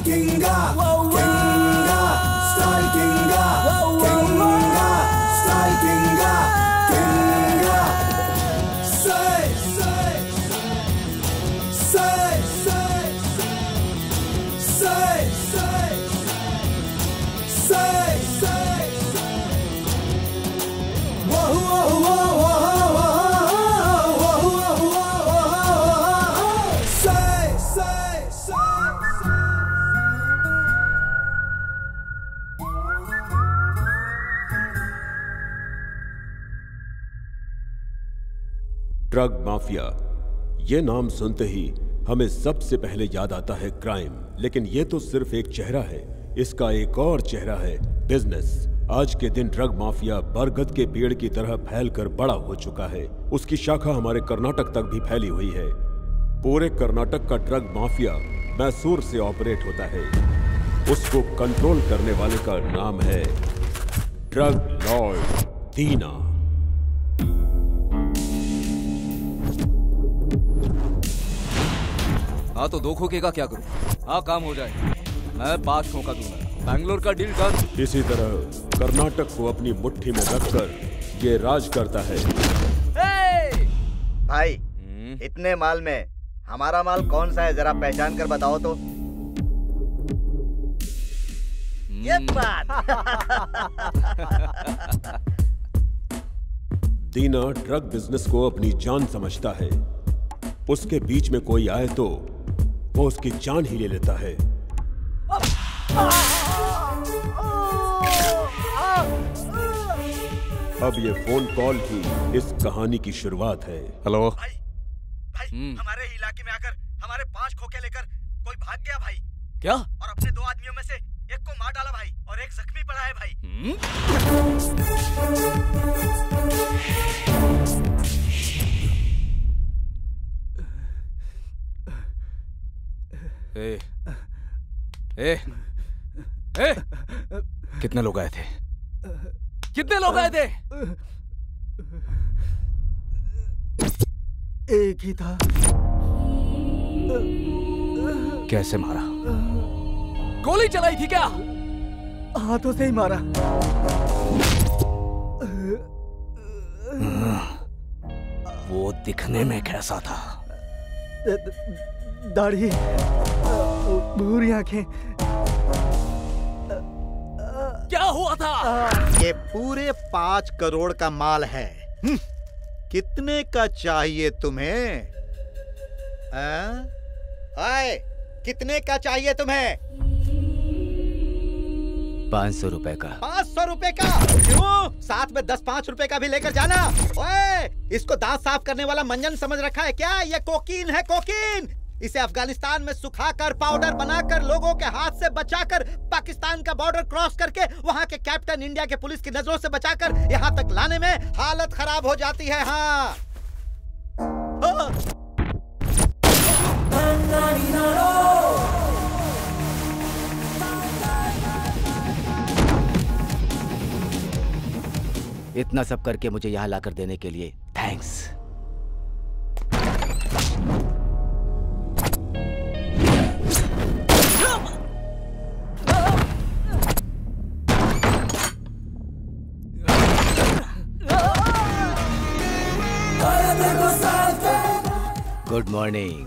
kinga, kinga, style kinga, kinga, style kinga, kinga. Say, say, say, say, say, say, say, say. Whoa, whoa, whoa, whoa, whoa, whoa, whoa, whoa. Say, say, say, say. Drug mafia, ये नाम सुनते ही हमें सबसे पहले याद आता है crime, लेकिन ये तो सिर्फ एक चेहरा है। इसका एक और चेहरा है बिजनेस। आज के दिन ड्रग माफिया बरगद के पेड़ की तरह फैलकर बड़ा हो चुका है। उसकी शाखा हमारे कर्नाटक तक भी फैली हुई है। पूरे कर्नाटक का ड्रग माफिया मैसूर से ऑपरेट होता है। उसको कंट्रोल करने वाले का नाम है ड्रग लॉर्ड दीना। हाँ तो 2 खोखे का क्या करूं? हाँ काम हो जाए, मैं 5 खोखा दूंगा। बैंगलोर का डील डन। इसी तरह कर्नाटक को अपनी मुट्ठी में रखकर ये राज करता है। भाई इतने माल में हमारा माल कौन सा है, जरा पहचान कर बताओ तो। ये बात। दीना ड्रग बिजनेस को अपनी जान समझता है। उसके बीच में कोई आए तो वो उसकी जान ही ले लेता है। अब ये फोन कॉल ही इस कहानी की शुरुआत है। हेलो भाई, हमारे इलाके में आकर हमारे 5 खोखे लेकर कोई भाग गया भाई। क्या? और अपने 2 आदमियों में से एक को मार डाला भाई, और एक जख्मी पड़ा है भाई। कितने लोग आए थे? कितने लोग आए थे? एक ही था। कैसे मारा? गोली चलाई थी क्या? हाथों से ही मारा। वो दिखने में कैसा था? दाढ़ी, भूरी आंखें। क्या हुआ था? ये पूरे 5 करोड़ का माल है। कितने का चाहिए तुम्हें? आए, कितने का चाहिए तुम्हें? 500 रुपए का। 500 रुपए का? क्यों? साथ में 10-5 रुपए का भी लेकर जाना। ओए, इसको दांत साफ करने वाला मंजन समझ रखा है क्या? ये कोकीन है, कोकीन। इसे अफगानिस्तान में सुखाकर पाउडर बनाकर लोगों के हाथ से बचाकर पाकिस्तान का बॉर्डर क्रॉस करके वहां के कैप्टन इंडिया के पुलिस की नजरों से बचाकर यहां तक लाने में हालत खराब हो जाती है। हाँ, इतना सब करके मुझे यहाँ लाकर देने के लिए थैंक्स। Good morning.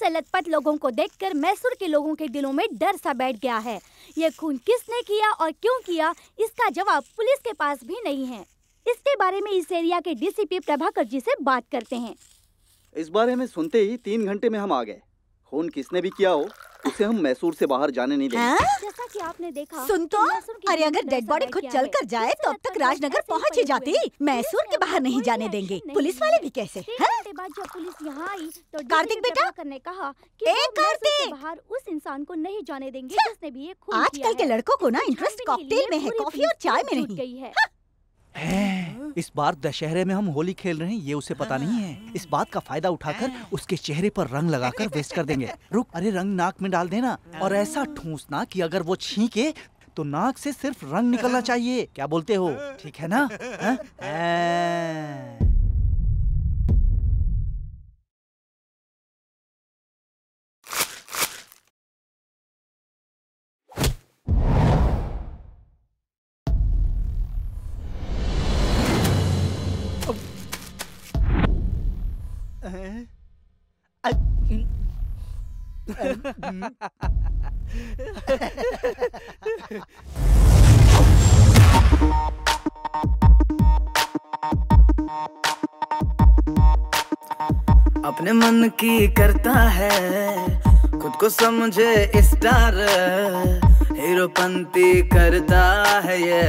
में लथपथ लोगों को देखकर मैसूर के लोगों के दिलों में डर सा बैठ गया है। ये खून किसने किया और क्यों किया, इसका जवाब पुलिस के पास भी नहीं है। इसके बारे में इस एरिया के डीसीपी प्रभाकर जी से बात करते हैं। इस बारे में सुनते ही 3 घंटे में हम आ गए। खून किसने भी किया हो उसे हम मैसूर से बाहर जाने नहीं देंगे। जैसा कि आपने देखा, सुन तो, अरे अगर डेड बॉडी खुद चल कर जाए तो अब तक राजनगर पहुंच ही जाती। मैसूर के बाहर नहीं जाने देंगे। पुलिस वाले भी कैसे? बाद जब पुलिस यहाँ आई तो कार्तिक बेटा ने कहा कि कार्तिक बाहर उस इंसान को नहीं जाने देंगे जिसने भी ये खून आजकल के लड़कों को ना इंटरेस्ट कॉकटेल में है, कॉफी और चाय में नहीं। गई है। इस बार दशहरे में हम होली खेल रहे हैं, ये उसे पता नहीं है। इस बात का फायदा उठाकर उसके चेहरे पर रंग लगाकर वेस्ट कर देंगे। रुक, अरे रंग नाक में डाल देना और ऐसा ठूंसना कि अगर वो छींके तो नाक से सिर्फ रंग निकलना चाहिए। क्या बोलते हो? ठीक है ना? अपने मन की करता है, खुद को समझे स्टार, हीरोपंती करता है ये।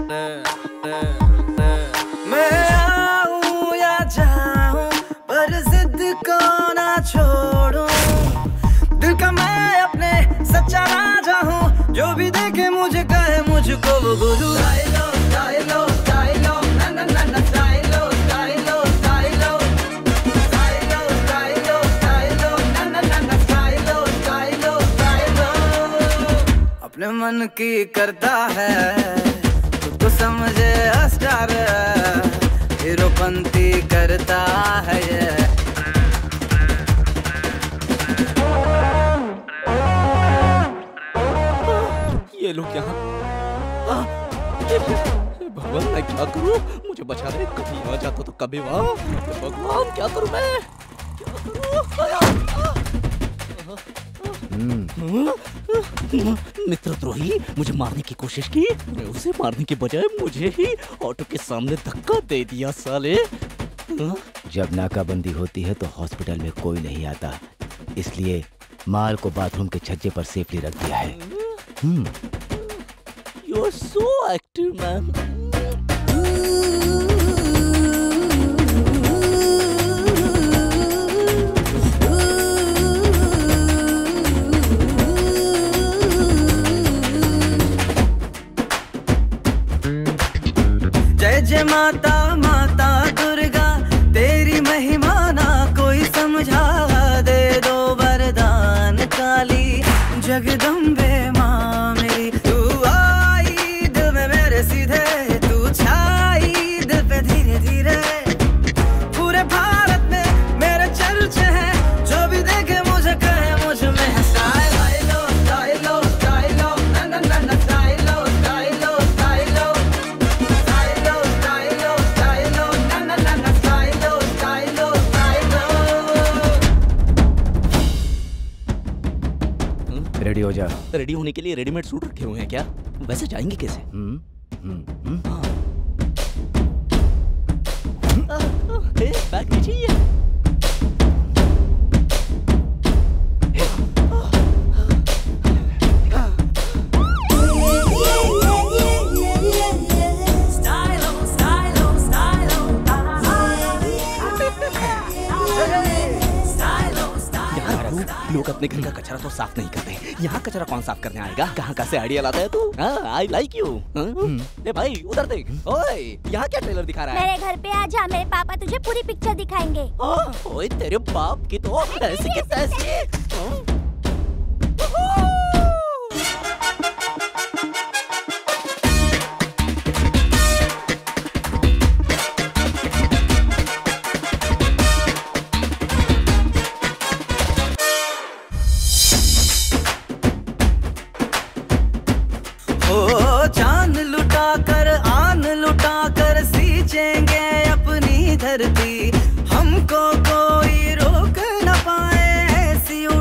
मैं आऊं या जाऊं पर जिद को ना छोड़ूं, दिल का मैं अपने सच्चा राजा हूँ, जो भी देखे मुझे कहे मुझको वो बोलूं। स्टाइलो स्टाइलो स्टाइलो ना ना ना ना, स्टाइलो स्टाइलो स्टाइलो स्टाइलो स्टाइलो स्टाइलो ना ना ना ना, स्टाइलो स्टाइलो स्टाइलो। अपने मन की करता है, खुद को समझे स्टार, हीरोपंती करता है ये। ये लोग यहाँ, भगवान मैं क्या करूं? मुझे बचा दे, कभी आ जाता तो कभी वहाँ। भगवान क्या करूं मैं? मित्रद्रोही मुझे मारने की कोशिश की, मैं उसे मारने के बजाय मुझे ही ऑटो के सामने धक्का दे दिया साले। जब नाकाबंदी होती है तो हॉस्पिटल में कोई नहीं आता, इसलिए माल को बाथरूम के छज्जे पर सेफली रख दिया है। You are so active, man. जय जय माता माता दुर्गा, तेरी महिमा ना कोई समझा, दे दो वरदान काली जगदम्बे माँ मेरी। तू आई दिल में मेरे सीधे, तू छाई दिल पे धीरे धीरे, पूरे भारत में मेरे चर्चे हैं, जो भी देखे मुझे कहे मुझ में है स्टाइलो स्टाइलो स्टाइलो ना ना ना ना, स्टाइलो स्टाइलो स्टाइलो स्टाइलो स्टाइलो स्टाइलो ना ना ना ना, स्टाइलो स्टाइलो स्टाइलो। रेडी हो जा। रेडी होने के लिए रेडीमेड सूट रखे हुए हैं क्या? वैसे जाएंगे कैसे? बैग नीचे ही है। लोग अपने घर का कचरा तो साफ नहीं करते, यहाँ कचरा कौन साफ करने आएगा? कहाँ से आइडिया लाता है तू? I like you. ए भाई उधर देख, ओए यहाँ क्या ट्रेलर दिखा रहा है? मेरे घर पे आ जा, मेरे पापा तुझे पूरी पिक्चर दिखाएंगे। ओए तेरे बाप की तो ऐसी के तैसी। जान लुटा कर आन लुटा कर सींचेंगे अपनी धरती, हमको कोई रोक न पाए, ऐसी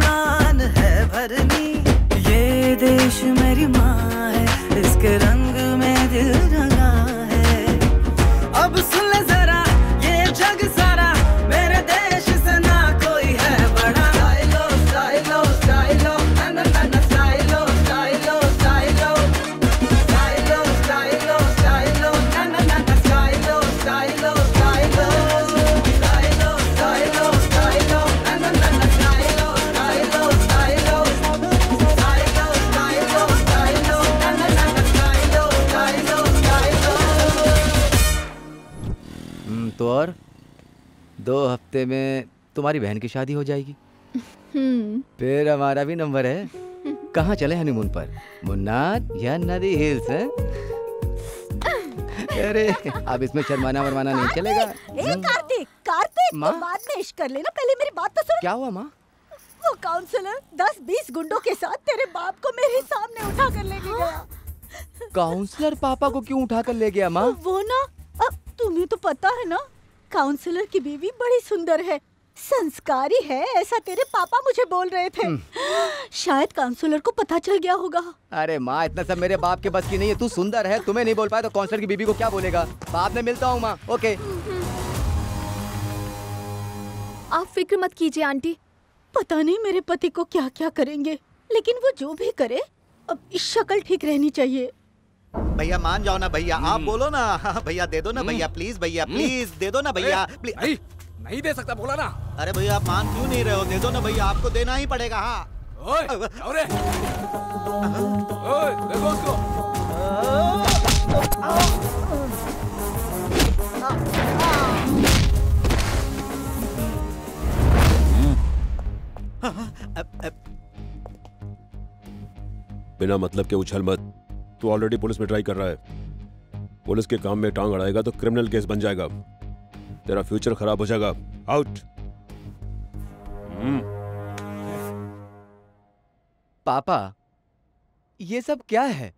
2 हफ्ते में तुम्हारी बहन की शादी हो जाएगी। फिर हमारा भी नंबर है। कहाँ चले हनीमून पर? मुन्नार या नदी हिल्स है? अरे अब इसमें शर्माना वरमाना नहीं चलेगा। कार्तिक कार्तिक माँ? बाद में इश्क कर लेना, पहले मेरी बात तो सुन। क्या हुआ माँ? वो काउंसलर 10-20 गुंडों के साथ तेरे बाप को मेरे सामने उठा कर लेके गया। काउंसलर पापा को क्यों उठा कर ले गया माँ? वो ना, अब तुम्हें तो पता है ना, काउंसलर की बीवी बड़ी सुंदर है, संस्कारी है, ऐसा तेरे पापा मुझे बोल रहे थे। शायद काउंसलर को पता चल गया होगा। अरे माँ, इतना सब मेरे बाप के बस की नहीं है। तू सुंदर है, तुम्हें नहीं बोल पाया तो काउंसलर की बीवी को क्या बोलेगा? बाद में मिलता हूँ माँ। ओके। आप फिक्र मत कीजिए आंटी। पता नहीं मेरे पति को क्या क्या करेंगे, लेकिन वो जो भी करे अब शक्ल ठीक रहनी चाहिए। भैया मान जाओ ना भैया, आप बोलो ना। भैया दे दो ना भैया, प्लीज भैया, प्लीज दे दो ना भैया, प्लीज। नहीं दे सकता, बोला ना। अरे भैया आप मान क्यों नहीं रहे हो? दे दो ना भैया, आपको देना ही पड़ेगा। हाँ ओए, ओए, देखो उसको। बिना मतलब के उछल मत। तू ऑलरेडी पुलिस में ट्राई कर रहा है। पुलिस के काम में टांग अड़ाएगा तो क्रिमिनल केस बन जाएगा, तेरा फ्यूचर खराब हो जाएगा। आउट। पापा, ये सब क्या है?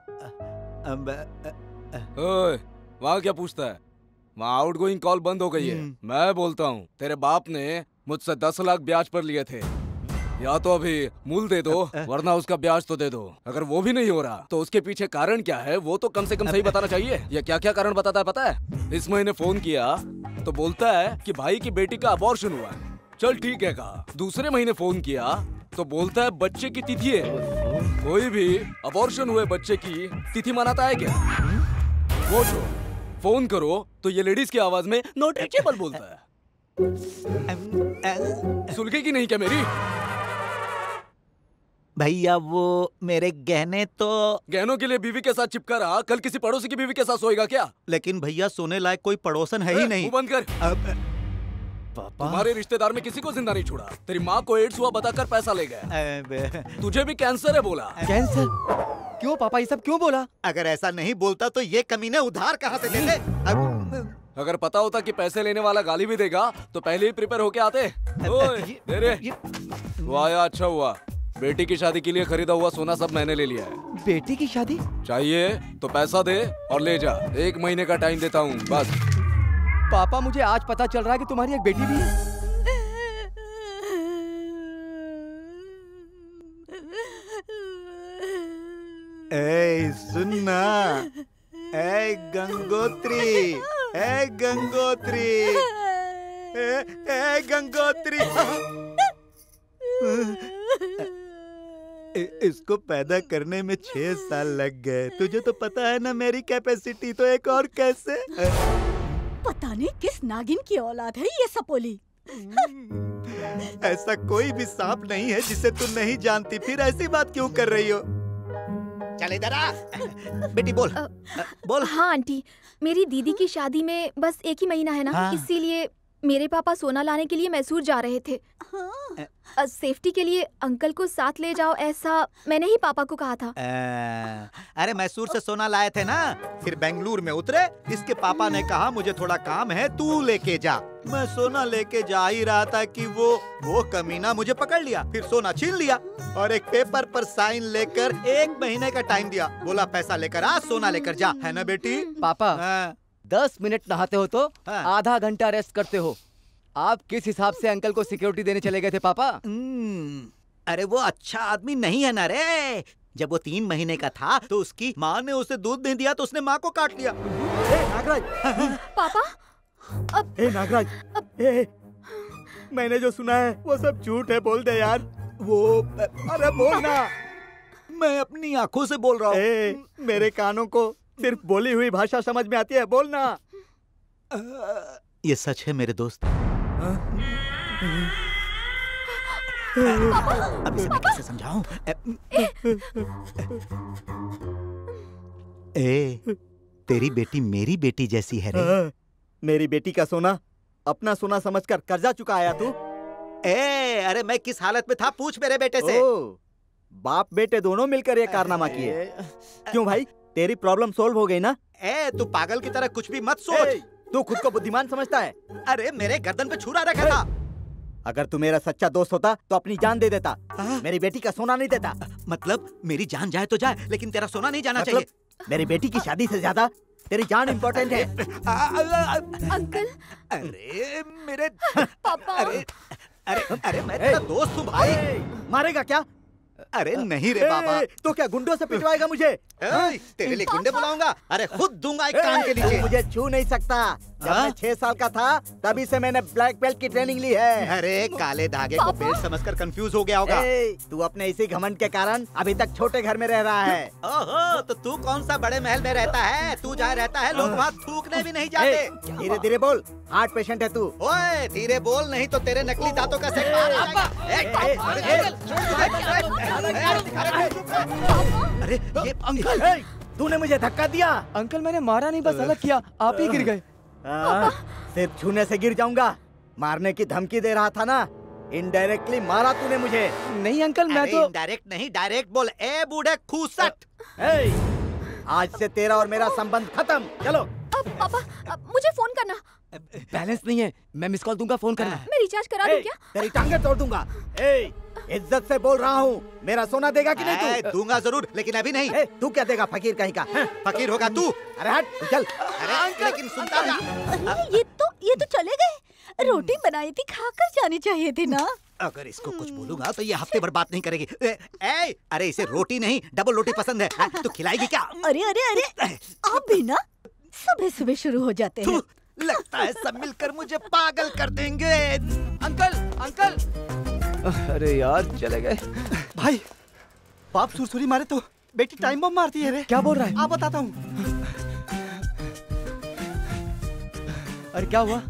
ओए, वहाँ क्या पूछता है? वहाँ आउटगोइंग कॉल बंद हो गई है। मैं बोलता हूँ, तेरे बाप ने मुझसे 10 लाख ब्याज पर लिए थे। या तो अभी मूल दे दो, वरना उसका ब्याज तो दे दो। अगर वो भी नहीं हो रहा तो उसके पीछे कारण क्या है वो तो कम से कम सही बताना चाहिए। ये क्या क्या कारण बताता है पता है? इस महीने फोन किया तो बोलता है कि भाई की बेटी का अबॉर्शन हुआ है। चल ठीक है कहा। दूसरे महीने फोन किया तो बोलता है बच्चे की तिथि है। कोई भी अबॉर्शन हुए बच्चे की तिथि मनाता है क्या? वो जो फोन करो तो ये लेडीज की आवाज में नॉट रीचेबल बोलता है। सुलगेगी नहीं क्या मेरी? भैया वो मेरे गहने तो गहनों के लिए बीवी के साथ चिपका रहा, कल किसी पड़ोसी की बीवी के साथ सोएगा क्या? लेकिन भैया सोने लायक कोई पड़ोसन है ही नहीं। मुंह बंद कर। तुम्हारे रिश्तेदार में किसी को जिंदा नहीं छोड़ा। तेरी माँ को एड्स हुआ बताकर पैसा ले गया। तुझे भी कैंसर है बोला। कैंसर? क्यों पापा ये सब क्यों बोला? अगर ऐसा नहीं बोलता तो ये कमीने उधार कहाँ से देते? अगर पता होता कि पैसे लेने वाला गाली भी देगा तो पहले ही प्रिपेयर होके आते। ओए, दे रे। वो आया, अच्छा हुआ। बेटी की शादी के लिए खरीदा हुआ सोना सब मैंने ले लिया है। बेटी की शादी? चाहिए तो पैसा दे और ले जा। 1 महीने का टाइम देता हूँ बस। पापा मुझे आज पता चल रहा है कि तुम्हारी एक बेटी भी है। ए सुनना, ए गंगोत्री, ए गंगोत्री, ए गंगोत्री। इसको पैदा करने में 6 साल लग गए। तुझे तो पता है ना मेरी कैपेसिटी, तो एक और कैसे? पता नहीं किस नागिन की औलाद है ये सपोली। ऐसा कोई भी सांप नहीं है जिसे तू नहीं जानती, फिर ऐसी बात क्यों कर रही हो? चल इधर आ। बेटी बोल। बोल। हाँ आंटी, मेरी दीदी की शादी में बस 1 ही महीना है ना, हाँ। इसीलिए मेरे पापा सोना लाने के लिए मैसूर जा रहे थे। सेफ्टी के लिए अंकल को साथ ले जाओ, ऐसा मैंने ही पापा को कहा था। अरे मैसूर से सोना लाए थे ना, फिर बेंगलुरु में उतरे। इसके पापा ने कहा मुझे थोड़ा काम है, तू लेके जा। मैं सोना लेके जा ही रहा था कि वो कमीना मुझे पकड़ लिया, फिर सोना छीन लिया और एक पेपर पर साइन लेकर 1 महीने का टाइम दिया। बोला पैसा लेकर आ, सोना लेकर जा। है ना बेटी? पापा 10 मिनट नहाते हो तो आधा घंटा रेस्ट करते हो। आप किस हिसाब से अंकल को सिक्योरिटी देने चले गए थे पापा? अरे वो अच्छा आदमी नहीं है ना रे। जब वो 3 महीने का था तो उसकी माँ ने उसे दूध नहीं दिया तो उसने माँ को काट लिया। नागराज। पापा नागराज, मैंने जो सुना है वो सब झूठ है, बोल दे यार। अरे बोल ना। मैं अपनी आंखों से बोल रहा हूँ। मेरे कानों को सिर्फ बोली हुई भाषा समझ में आती है, बोल ना। ये सच है मेरे दोस्त। अब इसे मैं कैसे समझाऊं? तेरी बेटी मेरी बेटी जैसी है रे। मेरी बेटी का सोना अपना सोना समझकर कर्जा चुकाया तू? अरे मैं किस हालत में था पूछ मेरे बेटे से। बाप बेटे दोनों मिलकर ये कारनामा किए। क्यों भाई, तेरी प्रॉब्लम सोल्व हो गई ना? तू पागल की तरह कुछ भी मत सोच। तू खुद को बुद्धिमान समझता है? अरे मेरे गर्दन पे छुरा रखा था। अगर तू मेरा सच्चा दोस्त होता तो अपनी जान दे देता, मेरी बेटी का सोना नहीं देता। मतलब मेरी जान जाए तो जाए, लेकिन तेरा सोना नहीं जाना चाहिए। मेरी बेटी की शादी से ज्यादा तेरी जान इम्पोर्टेंट है। अंकल। अरे मेरे पापा। अरे मैं तेरा दोस्त हूँ भाई। मारेगा क्या? अरे नहीं रे बाबा। तो क्या गुंडों से पिटवाएगा मुझे? तेरे लिए गुंडे बुलाऊंगा? अरे खुद दूंगा एक कान के नीचे। मुझे छू नहीं सकता। जब मैं 6 साल का था तभी से मैंने ब्लैक बेल्ट की ट्रेनिंग ली है। अरे काले धागे को बेल्ट समझकर कंफ्यूज हो गया होगा। तू अपने इसी घमंड के कारण अभी तक छोटे घर में रह रहा है। ओहो, तो तू कौन सा बड़े महल में रहता है? तू जहाँ रहता है लोग वहाँ थूकने भी नहीं जाते। धीरे धीरे बोल, हार्ट पेशेंट है तू। ओए धीरे बोल, नहीं तो तेरे नकली दांतों का सेट बाहर आ जाएगा। अरे ये अंकल, तूने मुझे धक्का दिया। अंकल मैंने मारा नहीं, बस अलग किया, आप ही गिर गए। सिर्फ छूने से गिर जाऊंगा? मारने की धमकी दे रहा था ना, इनडायरेक्टली मारा तूने मुझे। नहीं अंकल, मैं तो इनडायरेक्ट नहीं डायरेक्ट बोल। ए बूढ़े खूसट, आज से तेरा और मेरा संबंध खत्म। चलो। पापा मुझे फोन करना। बैलेंस नहीं है, मैं मिस कॉल दूंगा, फोन करना। मैं रिचार्ज करा दूं क्या? तेरी टांगें तोड़ दूंगा। इज्जत से बोल रहा हूँ, मेरा सोना देगा कि नहीं तू? दूंगा जरूर, लेकिन अभी नहीं। तू क्या देगा, फकीर कहीं का? फकीर होगा तू। अरे हट चल। अरे लेकिन सुनता ना। ये तो चले गए। रोटी बनाई थी, खाकर जानी चाहिए थी ना। अगर इसको कुछ बोलूंगा तो ये हफ्ते भर बात नहीं करेगी। अरे इसे रोटी नहीं डबल रोटी पसंद है। तू खिलाएगी क्या? अरे अरे अरे, आप भी ना सुबह सुबह शुरू हो जाते हैं। लगता है सब मिलकर मुझे पागल कर देंगे। Uncle uncle. अरे यार चले गए। भाई बाप सुरसुरी मारे तो बेटी टाइम बम मारती है रे। क्या बोल रहा है? आप बताता हूँ। अरे क्या हुआ?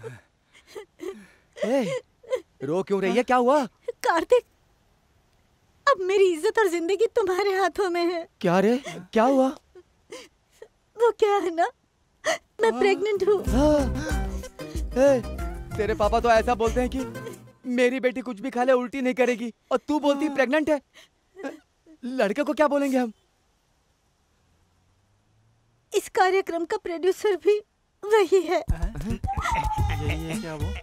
रो क्यों रही है, क्या हुआ? कार्तिक, अब मेरी इज्जत और जिंदगी तुम्हारे हाथों में है। क्या रे, क्या हुआ? वो क्या है ना, मैं प्रेग्नेंट हूँ। तेरे पापा तो ऐसा बोलते हैं कि मेरी बेटी कुछ भी खा ले उल्टी नहीं करेगी, और तू बोलती प्रेग्नेंट है। लड़के को क्या बोलेंगे हम? इस कार्यक्रम का प्रोड्यूसर भी वही है। ये क्या वो?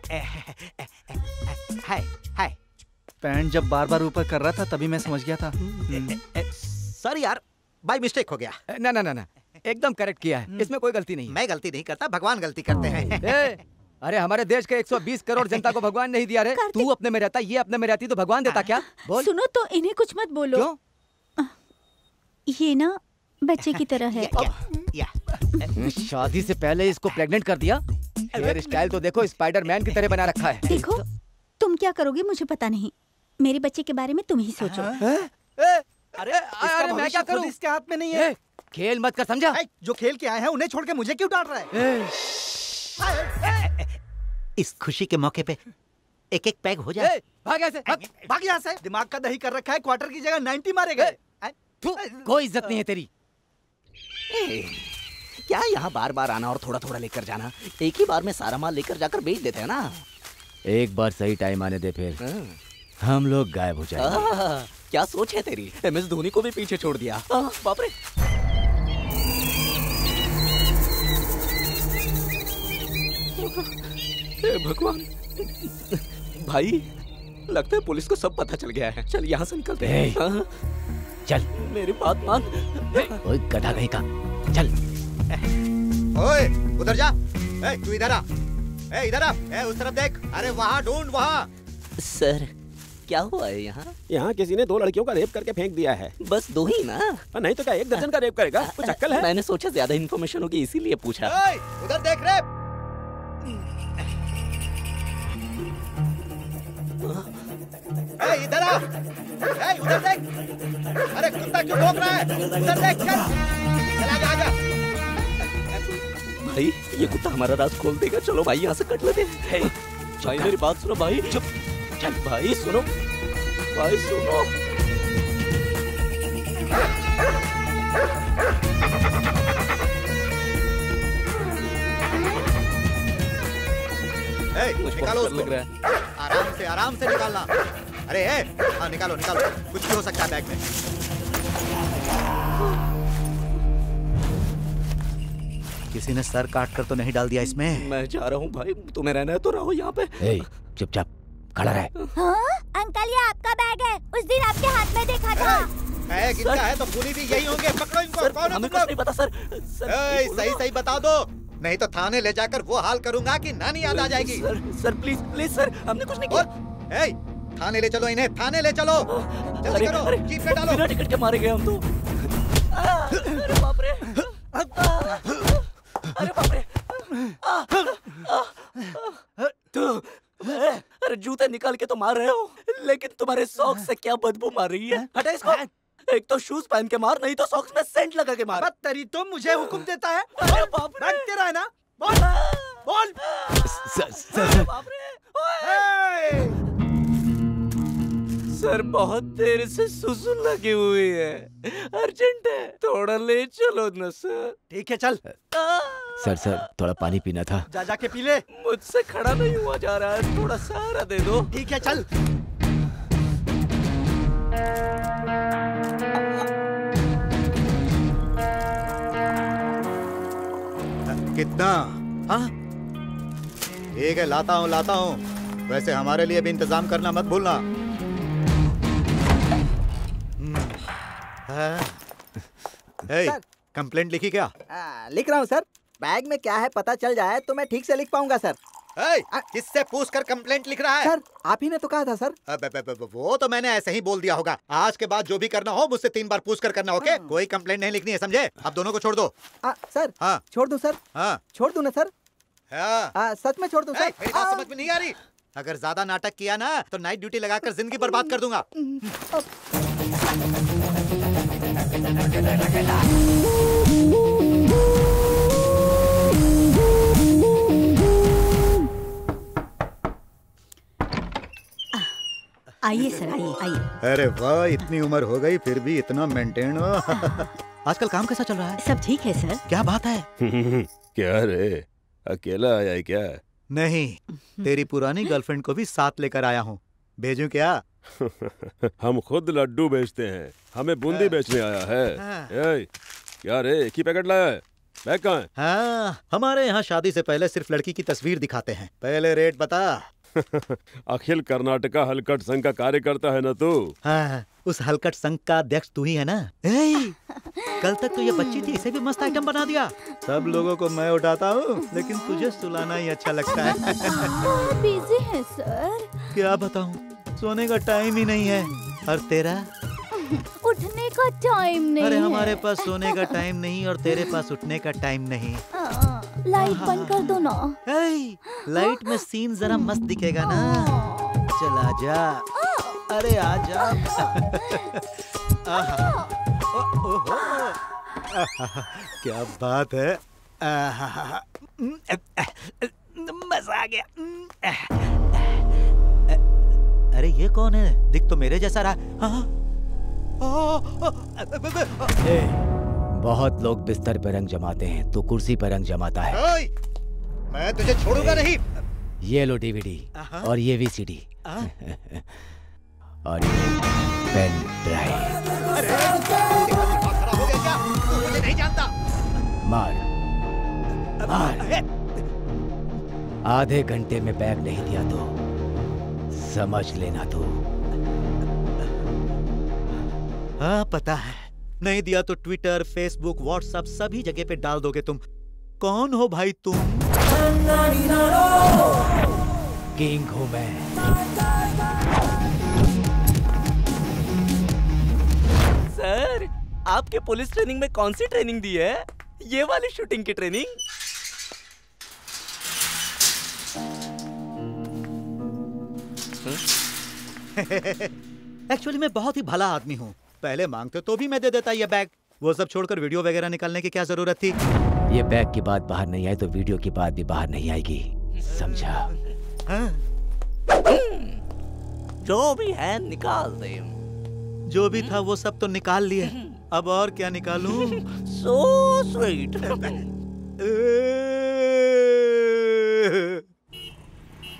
हाय। पैंट जब बार बार ऊपर कर रहा था तभी मैं समझ गया था। सॉरी यार, बाय मिस्टेक हो गया। ना ना ना ना, एकदम करेक्ट किया है, इसमें कोई गलती नहीं। मैं गलती नहीं करता, भगवान गलती करते हैं। अरे हमारे देश के 120 करोड़ जनता को भगवान नहीं दिया रे। तू अपने में रहता, ये अपने में रहती, तो भगवान देता क्या? बोल। सुनो तो इन्हें कुछ मत बोलो। क्यों? ये ना बच्चे की तरह है। शादी से पहले इसको प्रेग्नेंट कर दिया। हेयर स्टाइल तो देखो, स्पाइडरमैन की तरह बना रखा है। देखो तुम क्या करोगे मुझे पता नहीं, मेरे बच्चे के बारे में तुम ही सोचो। अरे मैं क्या करूं? इसके हाथ में नहीं है। खेल मत कर, समझा? जो खेल के आए हैं उन्हें छोड़ के मुझे क्यों डांट रहा है? इस खुशी के मौके पे एक एक पैग हो जाए। भाग यहाँ से, भाग यहाँ से। दिमाग का दही कर रखा है, क्वार्टर की जगह 90 मारे गए। कोई इज्जत नहीं है तेरी। क्या यहाँ बार बार आना और थोड़ा थोड़ा लेकर जाना? एक ही बार में सारा माल लेकर जाकर बेच देते हैं ना। एक बार सही टाइम आने दे, फिर हम लोग गायब हो जाएंगे। क्या सोच है तेरी? MS धोनी को भी पीछे छोड़ दिया। बाप रे। हे भगवान। भाई लगता है पुलिस को सब पता चल गया है। चल यहाँ से निकलते हैं। चल मेरी बात मान। ओए गधा कहीं का, चल। ओए उधर जा। तू इधर आ। इधर आ। उस तरफ देख। अरे वहाँ ढूंढ, वहाँ। सर क्या हुआ है यहाँ? यहाँ किसी ने 2 लड़कियों का रेप करके फेंक दिया है। बस 2 ही ना? नहीं तो क्या 1 दर्जन का रेप करेगा? कुछ अक्ल है? मैंने सोचा ज्यादा इन्फॉर्मेशन होगी इसीलिए पूछा। उधर देख रे। इधर आ। उधर देख। अरे कुत्ता क्यों भौंक रहा है? उधर देख। चल आजा। भाई ये कुत्ता हमारा राज खोल देगा। चलो भाई यहाँ से कट लेते हैं। भाई मेरी बात सुनो भाई। चुप। चल भाई सुनो, भाई सुनो। निकालो उसको। लग रहा है। आराम से निकालना। अरे हाँ निकालो निकालो, कुछ भी हो सकता है बैग में। किसी ने सर काट कर तो नहीं डाल दिया इसमें? मैं जा रहा हूँ भाई, तुम्हें रहना है तो रहो यहाँ पे। चुपचाप खड़ा रहे। हाँ? अंकल ये आपका बैग है, उस दिन आपके हाथ में देखा था। बैग इनका है तो पुलिस भी यही होंगे, पकड़ो इनको। कौन है हमें तुम कुछ नहीं पता सर। सही सही बता दो, नहीं तो थाने ले जाकर वो हाल करूंगा कि नानी याद आ जाएगी। सर प्लीज प्लीज सर, हमने कुछ नहीं किया। थाने ले चलो इन्हें, थाने ले चलो। जल्दी करो, जीप में डालो। बिना टिकट के मारे गए हम तो। अरे बाप रे, अरे बाप रे। अरे जूते निकाल के तो मार रहे हो, लेकिन तुम्हारे सॉक्स से क्या बदबू मार रही है? हटा इसको। एक तो शूज पहन के मार, नहीं तो सॉक्स में सेंट लगा के मार। बदतरी तो मुझे हुक्म देता है। अरे बाप रे, बैग तेरा है ना? बोल बोल। अरे बाप रे। सर बहुत देर से सुसु लगी हुई है, अर्जेंट है, थोड़ा ले चलो न सर। ठीक है चल। सर थोड़ा पानी पीना था। जा के पी ले। मुझसे खड़ा नहीं हुआ जा रहा है, थोड़ा सहारा दे दो। ठीक है चल। कितना? हाँ ठीक है, लाता हूँ। वैसे हमारे लिए भी इंतजाम करना मत भूलना। कंप्लेंट लिखी क्या? लिख रहा हूँ सर। बैग में क्या है पता चल जाए तो मैं ठीक से लिख पाऊंगा सर। किससे पूछ कर कंप्लेंट लिख रहा है? सर आप ही ने तो कहा था सर। वो तो मैंने ऐसे ही बोल दिया होगा। आज के बाद जो भी करना हो मुझसे 3 बार पूछ कर करना, ओके? कोई कंप्लेंट नहीं लिखनी है, समझे? आप दोनों को छोड़ दो। सर हाँ छोड़ दूं सर? हाँ छोड़ दूं ना सर? सच में छोड़ दूं सर? मेरी बात समझ में नहीं आ रही? अगर ज्यादा नाटक किया ना तो नाइट ड्यूटी लगाकर जिंदगी बर्बाद कर दूंगा। आइए सर, आइए। अरे वाह, इतनी उम्र हो गई फिर भी इतना मेंटेन हो। आजकल काम कैसा चल रहा है? सब ठीक है सर। क्या बात है? क्या रे, अकेला आया है क्या? नहीं, तेरी पुरानी गर्लफ्रेंड को भी साथ लेकर आया हूँ। भेजूं क्या? हम खुद लड्डू बेचते हैं, हमें बूंदी बेचने आया है। क्या रे, एक ही पैकेट लाया है? बैग कहाँ है? हाँ, हमारे यहाँ शादी से पहले सिर्फ लड़की की तस्वीर दिखाते हैं। पहले रेट बता। अखिल कर्नाटका हलकट संघ का कार्यकर्ता है ना तू? हाँ, उस हलकट संघ का अध्यक्ष तू ही है ना? कल तक तो ये बच्ची थी, इसे भी मस्त आइटम बना दिया। सब लोगों को मैं उठाता हूँ, लेकिन तुझे सुलाना ही अच्छा लगता है। बिजी है सर। क्या बताऊँ, सोने का टाइम ही नहीं है। और तेरा? उठने का टाइम नहीं। अरे है। हमारे पास सोने का टाइम नहीं और तेरे पास उठने का टाइम नहीं। लाइट बंद कर दो ना। लाइट में सीन जरा मस्त दिखेगा ना। चला जा। अरे आजा। क्या बात है। मजा आ गया। अरे ये कौन है? दिख तो मेरे जैसा रहा। बहुत लोग बिस्तर पर रंग जमाते हैं, तो कुर्सी पर रंग जमाता है। मैं तुझे छोड़ूंगा नहीं। ये लो डीवीडी और ये वीसीडी और ये पेन ड्राइव। खराब हो गया क्या? तू मुझे नहीं जानता। मार आधे घंटे में बैग नहीं दिया तो समझ लेना तू। हाँ पता है, नहीं दिया तो ट्विटर, फेसबुक, व्हाट्सएप सभी जगह पे डाल दोगे तुम। कौन हो भाई तुम? किंग हूँ मैं। सर आपके पुलिस ट्रेनिंग में कौन सी ट्रेनिंग दी है? ये वाली शूटिंग की ट्रेनिंग? एक्चुअली मैं बहुत ही भला आदमी हूँ। पहले मांगते तो भी मैं दे देता ये बैग। वो सब छोड़कर वीडियो वगैरह निकालने की क्या जरूरत थी? ये बैग की बात बाहर नहीं आई तो वीडियो की बात भी बाहर नहीं आएगी, समझा? हाँ? जो भी है निकाल दे। जो भी था वो सब तो निकाल लिए, अब और क्या निकालूं? So sweet.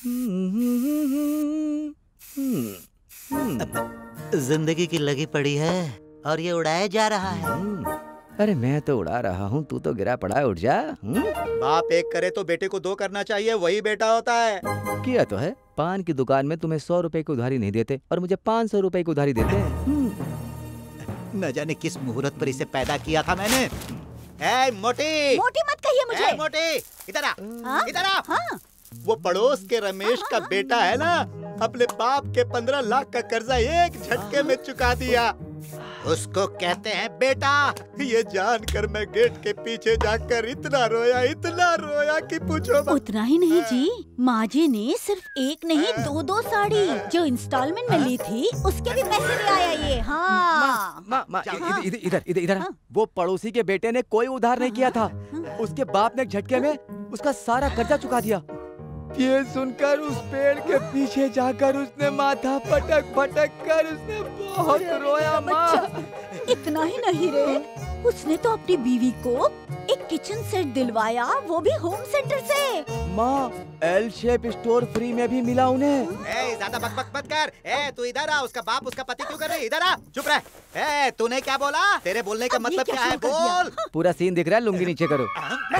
जिंदगी की लगी पड़ी है और ये उड़ाया जा रहा है। अरे मैं तो उड़ा रहा हूँ, तू तो गिरा पड़ा है, उठ जा। बाप एक करे तो बेटे को दो करना चाहिए, वही बेटा होता है। किया तो है। पान की दुकान में तुम्हें 100 रुपए की उधारी नहीं देते और मुझे 500 रुपए की उधारी देते हैं। न जाने किस मुहूर्त पर इसे पैदा किया था मैंने। ए मोटी, मोटी मत कहिए मुझे। ए मोटी, इधर आ, इधर आ। हाँ? वो पड़ोस के रमेश का बेटा है ना, अपने बाप के 15 लाख का कर्जा एक झटके में चुका दिया। उसको कहते हैं बेटा। ये जानकर मैं गेट के पीछे जाकर इतना रोया कि पूछो मत। उतना ही नहीं जी, माँ जी ने सिर्फ एक नहीं 2-2 साड़ी जो इंस्टॉलमेंट में ली थी उसके भी पैसे ले आया ये। हाँ इधर। वो पड़ोसी के बेटे ने कोई उधार नहीं किया था, उसके बाप ने एक झटके में उसका सारा कर्जा चुका दिया। ये सुनकर उस पेड़ के पीछे जाकर उसने माथा पटक कर उसने बहुत रोया माँ। इतना ही नहीं रे, उसने तो अपनी बीवी को एक किचन सेट दिलवाया, वो भी होम सेंटर से। माँ, एल शेप स्टोर फ्री में भी मिला उन्हें। ज्यादा बकबक मत कर। तू इधर आ, उसका बाप उसका पति क्यों कर रही? इधर आ, चुप रह। तूने क्या बोला? तेरे बोलने का मतलब क्या है? बोल। पूरा सीन दिख रहा है, लुंगी नीचे करो।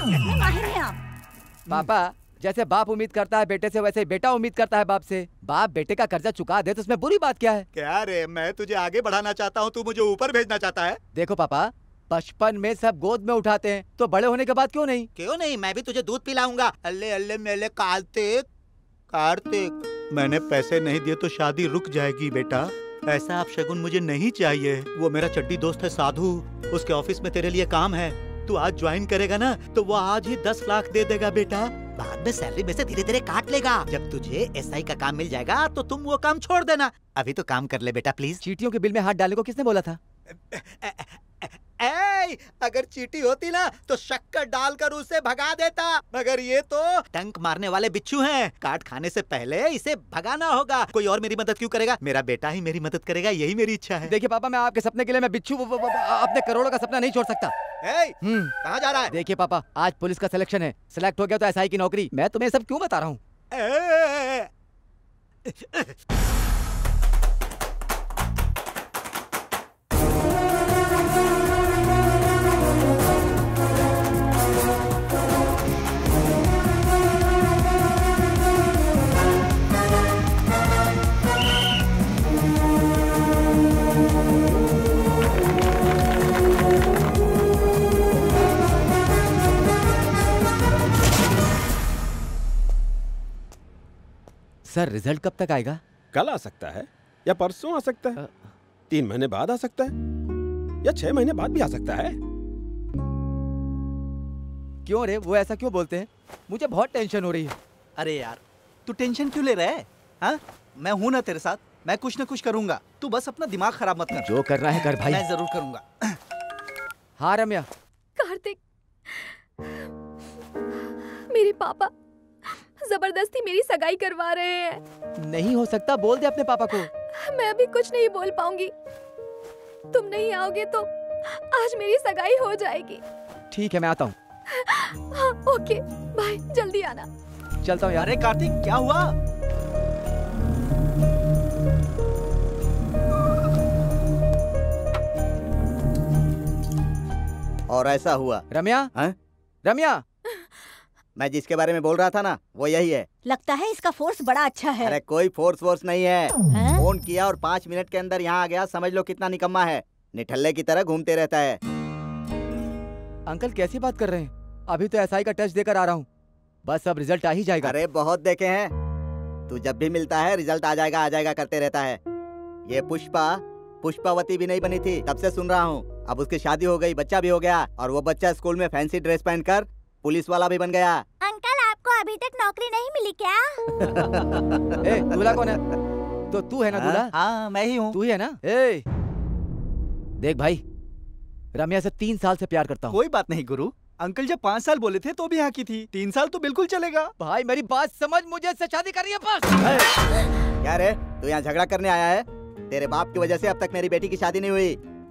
पापा, जैसे बाप उम्मीद करता है बेटे से, वैसे ही बेटा उम्मीद करता है बाप से। बाप बेटे का कर्जा चुका दे तो उसमें बुरी बात क्या है? क्या रे, मैं तुझे आगे बढ़ाना चाहता हूँ, तू मुझे ऊपर भेजना चाहता है। देखो पापा, बचपन में सब गोद में उठाते हैं, तो बड़े होने के बाद क्यों नहीं? क्यों नहीं, मैं भी तुझे दूध पिलाऊंगा। अल्ले अल्ले मेले कार्तिक, मैंने पैसे नहीं दिए तो शादी रुक जाएगी बेटा। ऐसा आप शगुन मुझे नहीं चाहिए। वो मेरा चड्डी दोस्त है साधु, उसके ऑफिस में तेरे लिए काम है। तू आज ज्वाइन करेगा ना तो वो आज ही 10 लाख दे देगा बेटा। बाद में सैलरी में से धीरे धीरे काट लेगा। जब तुझे एसआई का काम मिल जाएगा तो तुम वो काम छोड़ देना। अभी तो काम कर ले बेटा प्लीज। चीटियों के बिल में हाथ डालने को किसने बोला था? अगर चीटी होती ना तो शक्कर डालकर उसे भगा देता, मगर ये तो टंक मारने वाले बिच्छू हैं। काट खाने से पहले इसे भगाना होगा। कोई और मेरी मदद क्यों करेगा? मेरा बेटा ही मेरी मदद करेगा, यही मेरी इच्छा है। देखिए पापा, मैं आपके सपने के लिए मैं बिच्छू अपने करोड़ों का सपना नहीं छोड़ सकता। कहाँ जा रहा है? देखिए पापा, आज पुलिस का सिलेक्शन है, सिलेक्ट हो गया तो एसआई की नौकरी। मैं तुम्हें सब क्यों बता रहा हूँ? सर, रिजल्ट कब तक आएगा? कल आ सकता है या परसों आ सकता है, 3 महीने बाद आ सकता है या 6 महीने बाद भी आ सकता है। क्यों रे, वो ऐसा क्यों बोलते हैं? मुझे बहुत टेंशन हो रही है। अरे यार, तू टेंशन क्यों ले रहा है? हाँ, मैं हूं ना तेरे साथ, मैं कुछ ना कुछ करूंगा। तू बस अपना दिमाग खराब मत कर। जो करना है कर भाई। मैं जरूर करूंगा। हाँ रम्या। कार्तिक, मेरे पापा जबरदस्ती मेरी सगाई करवा रहे हैं। नहीं हो सकता, बोल दे अपने पापा को। मैं अभी कुछ नहीं बोल पाऊंगी। तुम नहीं आओगे तो आज मेरी सगाई हो जाएगी। ठीक है, मैं आता हूँ। हाँ, ओके बाय, जल्दी आना। चलता हूँ यार। अरे कार्तिक, क्या हुआ? और ऐसा हुआ। रम्या? हाँ? रम्या, मैं जिसके बारे में बोल रहा था ना, वो यही है। लगता है इसका फोर्स बड़ा अच्छा है। अरे कोई फोर्स नहीं है। फोन किया और 5 मिनट के अंदर यहाँ आ गया। समझ लो कितना निकम्मा है। निठल्ले की तरह घूमते रहता है। अंकल कैसी बात कर रहे हैं? अभी तो एसआई का टेस्ट देकर आ रहा हूँ, बस अब रिजल्ट आ ही जाएगा। अरे बहुत देखे हैं, तू जब भी मिलता है रिजल्ट आ जाएगा करते रहता है। ये पुष्पावती भी नहीं बनी थी, तब से सुन रहा हूँ। अब उसकी शादी हो गई, बच्चा भी हो गया, और वो बच्चा स्कूल में फैंसी ड्रेस पहनकर पुलिस वाला भी बन गया। अंकल, आपको अभी तक नौकरी नहीं मिली क्या? ए, दूल्हा कौन है? तो तू है ना दूल्हा? हाँ, मैं ही हूँ। तू ही है ना? ए, देख भाई, रम्या से 3 साल से प्यार करता हूँ। कोई बात नहीं गुरु, अंकल जब 5 साल बोले थे तो भी हाँ की थी। 3 साल तो बिल्कुल चलेगा। भाई मेरी बात समझ, मुझे इससे शादी करनी है बस। क्या रे, तू यहाँ झगड़ा करने आया है? तेरे बाप की वजह से अब तक मेरी बेटी की शादी नहीं हुई।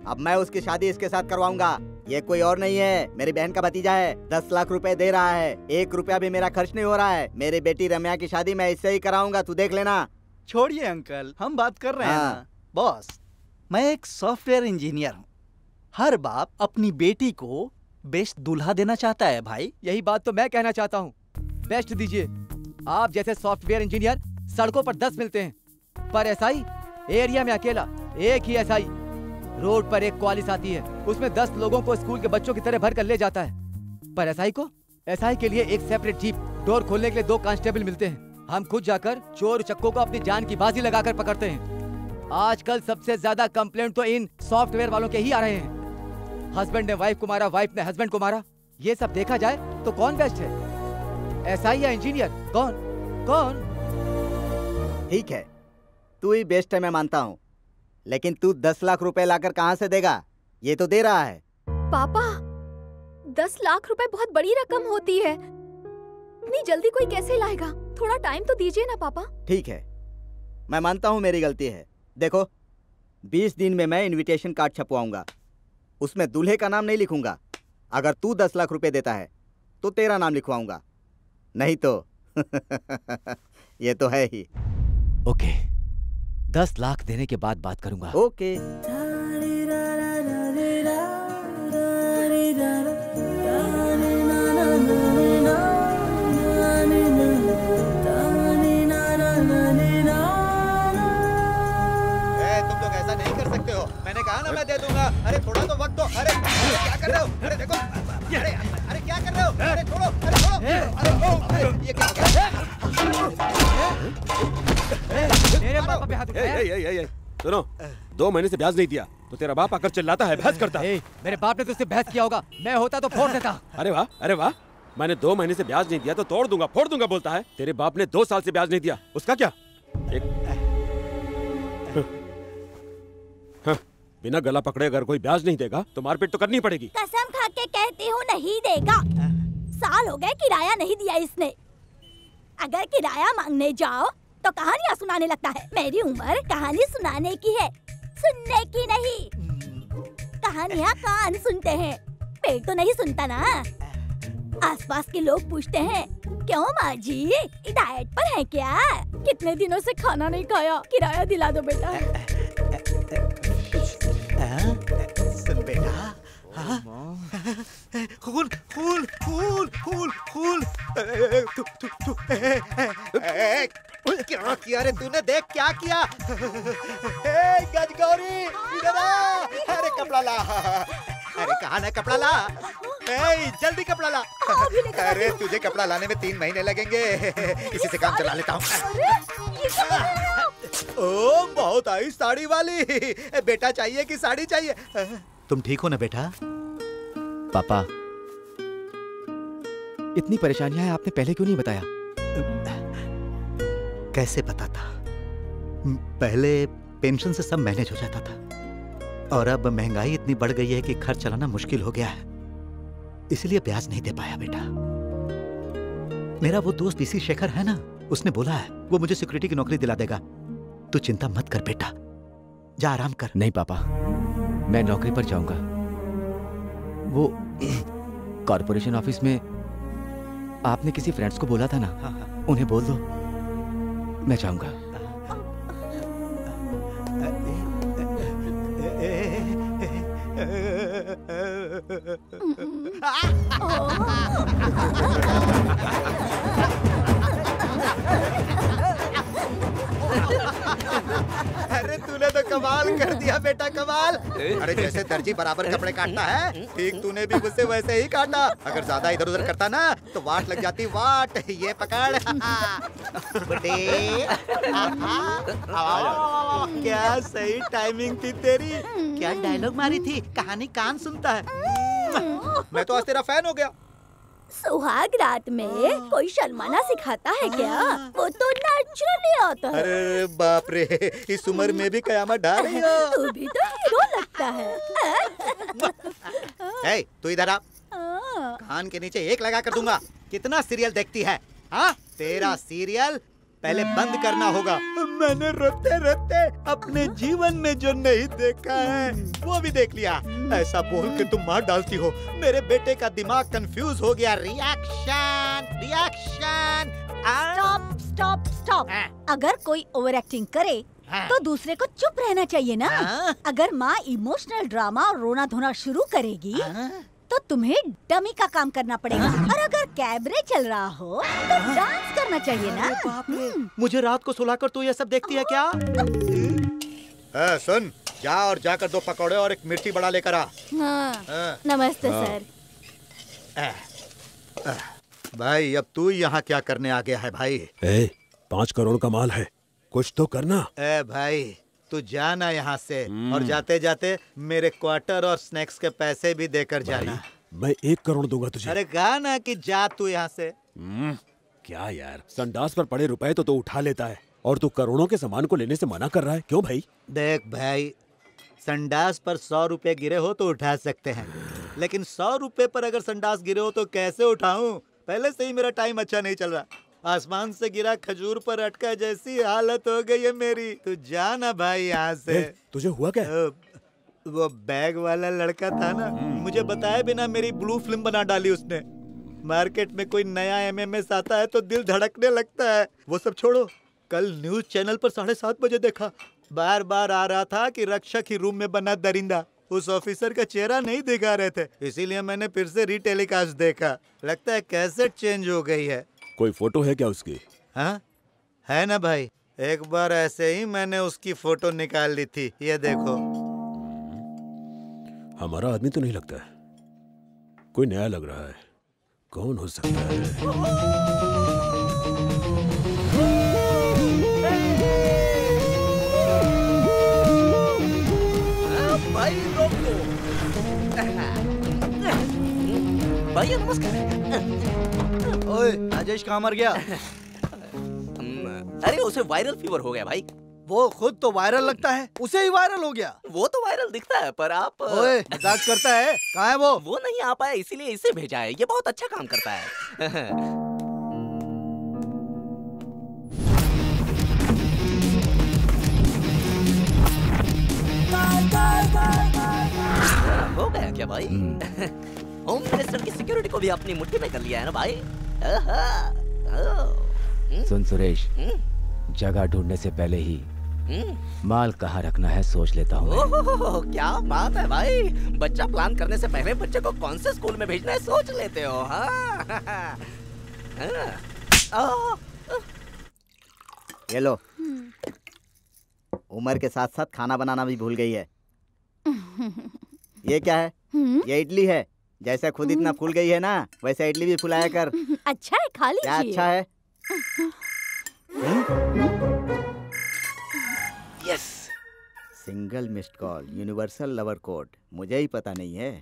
अब मैं उसकी शादी इसके साथ करवाऊंगा। ये कोई और नहीं है, मेरी बहन का भतीजा है। 10 लाख रुपए दे रहा है, 1 रुपया भी मेरा खर्च नहीं हो रहा है। मेरी बेटी रम्या की शादी मैं इससे ही कराऊंगा, तू देख लेना। छोड़िए अंकल, हम बात कर रहे हैं हाँ। ना। बॉस, मैं एक सॉफ्टवेयर इंजीनियर हूँ। हर बाप अपनी बेटी को बेस्ट दूल्हा देना चाहता है भाई। यही बात तो मैं कहना चाहता हूँ। बेस्ट दीजिए। आप जैसे सॉफ्टवेयर इंजीनियर सड़कों पर 10 मिलते हैं, पर एसआई एरिया में अकेला एक ही एसआई। रोड पर एक क्वालिस आती है, उसमें 10 लोगों को स्कूल के बच्चों की तरह भर कर ले जाता है। पर एसआई के लिए एक सेपरेट जीप, डोर खोलने के लिए 2 कांस्टेबल मिलते हैं। हम खुद जाकर चोर चक्कों को अपनी जान की बाजी लगाकर पकड़ते हैं। आजकल सबसे ज्यादा कंप्लेंट तो इन सॉफ्टवेयर वालों के ही आ रहे हैं। हस्बैंड ने वाइफ को मारा, वाइफ ने हस्बैंड को मारा। ये सब देखा जाए तो कौन बेस्ट है, एसआई या इंजीनियर? कौन? ठीक है, तू ही बेस्ट है, मैं मानता हूँ। लेकिन तू 10 लाख रुपए लाकर कहाँ से देगा? ये तो दे रहा है। पापा, 10 लाख रुपए बहुत बड़ी रकम होती है। इतनी जल्दी कोई कैसे लाएगा? थोड़ा टाइम तो दीजिए ना पापा। ठीक है, मैं मानता हूँ मेरी गलती है। देखो, 20 दिन में मैं इनविटेशन कार्ड छपवाऊंगा। उसमें दूल्हे का नाम नहीं लिखूंगा। अगर तू 10 लाख रुपए देता है तो तेरा नाम लिखवाऊंगा, नहीं तो ये तो है ही। ओके, 10 लाख देने के बाद बात करूंगा। ओके। तुम लोग ऐसा नहीं कर सकते हो। मैंने कहा ना मैं दे दूंगा। अरे थोड़ा तो वक्त दो। अरे क्या कर रहे हो? अरे देखो, अरे क्या कर रहे हो? अरे छोड़ो, अरे छोड़ो। अरे ये क्या हो गया? मेरे पापा पे हाथ उठाया। सुनो, 2 महीने से ब्याज नहीं दिया तो तेरा बाप आकर चिल्लाता है, बहस करता है। मेरे बाप ने तुझसे बहस किया होगा, मैं होता तो फोड़ देता। अरे वाह, मैंने 2 महीने से ब्याज नहीं दिया तो तोड़ दूंगा, फोड़ दूंगा बोलता है। तेरे बाप ने 2 साल से ब्याज नहीं दिया, उसका क्या? बिना गला पकड़े अगर कोई ब्याज नहीं देगा तो मारपीट तो करनी पड़ेगी। कसम खा के कहती हूँ नहीं देगा। साल हो गए किराया नहीं दिया इसने। अगर किराया मांगने जाओ तो कहानियाँ सुनाने लगता है। मेरी उम्र कहानी सुनाने की है, सुनने की नहीं। कहानियाँ कान सुनते हैं, पेट तो नहीं सुनता ना। आसपास के लोग पूछते हैं, क्यों माँ जी डाइट पर है क्या? कितने दिनों से खाना नहीं खाया, किराया दिला दो बेटा। सुन बेटा, खून खून खून खून खून। क्या किया रे तूने? देख क्या किया। गजगौरी इधर आ। अरे कपड़ा ला। अरे कहाँ ना कपड़ा ला। जल्दी कपड़ा ला। अरे तुझे कपड़ा लाने में 3 महीने लगेंगे। इसी से काम चला लेता हूँ। ओ बहुत आई साड़ी वाली। बेटा चाहिए कि साड़ी चाहिए? तुम ठीक हो ना बेटा? पापा, इतनी परेशानियां हैं, आपने पहले क्यों नहीं बताया? कैसे बताता? पहले पेंशन से सब मैनेज हो जाता था, और अब महंगाई इतनी बढ़ गई है कि खर्च चलाना मुश्किल हो गया है। इसलिए ब्याज नहीं दे पाया बेटा। मेरा वो दोस्त पीसी शेखर है ना, उसने बोला है वो मुझे सिक्योरिटी की नौकरी दिला देगा। तू चिंता मत कर बेटा, जा आराम कर। नहीं पापा, मैं नौकरी पर जाऊंगा। वो कॉर्पोरेशन ऑफिस में आपने किसी फ्रेंड्स को बोला था ना, उन्हें बोल दो मैं जाऊंगा। अरे तूने तो कमाल कर दिया बेटा, कमाल। अरे जैसे दर्जी बराबर कपड़े काटता है, ठीक तूने भी मुझसे वैसे ही काटा। अगर ज्यादा इधर उधर करता ना तो वाट लग जाती, वाट। ये पकड़। क्या सही टाइमिंग थी तेरी। क्या डायलॉग मारी थी, कहानी कान सुनता है। मैं तो आज तेरा फैन हो गया। सुहाग रात में कोई शर्माना सिखाता है क्या? वो तो नेचुरली आता है। अरे बाप रे, इस उम्र में भी कयामत ढा रही हो। तू भी तो हीरो लगता है। तू इधर आ। कान के नीचे 1 लगा कर दूंगा। कितना सीरियल देखती है? हाँ, तेरा सीरियल पहले बंद करना होगा। मैंने रोते रोते अपने जीवन में जो नहीं देखा है वो भी देख लिया। ऐसा बोल के तुम मार डालती हो। मेरे बेटे का दिमाग कंफ्यूज हो गया। Reaction reaction. Stop stop stop. अगर कोई ओवर एक्टिंग करे तो दूसरे को चुप रहना चाहिए ना। अगर माँ इमोशनल ड्रामा और रोना धोना शुरू करेगी तो तुम्हें डमी का काम करना पड़ेगा। और अगर कैबरे चल रहा हो तो डांस करना चाहिए ना। मुझे रात को सुलाकर तू ये सब देखती है क्या? सुन, जा और जाकर 2 पकौड़े और 1 मिर्ची बड़ा लेकर आ। नमस्ते सर। भाई अब तू यहाँ क्या करने आ गया है भाई? 5 करोड़ का माल है, कुछ तो करना। भाई तू जाना यहाँ से और जाते जाते मेरे क्वार्टर और स्नैक्स के पैसे भी देकर जाना। मैं 1 करोड़ दूंगा तुझे। अरे कहा ना कि जा तू यहाँ से। क्या यार, संडास पर पड़े रुपए तो उठा लेता है और तू करोड़ों के सामान को लेने से मना कर रहा है, क्यों भाई? देख भाई, संडास पर 100 रुपए गिरे हो तो उठा सकते हैं, लेकिन 100 रुपए पर अगर संडास गिरे हो तो कैसे उठाऊं? पहले से ही मेरा टाइम अच्छा नहीं चल रहा। आसमान से गिरा खजूर पर अटका जैसी हालत हो गई है मेरी। तू जाना भाई यहाँ से। तुझे हुआ क्या? वो बैग वाला लड़का था ना, मुझे बताए बिना मेरी ब्लू फिल्म बना डाली उसने। मार्केट में कोई नया MMS आता है तो दिल धड़कने लगता है। वो सब छोड़ो, कल न्यूज चैनल पर 7:30 बजे देखा, बार बार आ रहा था कि रक्षक ही रूम में बना दरिंदा। उस ऑफिसर का चेहरा नहीं दिखा रहे थे, इसीलिए मैंने फिर से रीटेलीकास्ट देखा। लगता है कैसेट चेंज हो गई है। कोई फोटो है क्या उसकी? हाँ है ना भाई, एक बार ऐसे ही मैंने उसकी फोटो निकाल ली थी, ये देखो। हमारा आदमी तो नहीं लगता है, कोई नया लग रहा है। कौन हो सकता है? भाई रोको। भाई नमस्कार। ओए राजेश कहाँ मर गया? अरे उसे वायरल फीवर हो गया भाई। वो खुद तो वायरल लगता है, उसे ही वायरल हो गया। वो तो वायरल दिखता है पर आप। ओए मजाक करता है, कहाँ है वो? वो नहीं आ पाया इसीलिए इसे भेजा है, ये बहुत अच्छा काम करता है। हो गया क्या भाई? होम मिनिस्टर की सिक्योरिटी को भी अपनी मुट्ठी में कर लिया है ना भाई। सुन सुरेश, जगह ढूंढने से पहले ही माल कहाँ रखना है सोच लेता हूँ। क्या बात है भाई, बच्चा प्लान करने से पहले बच्चे को कौन से स्कूल में भेजना है सोच लेते हो। ये लो, उम्र के साथ साथ खाना बनाना भी भूल गई है। ये क्या है? ये इडली है। जैसे खुद इतना फूल गई है ना, वैसे इडली भी फुलाया कर। अच्छा है, खा लीजिए। क्या अच्छा है? Yes. Single missed call, universal lover code, मुझे ही पता नहीं है।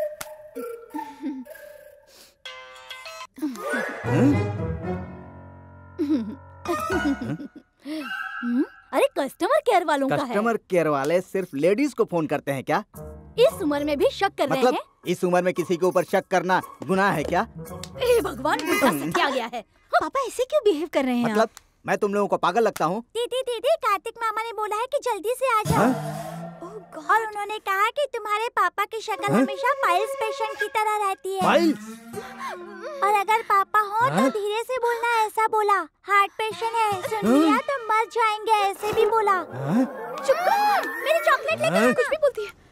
अरे कस्टमर केयर वालों का है। कस्टमर केयर वाले सिर्फ लेडीज को फोन करते हैं क्या? इस उम्र में भी शक कर रहे हैं? इस उम्र में किसी के ऊपर शक करना गुनाह है क्या? हे भगवान, क्या गया है? पापा ऐसे क्यों बिहेव कर रहे हैं? मतलब मैं तुम लोगों को पागल लगता हूँ? दीदी दीदी, कार्तिक मामा ने बोला है कि जल्दी से आ जाओ। और उन्होंने कहा कि तुम्हारे पापा की शक्ल हमेशा फाइल्स पेशेंट की तरह रहती है। फाइल्स? और अगर पापा हो तो धीरे से बोलना, ऐसा बोला। हार्ट पेशेंट है, सुन लिया तो मर जाएंगे, ऐसे भी बोला। चुप कर, मेरी चॉकलेट लेकर कुछ भी बोलती है।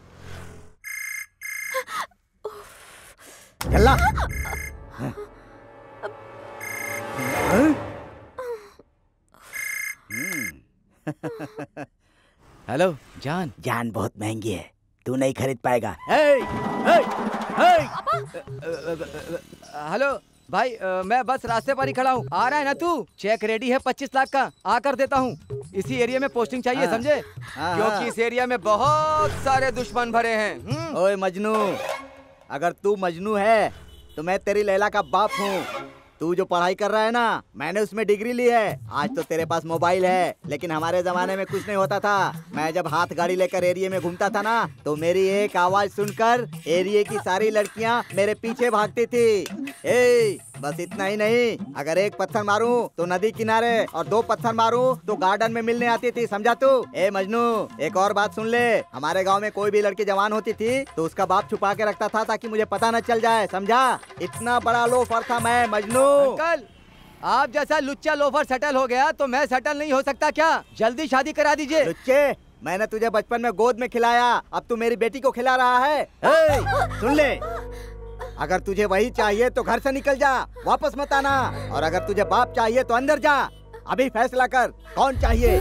चला। हेलो जान। जान बहुत महंगी है, तू नहीं खरीद पाएगा। हेलो भाई, मैं बस रास्ते पर ही खड़ा हूँ, आ रहा है ना तू? चेक रेडी है 25 लाख का, आकर देता हूँ। इसी एरिया में पोस्टिंग चाहिए, समझे? क्योंकि इस एरिया में बहुत सारे दुश्मन भरे हैं। ओए मजनू, अगर तू मजनू है तो मैं तेरी लैला का बाप हूँ। तू जो पढ़ाई कर रहा है ना, मैंने उसमें डिग्री ली है। आज तो तेरे पास मोबाइल है, लेकिन हमारे जमाने में कुछ नहीं होता था। मैं जब हाथ गाड़ी लेकर एरिया में घूमता था ना, तो मेरी एक आवाज सुनकर एरिया की सारी लड़कियां मेरे पीछे भागती थी। बस इतना ही नहीं, अगर एक पत्थर मारूं तो नदी किनारे और 2 पत्थर मारूं तो गार्डन में मिलने आती थी, समझा तू? ए मजनू, एक और बात सुन ले, हमारे गांव में कोई भी लड़की जवान होती थी तो उसका बाप छुपा के रखता था ताकि मुझे पता न चल जाए, समझा? इतना बड़ा लोफर था मैं, मजनू। अंकल, आप जैसा लुच्चा लोफर सेटल हो गया तो मैं सेटल नहीं हो सकता क्या? जल्दी शादी करा दीजिए। लुच्चे, मैंने तुझे बचपन में गोद में खिलाया, अब तू मेरी बेटी को खिला रहा है? सुन ले, अगर तुझे वही चाहिए तो घर से निकल जा, वापस मत आना, और अगर तुझे बाप चाहिए तो अंदर जा। अभी फैसला कर, कौन चाहिए?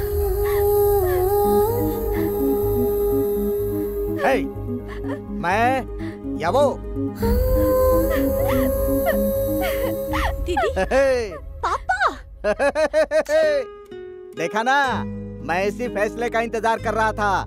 मैं या वो? दीदी, पापा। देखा ना, मैं इसी फैसले का इंतजार कर रहा था।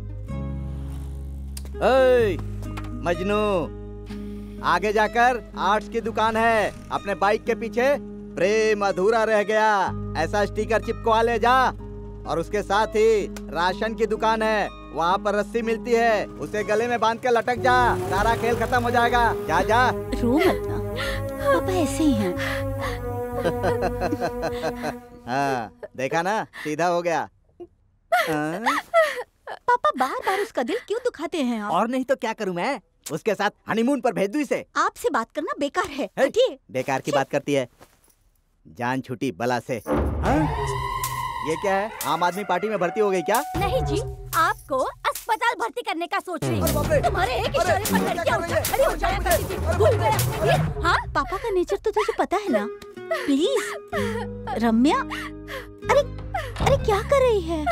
मजनू, आगे जाकर आर्ट्स की दुकान है, अपने बाइक के पीछे प्रेम अधूरा रह गया ऐसा स्टिकर चिपकवा ले जा, और उसके साथ ही राशन की दुकान है, वहाँ पर रस्सी मिलती है, उसे गले में बांध के लटक जा, सारा खेल खत्म हो जाएगा। जा जा। रो मत ना, पापा ऐसे ही हैं। हाँ, देखा ना, सीधा हो गया। पापा बार बार उसका दिल क्यों दुखाते हैं आप? और नहीं तो क्या करूं मैं? उसके साथ हनीमून पर भेज दूं इसे? आपसे बात करना बेकार है। हटिए। बेकार की बात करती है, जान छूटी बला से। हाँ? ये क्या है, आम आदमी पार्टी में भर्ती हो गई क्या? नहीं जी, आपको अस्पताल भर्ती करने का सोच रही हूँ। तुम्हारे एक इशारे पर लड़कियां खड़ी हो जाया करती थी। भूल गया? हाँ, पापा का नेचर तो तुझे पता है ना। प्लीज रम्या, अरे क्या कर रही है?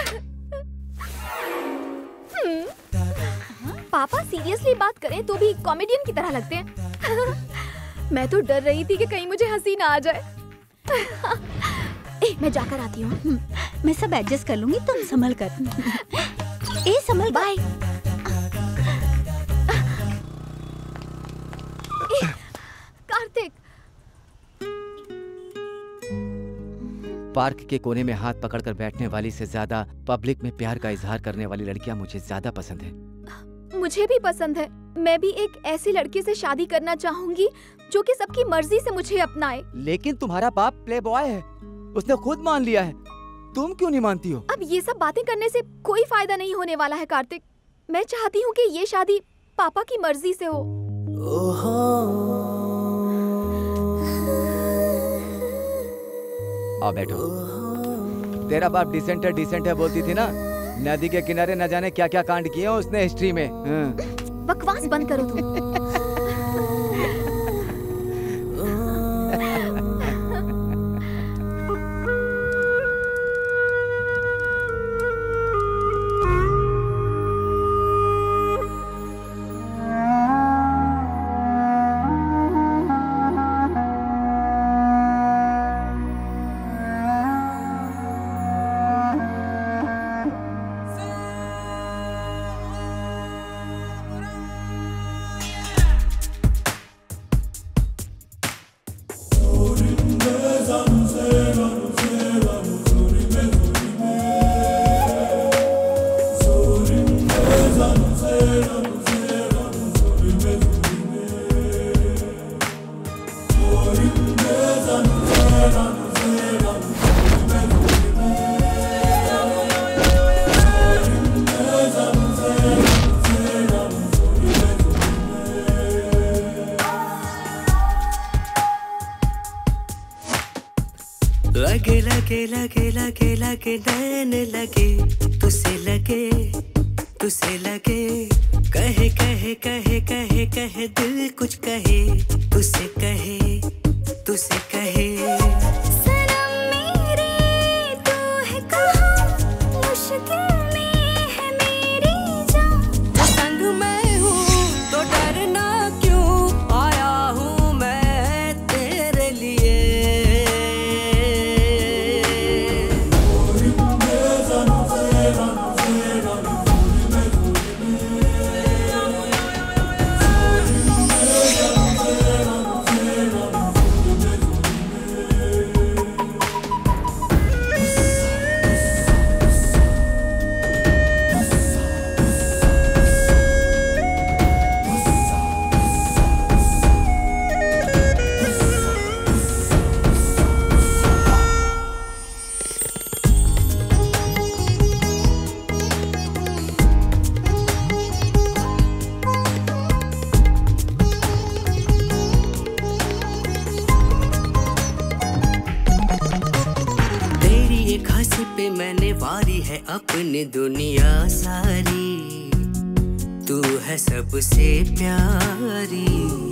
पापा सीरियसली बात करें तो भी कॉमेडियन की तरह लगते हैं। मैं तो डर रही थी कि कहीं मुझे हंसी ना आ जाए। मैं जाकर आती हूँ। मैं सब एडजस्ट कर लूंगी, तुम संभल कर। संभल। बाय। कार्तिक। पार्क के कोने में हाथ पकड़कर बैठने वाली से ज्यादा पब्लिक में प्यार का इजहार करने वाली लड़कियां मुझे ज्यादा पसंद है। मुझे भी पसंद है। मैं भी एक ऐसी लड़की से शादी करना चाहूंगी जो कि सबकी मर्जी से मुझे अपनाए। लेकिन तुम्हारा बाप प्ले बॉय है, उसने खुद मान लिया है, तुम क्यों नहीं मानती हो? अब ये सब बातें करने से कोई फायदा नहीं होने वाला है कार्तिक। मैं चाहती हूँ कि ये शादी पापा की मर्जी से हो। आओ बैठो। तेरा बाप डिसेंट है बोलती थी ना, नदी के किनारे न जाने क्या क्या कांड किए उसने हिस्ट्री में। बकवास बंद करो तुम। लगे नैन लगे तुसे लगे कहे कहे कहे कहे कहे दिल कुछ कहे तुसे कहे सनम मेरे तू है कहाँ मुश्किल में है मेरी जान संग मैं हूँ तो डरना क्यों आया हूँ मैं तेरे लिए एक हंसी पे मैंने वारी है अपनी दुनिया सारी, तू है सबसे प्यारी।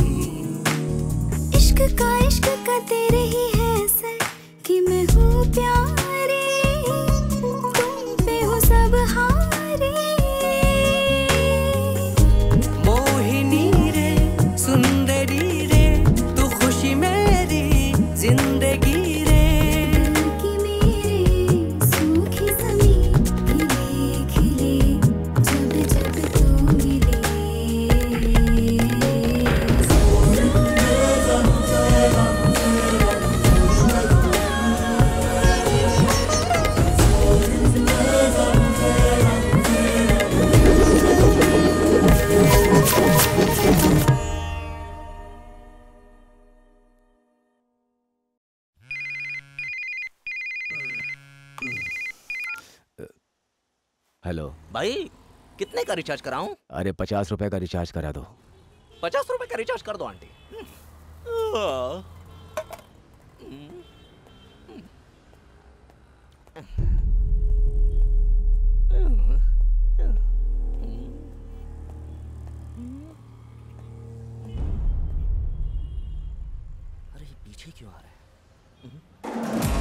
इश्क का तेरे ही है असर कि मैं हूँ प्यारी, तुम पे हो सब हारी। मोहिनी रे सुंदरी रे, तू खुशी मेरी जिंदगी रे। दिल की मेरे सूखी ज़मीं खिले खिले जब जब तू मिले। हेलो भाई कितने का रिचार्ज कराऊं? अरे 50 रुपए का रिचार्ज करा दो। 50 रुपए का रिचार्ज कर दो आंटी। अरे ये पीछे क्यों आ रहा है?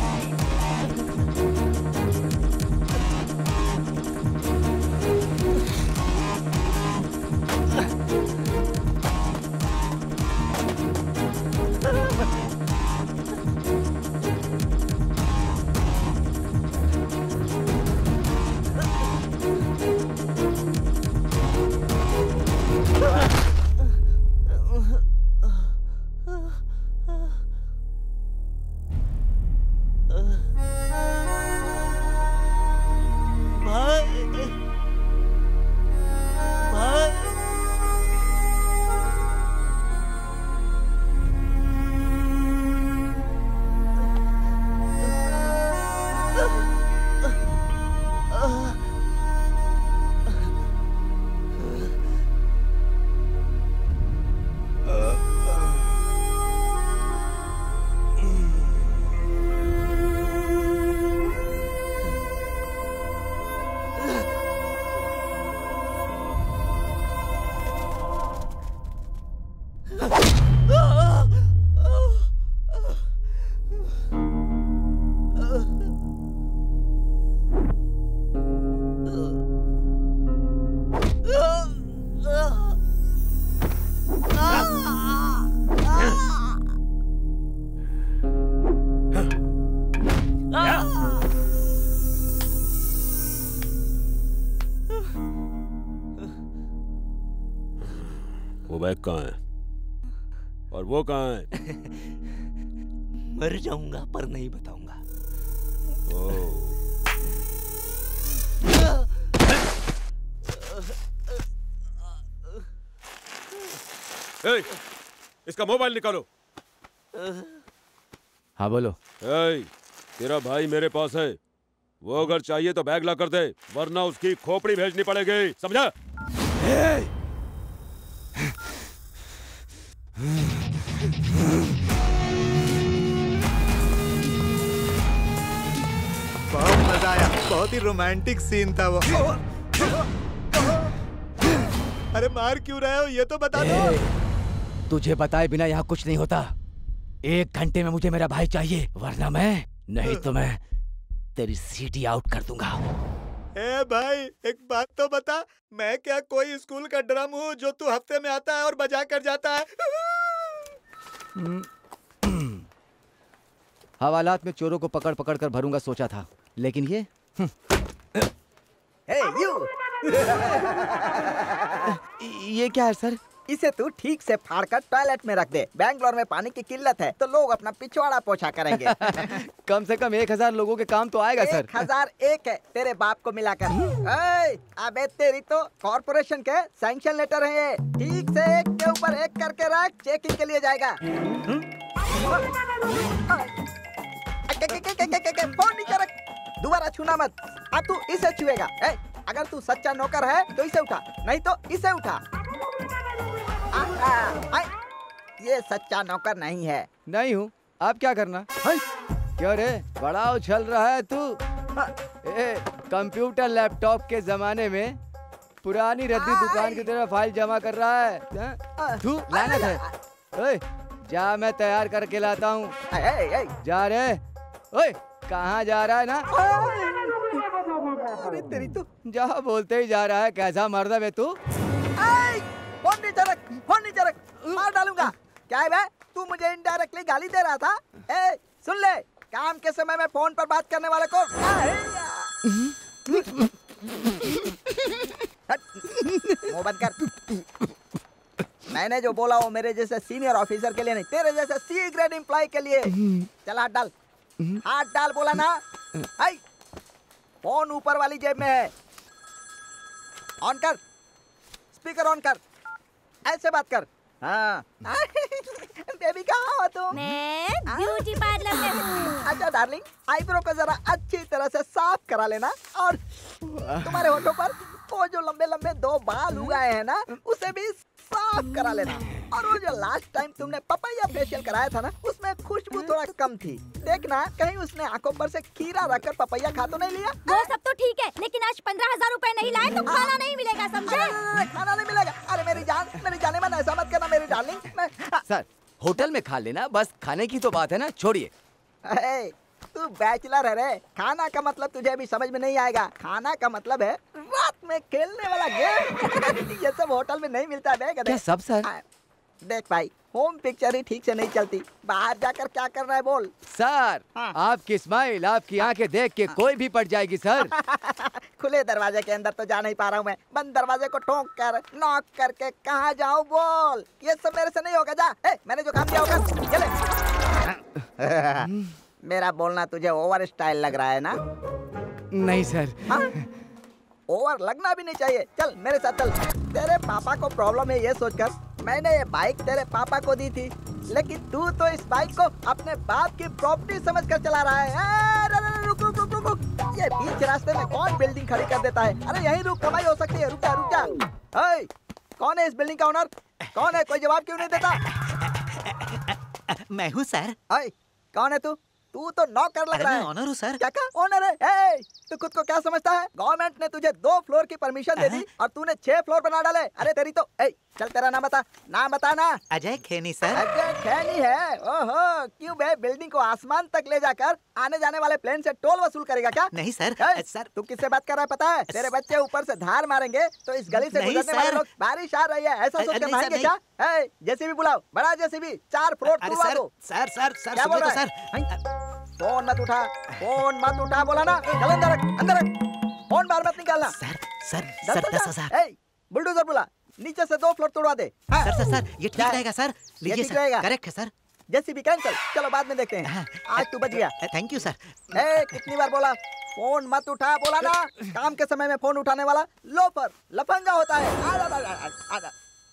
वो बैग कहाँ है और वो कहाँ है? मर जाऊंगा पर नहीं बताऊंगा। ए, इसका मोबाइल निकालो। हाँ बोलो। ए, तेरा भाई मेरे पास है, वो अगर चाहिए तो बैग ला कर दे, वरना उसकी खोपड़ी भेजनी पड़ेगी, समझा? बहुत मजा आया, बहुत ही रोमांटिक सीन था वो। अरे मार क्यों रहे हो ये तो बता दो। तुझे बताए बिना यहाँ कुछ नहीं होता। 1 घंटे में मुझे मेरा भाई चाहिए, वरना मैं नहीं तो मैं तेरी सीटी आउट कर दूंगा। ए भाई एक बात तो बता, मैं क्या कोई स्कूल का ड्रम हूँ जो तू हफ्ते में आता है और बजा कर जाता है? हवालात में चोरों को पकड़ पकड़ कर भरूंगा सोचा था, लेकिन ये ये क्या है सर? इसे तू ठीक से फाड़कर टॉयलेट में रख दे। बैंगलोर में पानी की किल्लत है तो लोग अपना पिछवाड़ा पोछा करेंगे। कम से कम 1000 लोगों के काम तो आएगा सर। 1001 है तेरे बाप को मिलाकर। अबे तेरी तो कॉर्पोरेशन के सैंक्शन लेटर है ये। ठीक से एक के ऊपर एक करके रख, चेकिंग के लिए जाएगा। फोन नीचे रख, दोबारा छूना मत। अब तू इसे छुएगा। अगर तू सच्चा नौकर है तो इसे उठा, नहीं तो इसे उठा। ये सच्चा नौकर नहीं है। नहीं हूँ। आप क्या करना? क्यों रे, बड़ा उछल रहा है तू? कंप्यूटर लैपटॉप के जमाने में पुरानी रद्दी दुकान की तरह फाइल जमा कर रहा है। तू लानत है। ओए, जा मैं तैयार करके लाता हूँ। जा रे। ओए, कहाँ जा रहा है ना? अरे तेरी तो जा बोलते ही जा रहा है। कैसा मर्द है तू? फोन नीचे रख, मार डालूंगा। क्या है बे? तू मुझे इनडायरेक्टली गाली दे रहा था? सुन ले, काम के समय में फोन पर बात करने वाले को मुंह बंद कर। मैंने जो बोला वो मेरे जैसे सीनियर ऑफिसर के लिए नहीं, तेरे जैसे सी ग्रेड एम्प्लॉय के लिए। चल हाथ डाल, हाथ डाल बोला ना। हाय, फोन ऊपर वाली जेब में है। ऑन कर, स्पीकर ऑन कर, ऐसे बात कर। हाँ। बेबी कहाँ हो तुम? मैं ब्यूटी पार्लर में हूँ। अच्छा डार्लिंग, आईब्रो को जरा अच्छी तरह से साफ करा लेना, और तुम्हारे होठों पर वो जो लंबे लंबे 2 बाल उगाए हैं ना, उसे भी साफ करा लेना। और वो जो लास्ट टाइम तुमने पपैया फेशियल कराया था ना, उसमें खुशबू थोड़ा कम थी। देखना कहीं उसने आंखों पर से खीरा रखकर पपैया खा तो नहीं लिया। वो सब तो ठीक है, लेकिन आज 15,000 रुपए नहीं लाए तो खाना नहीं मिलेगा, समझे? खाना नहीं मिलेगा? अरे मेरी जाने मन, ऐसा मत करना मेरी डार्लिंग। सर, होटल में खा लेना, बस खाने की तो बात है ना, छोड़िए। तू बैचलर है रे, खाना का मतलब तुझे अभी समझ में नहीं आएगा। खाना का मतलब है रात में खेलने वाला गेम। ये सब होटल में नहीं मिलता है। क्या सब सर? देख भाई, होम पिक्चर ही ठीक से नहीं चलती, बाहर जाकर क्या कर रहा है बोल। सर, आपकी स्माइल, आपकी आंखें देख के कोई भी पड़ जाएगी सर। खुले दरवाजे के अंदर तो जा नहीं पा रहा हूँ मैं, बंद दरवाजे को ठोक कर नॉक करके कहाँ जाऊँ बोल। ये सब मेरे से नहीं होगा। जा, मैंने जो काम दिया होगा चले। मेरा बोलना तुझे ओवर स्टाइल लग रहा है ना? नहीं सर। ओवर लगना भी नहीं चाहिए। चल मेरे साथ चल। तेरे पापा को प्रॉब्लम है ये सोचकर मैंने ये बाइक तेरे पापा को दी थी, लेकिन तू तो इस बाइक को अपने बाप की प्रॉपर्टी समझकर चला रहा है। रुक रुक रुक रुक रुक। ये बीच रास्ते में कौन बिल्डिंग खड़ी कर देता है? अरे यहीं रुक, कमाई हो सकती है। रुक जा रुक जा। कौन है इस बिल्डिंग का ओनर? कौन है? कोई जवाब क्यों नहीं देता? मैं हूँ सर। कौन है तू? तू तो नौकर लग रहा है। मैं ऑनर हूँ सर। क्या कहा ऑनर है? तू खुद को क्या समझता है? गवर्नमेंट ने तुझे 2 फ्लोर की परमिशन दे दी और तूने 6 फ्लोर बना डाले। अरे तेरी तो चल तेरा नाम बता, नाम बता ना। अजय खेनी सर। अजय खेनी है? ओहो, क्यों बे, बिल्डिंग को आसमान तक ले जाकर आने जाने वाले प्लेन से टोल वसूल करेगा क्या? नहीं सर। सर तू किससे बात कर रहा है पता है? तेरे बच्चे ऊपर से धार मारेंगे तो इस गली से गुजरने वाले लोग बारिश आ रही है ऐसा सोचकर नहाएंगे क्या? जेसीबी बुलाओ, बड़ा जेसीबी, 4 फ्लोर तुड़वा दो। सर सर सर क्या बोल रहा है? फोन मत उठा, फोन मत उठा बोला ना। चल अंदर रख, अंदर रख, फोन बाहर मत निकालना। सर 10,000। बुलडोजर बुला, नीचे से 2 फ्लोर तोड़वा दे। सर ये ठीक रहेगा सर। लीजिए ठीक रहेगा? करेक्ट है सर। जेसीबी कैंसिल, चलो बाद में देखते हैं। आज तू बच गया। Thank you sir. कितनी बार बोला फोन मत उठा बोला ना? काम के समय में फोन उठाने वाला लोफर लफंगा होता है।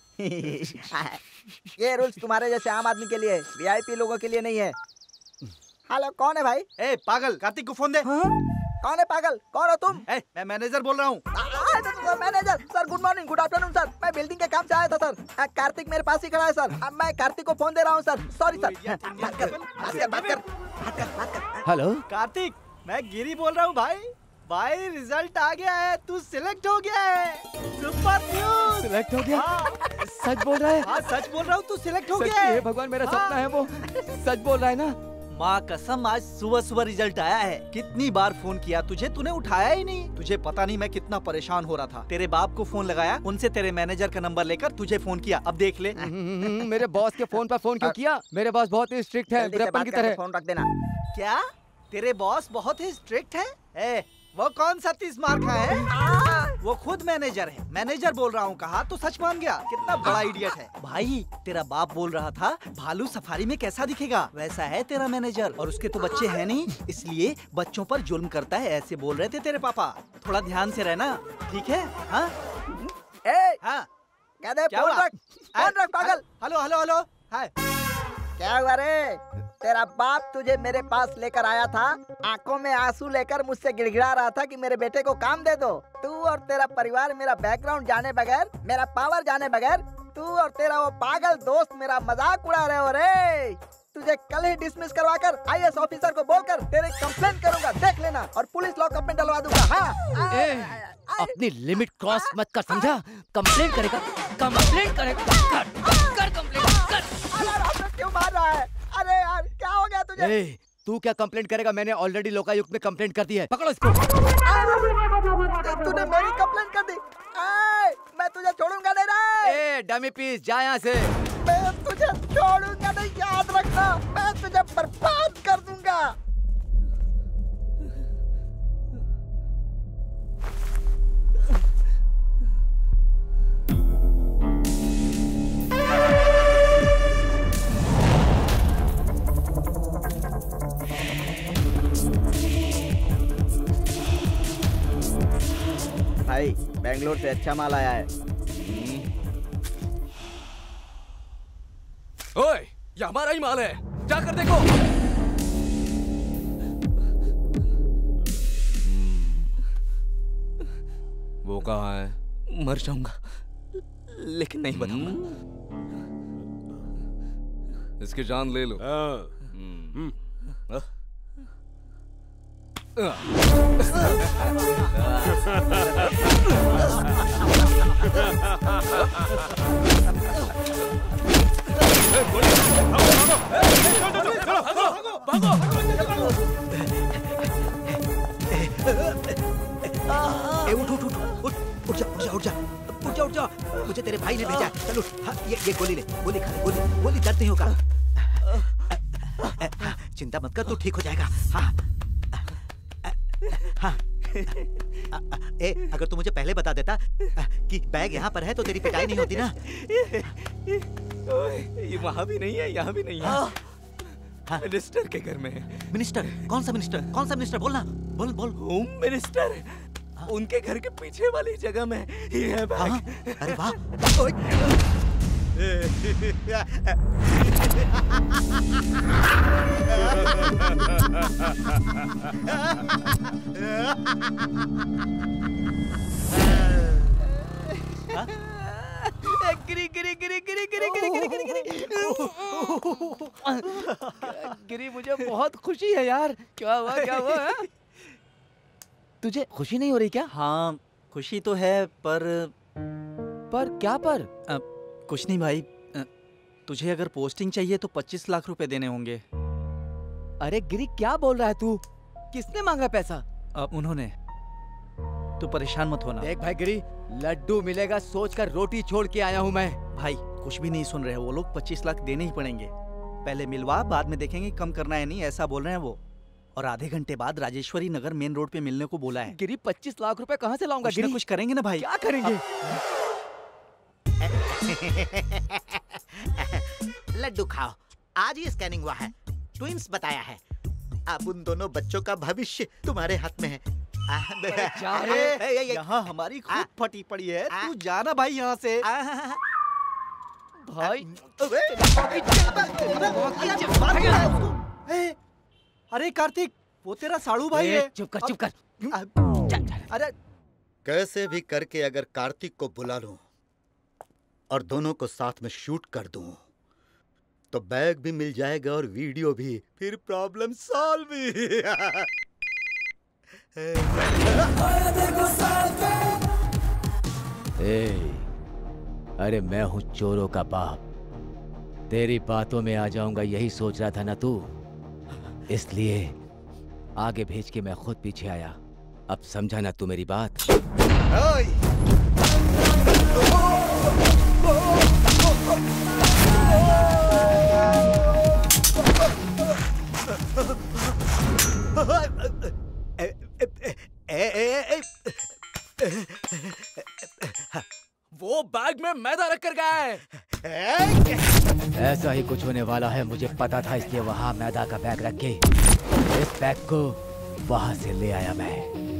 ये रूल्स तुम्हारे जैसे आम आदमी के लिए, वीआईपी लोगों के लिए नहीं है। हेलो, कौन है भाई? पागल, कार्तिक को फोन दे। कौन है पागल? कौन हो तुम? मैं मैनेजर बोल रहा हूँ। Manager sir, good morning, good afternoon sir. मैं बिल्डिंग के काम से आया था सर। कार्तिक मेरे पास ही खड़ा है सर। मैं कार्तिक को फोन दे रहा हूँ सर। Sorry sir. बात कर। हेलो कार्तिक, मैं गिरी बोल रहा हूँ भाई। भाई रिजल्ट आ गया है, तू सिलेक्ट हो गया है। Super news. सिलेक्ट हो गया? सच बोल रहा है? हाँ सच बोल रहा हूँ, तू सिलेक्ट हो सच गया है। भगवान, मेरा सपना है वो सच बोल रहा है ना? माँ कसम, आज सुबह सुबह रिजल्ट आया है। कितनी बार फोन किया तुझे, तूने उठाया ही नहीं। तुझे पता नहीं मैं कितना परेशान हो रहा था। तेरे बाप को फोन लगाया, उनसे तेरे मैनेजर का नंबर लेकर तुझे फोन किया। अब देख ले। मेरे बॉस के फोन पर फोन क्यों किया? मेरे बॉस बहुत ही स्ट्रिक्ट है, बचपन की तरह। फोन रख देना। क्या तेरे बॉस बहुत ही स्ट्रिक्ट है? वो कौन सा 30 मार्क का है? वो खुद मैनेजर है। मैनेजर बोल रहा हूँ, कहा तो सच मान गया। कितना बड़ा इडियट है भाई। तेरा बाप बोल रहा था भालू सफारी में कैसा दिखेगा, वैसा है तेरा मैनेजर। और उसके तो बच्चे हैं नहीं, इसलिए बच्चों पर जुल्म करता है, ऐसे बोल रहे थे तेरे पापा। थोड़ा ध्यान से रहना, ठीक है? हाँ फोन रख पागल। Hello hello hello. हाय, क्या हुआ रे? तेरा बाप तुझे मेरे पास लेकर आया था, आंखों में आंसू लेकर मुझसे गिड़गिड़ा रहा था कि मेरे बेटे को काम दे दो। तू और तेरा परिवार मेरा बैकग्राउंड जाने बगैर, मेरा पावर जाने बगैर, तू और तेरा वो पागल दोस्त मेरा मजाक उड़ा रहे हो रे। तुझे कल ही डिसमिस करवाकर आईएएस ऑफिसर को बोलकर तेरे कंप्लेंट करूंगा, देख लेना, और पुलिस लॉकअप में डलवा दूंगा। हाँ अपनी लिमिट क्रॉस मत कर, समझा? कंप्लेंट करेगा, कंप्लेंट करेगा, कर कंप्लेंट कर। क्यों मार रहा है? अरे यार क्या हो गया तुझे? तू क्या कंप्लेंट करेगा? मैंने ऑलरेडी लोकायुक्त में कंप्लेंट कर दी है। पकड़ो इसको। तूने मेरी कंप्लेंट कर दी? मैं तुझे छोड़ूंगा नहीं रे। डमी पीस, जा यहाँ से। मैं तुझे छोड़ूंगा नहीं, याद रखना, मैं तुझे बर्बाद कर दूंगा। भाई बेंगलोर से अच्छा माल आया है। ओए, ये हमारा ही माल है, जाकर देखो। वो कहाँ है? मर जाऊंगा, लेकिन नहीं बताऊंगा। इसकी जान ले लो। उठ जा, मुझे तेरे भाई ने भेजा। चल उठ, हाँ, ये गोली ले, गोली खा ले, गोली दर्द नहीं होगा। चिंता मत कर, तू ठीक हो जाएगा। हाँ हाँ। अगर तू मुझे पहले बता देता कि बैग यहाँ पर है तो तेरी पिटाई नहीं होती ना। ये वहाँ भी नहीं है, यहाँ भी नहीं है। हाँ। मिनिस्टर के घर में है। मिनिस्टर? कौन सा मिनिस्टर? कौन सा मिनिस्टर? बोलना, बोल बोल। होम मिनिस्टर, उनके घर के पीछे वाली जगह में ये है बैग। हाँ? अरे वाह। गिरी गिरी गिरी गिरी गिरी गिरी गिरी गिरी गिरी गिरी, मुझे बहुत खुशी है यार। क्या हुआ, क्या हुआ? तुझे खुशी नहीं हो रही क्या? हाँ खुशी तो है, पर क्या पर? कुछ नहीं भाई, तुझे अगर पोस्टिंग चाहिए तो 25 लाख रुपए देने होंगे। अरे गिरी क्या बोल रहा है तू? किसने मांगा पैसा? उन्होंने। तू परेशान मत होना। देख भाई गिरी, लड्डू मिलेगा सोचकर रोटी छोड़ के आया हूँ मैं। भाई कुछ भी नहीं सुन रहे, वो लोग 25 लाख देने ही पड़ेंगे। पहले मिलवा, बाद में देखेंगे कम करना है नहीं, ऐसा बोल रहे हैं वो। और आधे घंटे बाद राजेश्वरी नगर मेन रोड पे मिलने को बोला है। गिरी 25 लाख रुपए कहाँ से लाऊंगा? गिरी कुछ करेंगे ना भाई। क्या करेंगे? लड्डू खाओ, आज ही स्कैनिंग हुआ है, ट्विंस बताया है। अब उन दोनों बच्चों का भविष्य तुम्हारे हाथ में है। यहाँ हमारी खूब फटी पड़ी है, तू जाना भाई यहाँ से। भाई अरे कार्तिक, वो तेरा साड़ू भाई है। चुप कर, चुप कर। अरे कैसे भी करके अगर कार्तिक को बुला लूं और दोनों को साथ में शूट कर दूं तो बैग भी मिल जाएगा और वीडियो भी, फिर प्रॉब्लम सॉल्व भी। अरे मैं हूँ चोरों का बाप, तेरी बातों में आ जाऊंगा यही सोच रहा था ना तू? इसलिए आगे भेज के मैं खुद पीछे आया। अब समझा ना तू मेरी बात? वो बैग में मैदा रख कर गया है। ऐसा ही कुछ होने वाला है, मुझे पता था, इसलिए वहां मैदा का बैग रख के इस बैग को वहां से ले आया मैं।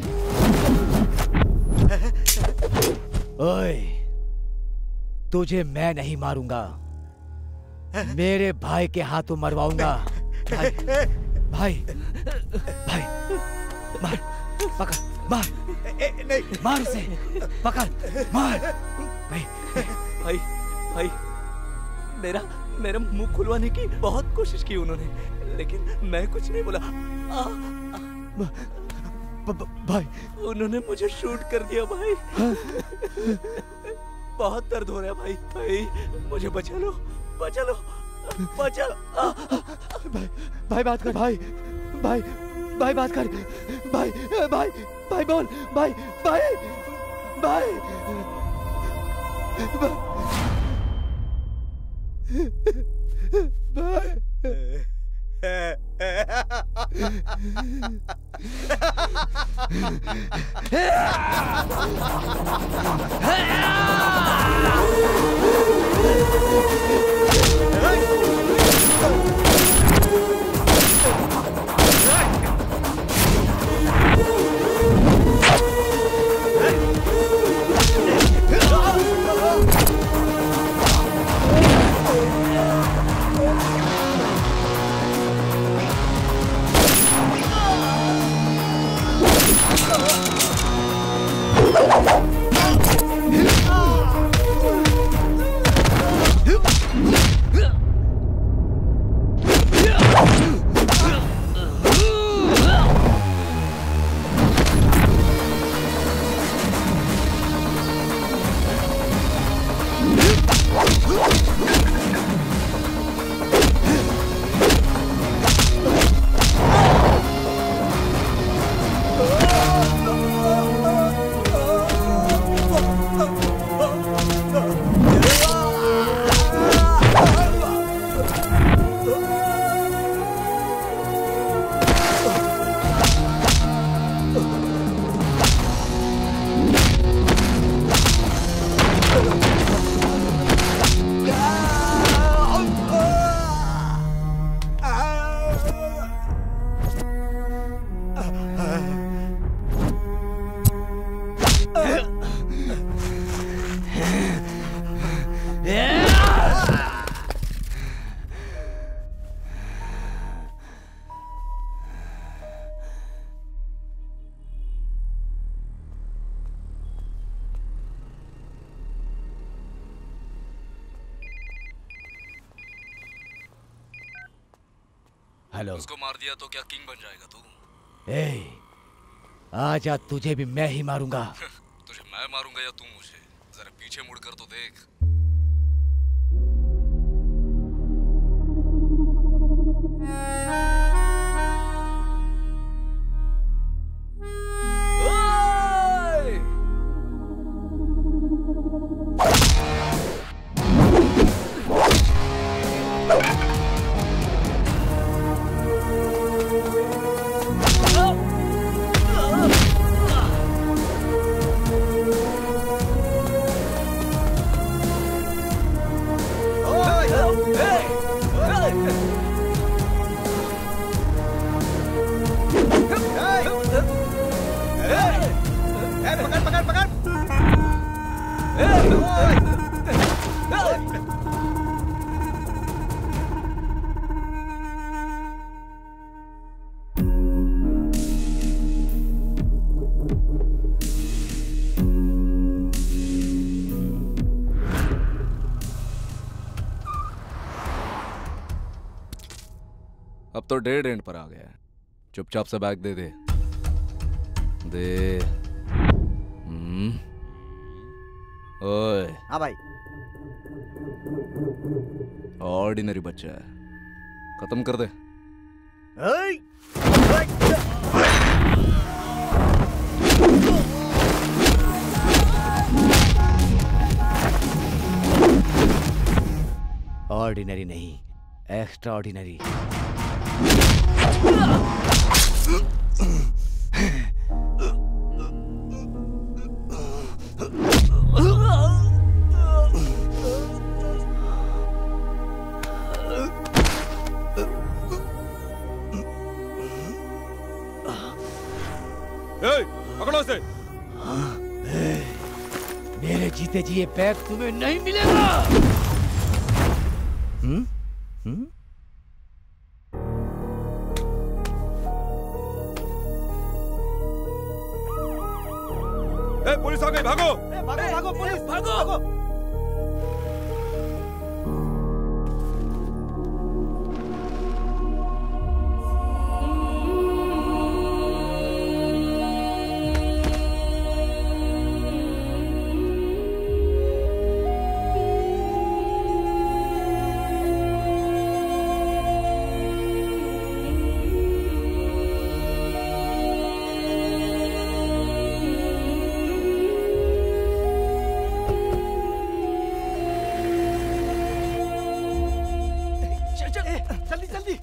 ओए, तुझे मैं नहीं मारूंगा, मेरे भाई के हाथों मरवाऊंगा। भाई भाई भाई, मार, पकड़, मार, नहीं, मार उसे, पकड़, मार। भाई भाई, मेरा मुंह खुलवाने की बहुत कोशिश की उन्होंने, लेकिन मैं कुछ नहीं बोला। भाई उन्होंने मुझे शूट कर दिया भाई। बहुत दर्द हो रहा है भाई। भाई मुझे बचा लो, बचा लो, बचा लो। भाई बात कर भाई, भाई भाई बात कर भाई, भाई भाई बोल भाई, भाई भाई हेलो। उसको मार दिया तो क्या किंग बन जाएगा तू? आजा, तुझे भी मैं ही मारूंगा। तुझे मैं मारूंगा या तू मुझे? जरा पीछे मुड़कर तो देख। अब तो डेड एंड पर आ गया है। चुपचाप से बैग दे दे। दे। ओए। हाँ भाई। ऑर्डिनरी बच्चा है, खत्म कर दे। ऑर्डिनरी नहीं, एक्स्ट्रा ऑर्डिनरी। पकड़ो से। मेरे जीते जी ये बैग तुम्हें नहीं मिलेगा। पुलिस आ गई, भागो। भागो भागो पुलिस, भागो।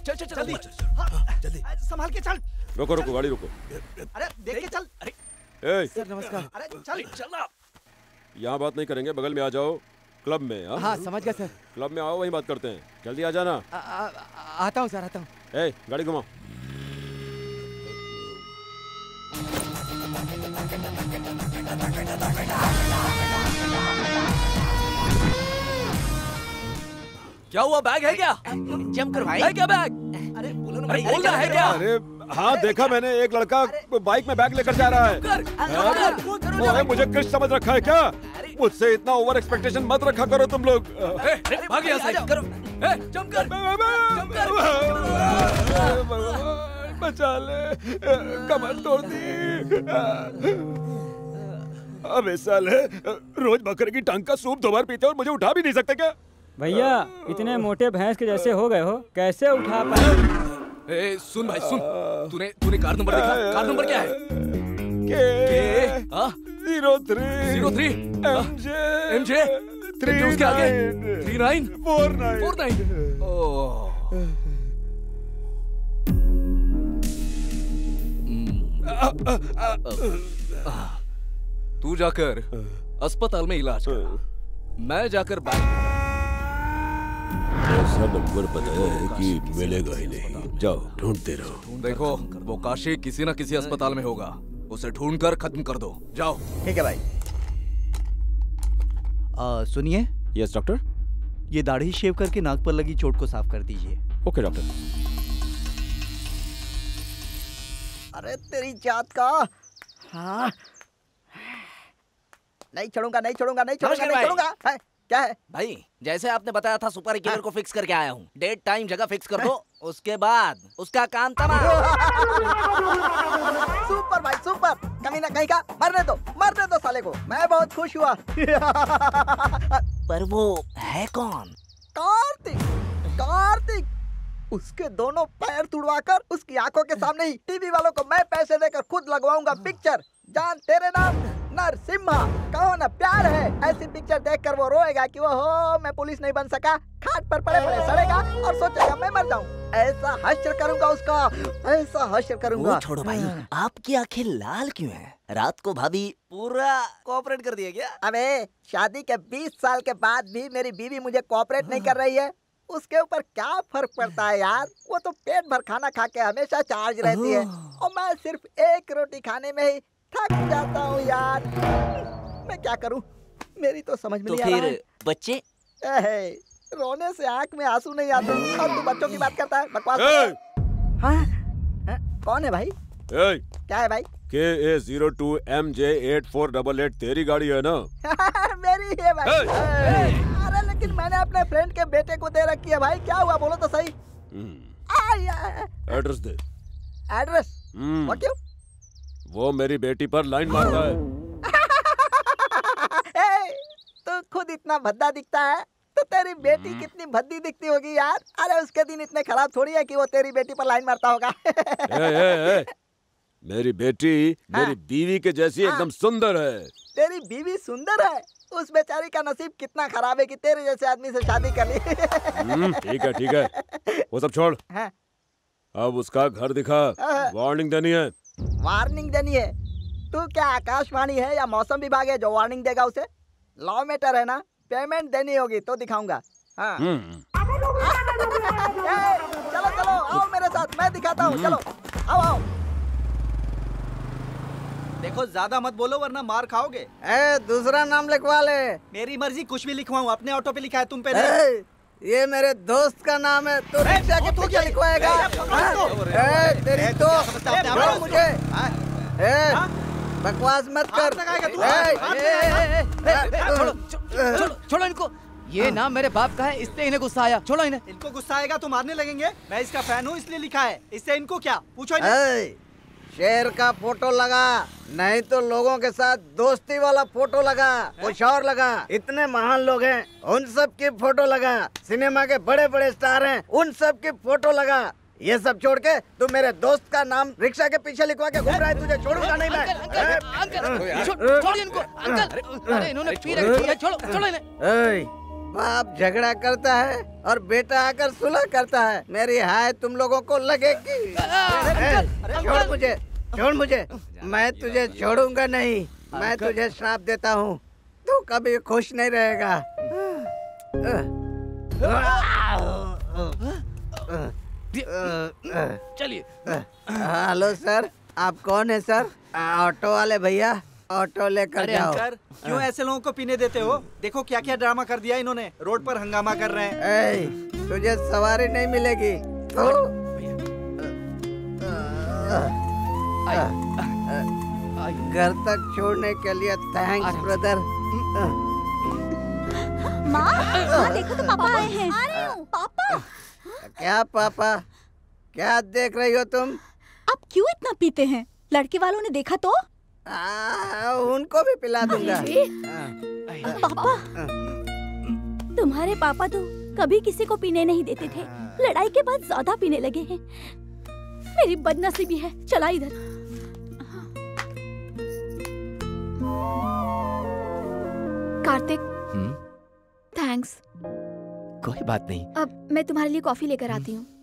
चल चल जल्दी जल्दी संभाल के चल। रुको रुको गाड़ी रुको। अरे देख के चल। ए सर नमस्कार। अरे चल चल ना। यहाँ बात नहीं करेंगे, बगल में आ जाओ क्लब में। हाँ समझ गया सर। क्लब में आओ, वहीं बात करते हैं। जल्दी आ जाना। आता हूँ सर, आता हूँ। ए गाड़ी घुमाओ। क्या हुआ, बैग है क्या? जम कर भाई। है क्या बैग? अरे बोलो ना भाई, बोलना है क्या? अरे हाँ देखा मैंने, एक लड़का बाइक में बैग लेकर जा रहा है। ओए, मुझे कृष्ण समझ रखा है क्या? मुझसे इतना ओवर एक्सपेक्टेशन मत रखा करो तुम लोग। भाग यहाँ से। करो। जम कर। बचा ले, कमर तोड़ दी। अबे साले, रोज बकरे की टांग का सूप 2 बार पीते और मुझे उठा भी नहीं सकते क्या? भैया इतने मोटे भैंस के जैसे हो गए हो, कैसे उठा पाए? ए सुन भाई सुन, तूने कार नंबर देखा? कार नंबर क्या है? के 03 MJ 3 उसके आगे 39 49 ओह। तू जाकर अस्पताल में इलाज कर, मैं जाकर बाइक। ऐसा नंबर बताया है कि मिलेगा ही नहीं। जाओ ढूंढते रहो। देखो वो काशी किसी न किसी अस्पताल में होगा, उसे ढूंढकर खत्म कर दो। जाओ। ठीक है भाई। सुनिए। Yes doctor. ये दाढ़ी शेव करके नाक पर लगी चोट को साफ कर दीजिए। Okay doctor. अरे तेरी जात का। हाँ नहीं छोड़ूंगा, नहीं छोड़ूंगा, नहीं छोड़ूंगा, नहीं छोड़ूंगा। है, क्या है भाई? जैसे आपने बताया था सुपर किलर को फिक्स करके आया हूँ। डेट टाइम जगह फिक्स कर दो, उसके बाद उसका काम तमाम। सुपर भाई सुपर। कमीना कहीं का, मरने दो साले को। मैं बहुत खुश हुआ। पर वो है कौन? कार्तिक। उसके दोनों पैर तुड़वाकर उसकी आंखों के सामने ही टीवी वालों को मैं पैसे देकर खुद लगवाऊंगा पिक्चर। जान तेरे नाम नरसिम्हा। कहो ना प्यार है। ऐसी पिक्चर देखकर वो रोएगा कि वो हो मैं पुलिस नहीं बन सका, खाट पर पड़े पड़े सड़ेगा और सोचेगा मैं मर जाऊं। ऐसा हश्र करूंगा उसका, ऐसा हश्र करूंगा। वो छोड़ो भाई, आपकी आंखें लाल क्यों हैं? रात को भाभी पूरा कोऑपरेट कर दिया क्या? अबे शादी के 20 साल के बाद भी मेरी बीवी मुझे कोऑपरेट नहीं कर रही है। उसके ऊपर क्या फर्क पड़ता है यार? वो तो पेट भर खाना खा के हमेशा चार्ज रहती है और मैं सिर्फ 1 रोटी खाने में ही थक जाता हूँ यार। मैं क्या करूँ, मेरी तो समझ में नहीं आ रहा है। फिर बच्चे? रोने से आंख में आंसू नहीं आते और तू बच्चों की बात करता है, बकवास। हाँ? कौन है भाई? क्या है भाई? KA02 MJ8488 तेरी गाड़ी है ना? मेरी है भाई। अरे लेकिन मैंने अपने फ्रेंड के बेटे को दे रखी है भाई। क्या हुआ बोलो तो सही। एड्रेस दे। एड्रेस? वो क्यों? वो मेरी बेटी पर लाइन मारता है। तो खुद इतना भद्दा दिखता है तो तेरी बेटी कितनी भद्दी दिखती होगी यार। अरे उसके दिन इतने खराब थोड़ी है कि वो तेरी बेटी पर लाइन मारता होगा। मेरी बेटी मेरी बीवी के जैसी एकदम सुंदर है। तेरी बीवी सुंदर है? उस बेचारी का नसीब कितना खराब है कि तेरे जैसे आदमी से शादी कर ली। ठीक है वो सब छोड़। अब उसका घर दिखा, वार्निंग देनी है। वार्निंग देनी है? तू क्या आकाशवाणी है या मौसम विभाग है जो वार्निंग देगा उसे? लॉ मैटर है ना, पेमेंट देनी होगी तो दिखाऊंगा। हाँ। चलो चलो आओ मेरे साथ, मैं दिखाता हूँ। चलो आओ। देखो ज्यादा मत बोलो वरना मार खाओगे। दूसरा नाम लिखवा ले। मेरी मर्जी, कुछ भी लिखवाऊं। अपने ऑटो पे लिखा है, तुम पे नहीं। ये मेरे दोस्त का नाम है, तो रिक्शा के पीछे लिखवाएगा। तेरी तो मुझे बकवास मत कर। छोड़ो इनको। ये नाम मेरे बाप का है, इसलिए इन्हें गुस्सा आया। छोड़ो इन्हें। इनको गुस्सा आएगा तो मारने लगेंगे। मैं इसका फैन हूँ इसलिए लिखा है। इससे इनको क्या पूछो इन्हें। शेर का फोटो लगा, नहीं तो लोगों के साथ दोस्ती वाला फोटो लगा, कुछ और लगा। इतने महान लोग हैं, उन सब की फोटो लगा। सिनेमा के बड़े बड़े स्टार हैं, उन सब की फोटो लगा। ये सब छोड़ के तू मेरे दोस्त का नाम रिक्शा के पीछे लिखवा के घूम रहा है। तुझे छोड़ूंगा नहीं मैं। छोड़िए इनको। अंकल, अरे इन्होंने पी रखी है, छोड़ो इन्हें। बाप झगड़ा करता है और बेटा आकर सुलह करता है। मेरी हाय तुम लोगों को लगेगी। छोड़ मुझे, छोड़ मुझे। मैं तुझे छोड़ूंगा नहीं। मैं तुझे श्राप देता हूँ, तू कभी खुश नहीं रहेगा। चलिए। हेलो सर, आप कौन है सर? ऑटो वाले भैया, ऑटो लेकर अरे जाओ। अंकल, क्यों ऐसे लोगों को पीने देते हो? देखो क्या क्या ड्रामा कर दिया इन्होंने, रोड पर हंगामा कर रहे हैं। तुझे सवारी नहीं मिलेगी। घर तक छोड़ने के लिए थैंक्स ब्रदर। माँ, देखो तो पापा आए हैं। आ रही हूँ। पापा। क्या पापा? क्या देख रही हो तुम? आप क्यों इतना पीते हैं? लड़के वालों ने देखा तो? उनको भी पिला दूंगा। पापा, तुम्हारे पापा तो कभी किसी को पीने नहीं देते थे, लड़ाई के बाद ज्यादा पीने लगे हैं। मेरी बदनसीबी है। चला इधर। कार्तिक, थैंक्स। कोई बात नहीं। अब मैं तुम्हारे लिए कॉफी लेकर आती हूँ।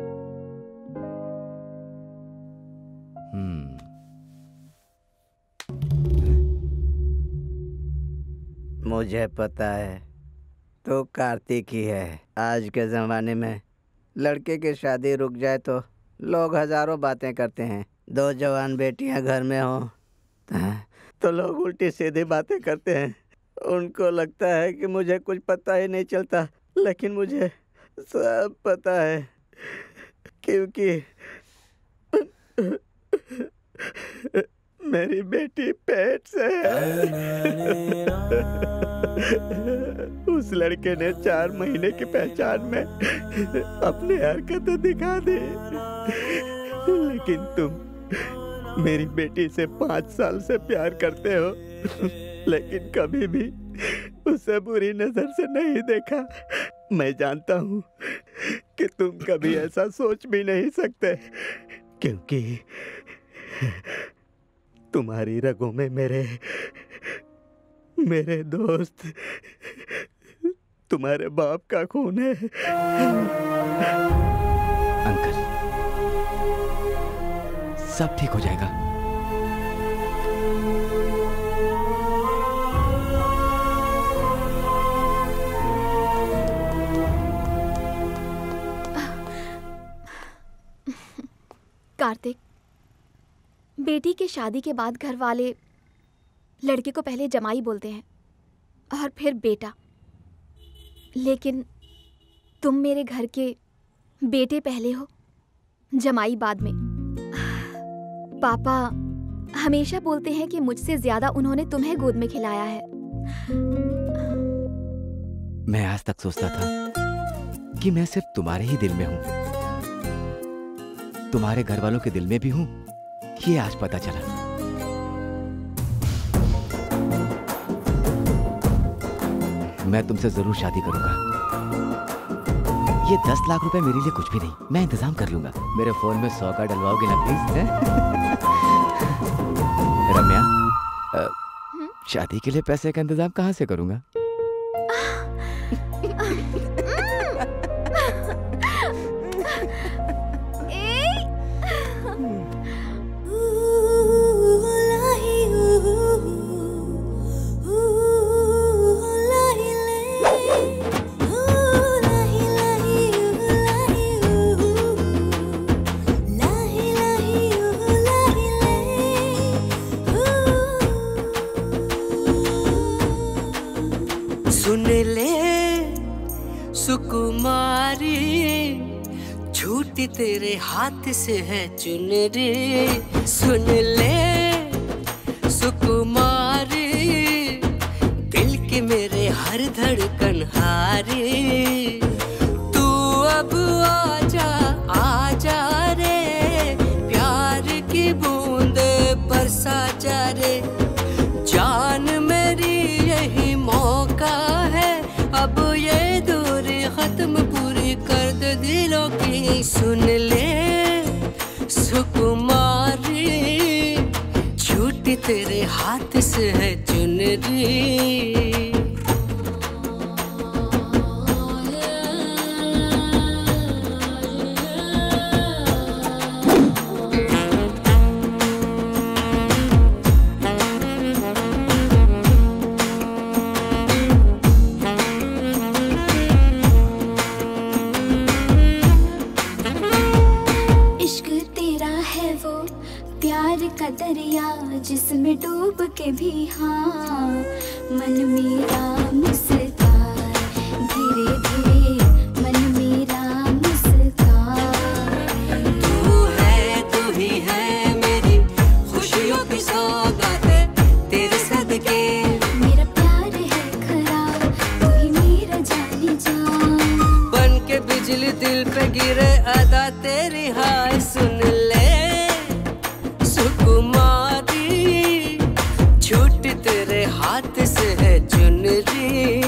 मुझे पता है तो कार्तिक ही है। आज के ज़माने में लड़के की शादी रुक जाए तो लोग हजारों बातें करते हैं। दो जवान बेटियां घर में हो तो लोग उल्टी सीधी बातें करते हैं। उनको लगता है कि मुझे कुछ पता ही नहीं चलता, लेकिन मुझे सब पता है, क्योंकि मेरी बेटी पेट से है। उस लड़के ने 4 महीने की पहचान में अपनी हरकतें दिखा दी, लेकिन तुम मेरी बेटी से 5 साल से प्यार करते हो, लेकिन कभी भी उसे बुरी नजर से नहीं देखा। मैं जानता हूँ कि तुम कभी ऐसा सोच भी नहीं सकते, क्योंकि तुम्हारी रगों में मेरे दोस्त तुम्हारे बाप का खून है। अंकल, सब ठीक हो जाएगा। कार्तिक, बेटी के शादी के बाद घर वाले लड़के को पहले जमाई बोलते हैं और फिर बेटा, लेकिन तुम मेरे घर के बेटे पहले हो, जमाई बाद में। पापा हमेशा बोलते हैं कि मुझसे ज्यादा उन्होंने तुम्हें गोद में खिलाया है। मैं आज तक सोचता था कि मैं सिर्फ तुम्हारे ही दिल में हूं, तुम्हारे घर वालों के दिल में भी हूं। ये आज पता चला। मैं तुमसे जरूर शादी करूंगा। ये 10 लाख रुपए मेरे लिए कुछ भी नहीं, मैं इंतजाम कर लूंगा। मेरे फोन में 100 का डलवाओगे ना प्लीज? रम्या, शादी के लिए पैसे का इंतजाम कहाँ से करूंगा? सुन ले सुकुमारी, छूटी तेरे हाथ से है चुनरी। सुन ले सुकुमारी, दिल की मेरे हर धड़कन हारी। तू अब आजा रे, प्यार की बूंदे बरसा जा रे। जान मेरी यही मौका है, अब ये दूरी खत्म पूरी कर दे दिलों की। सुन ले सुकुमारी, छूटी तेरे हाथ से है चुनरी। जिसमें डूब के भी हाँ मन मेरा मुस्कान, धीरे धीरे मन मेरा मुस्कान। तू ही है मेरी खुशियों की सौगात, तेरे सदके मेरा प्यार है खरा, तू ही मेरा जाने जान। बन के बिजली दिल पे गिरे अदा तेरी हाय सुन ले सुकुमारी, छूट तेरे हाथ से है चुनरी।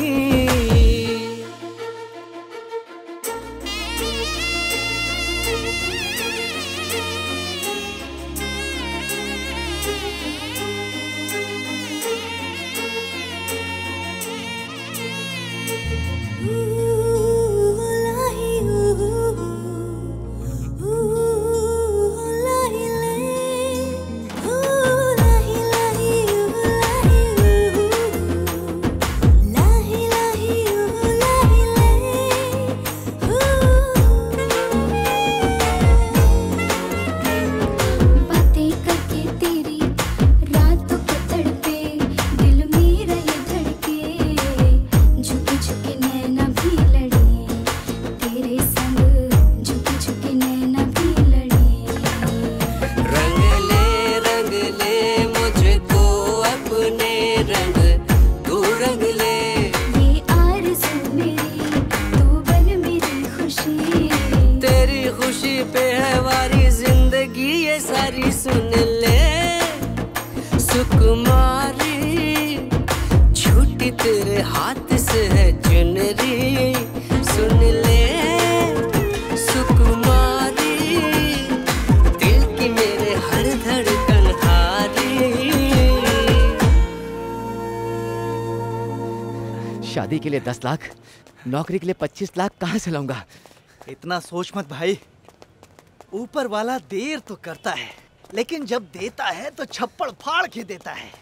शादी के लिए 10 लाख, नौकरी के लिए 25 लाख कहाँ से लाऊंगा? इतना सोच मत भाई, ऊपर वाला देर तो करता है लेकिन जब देता है तो छप्पड़ फाड़ के देता है।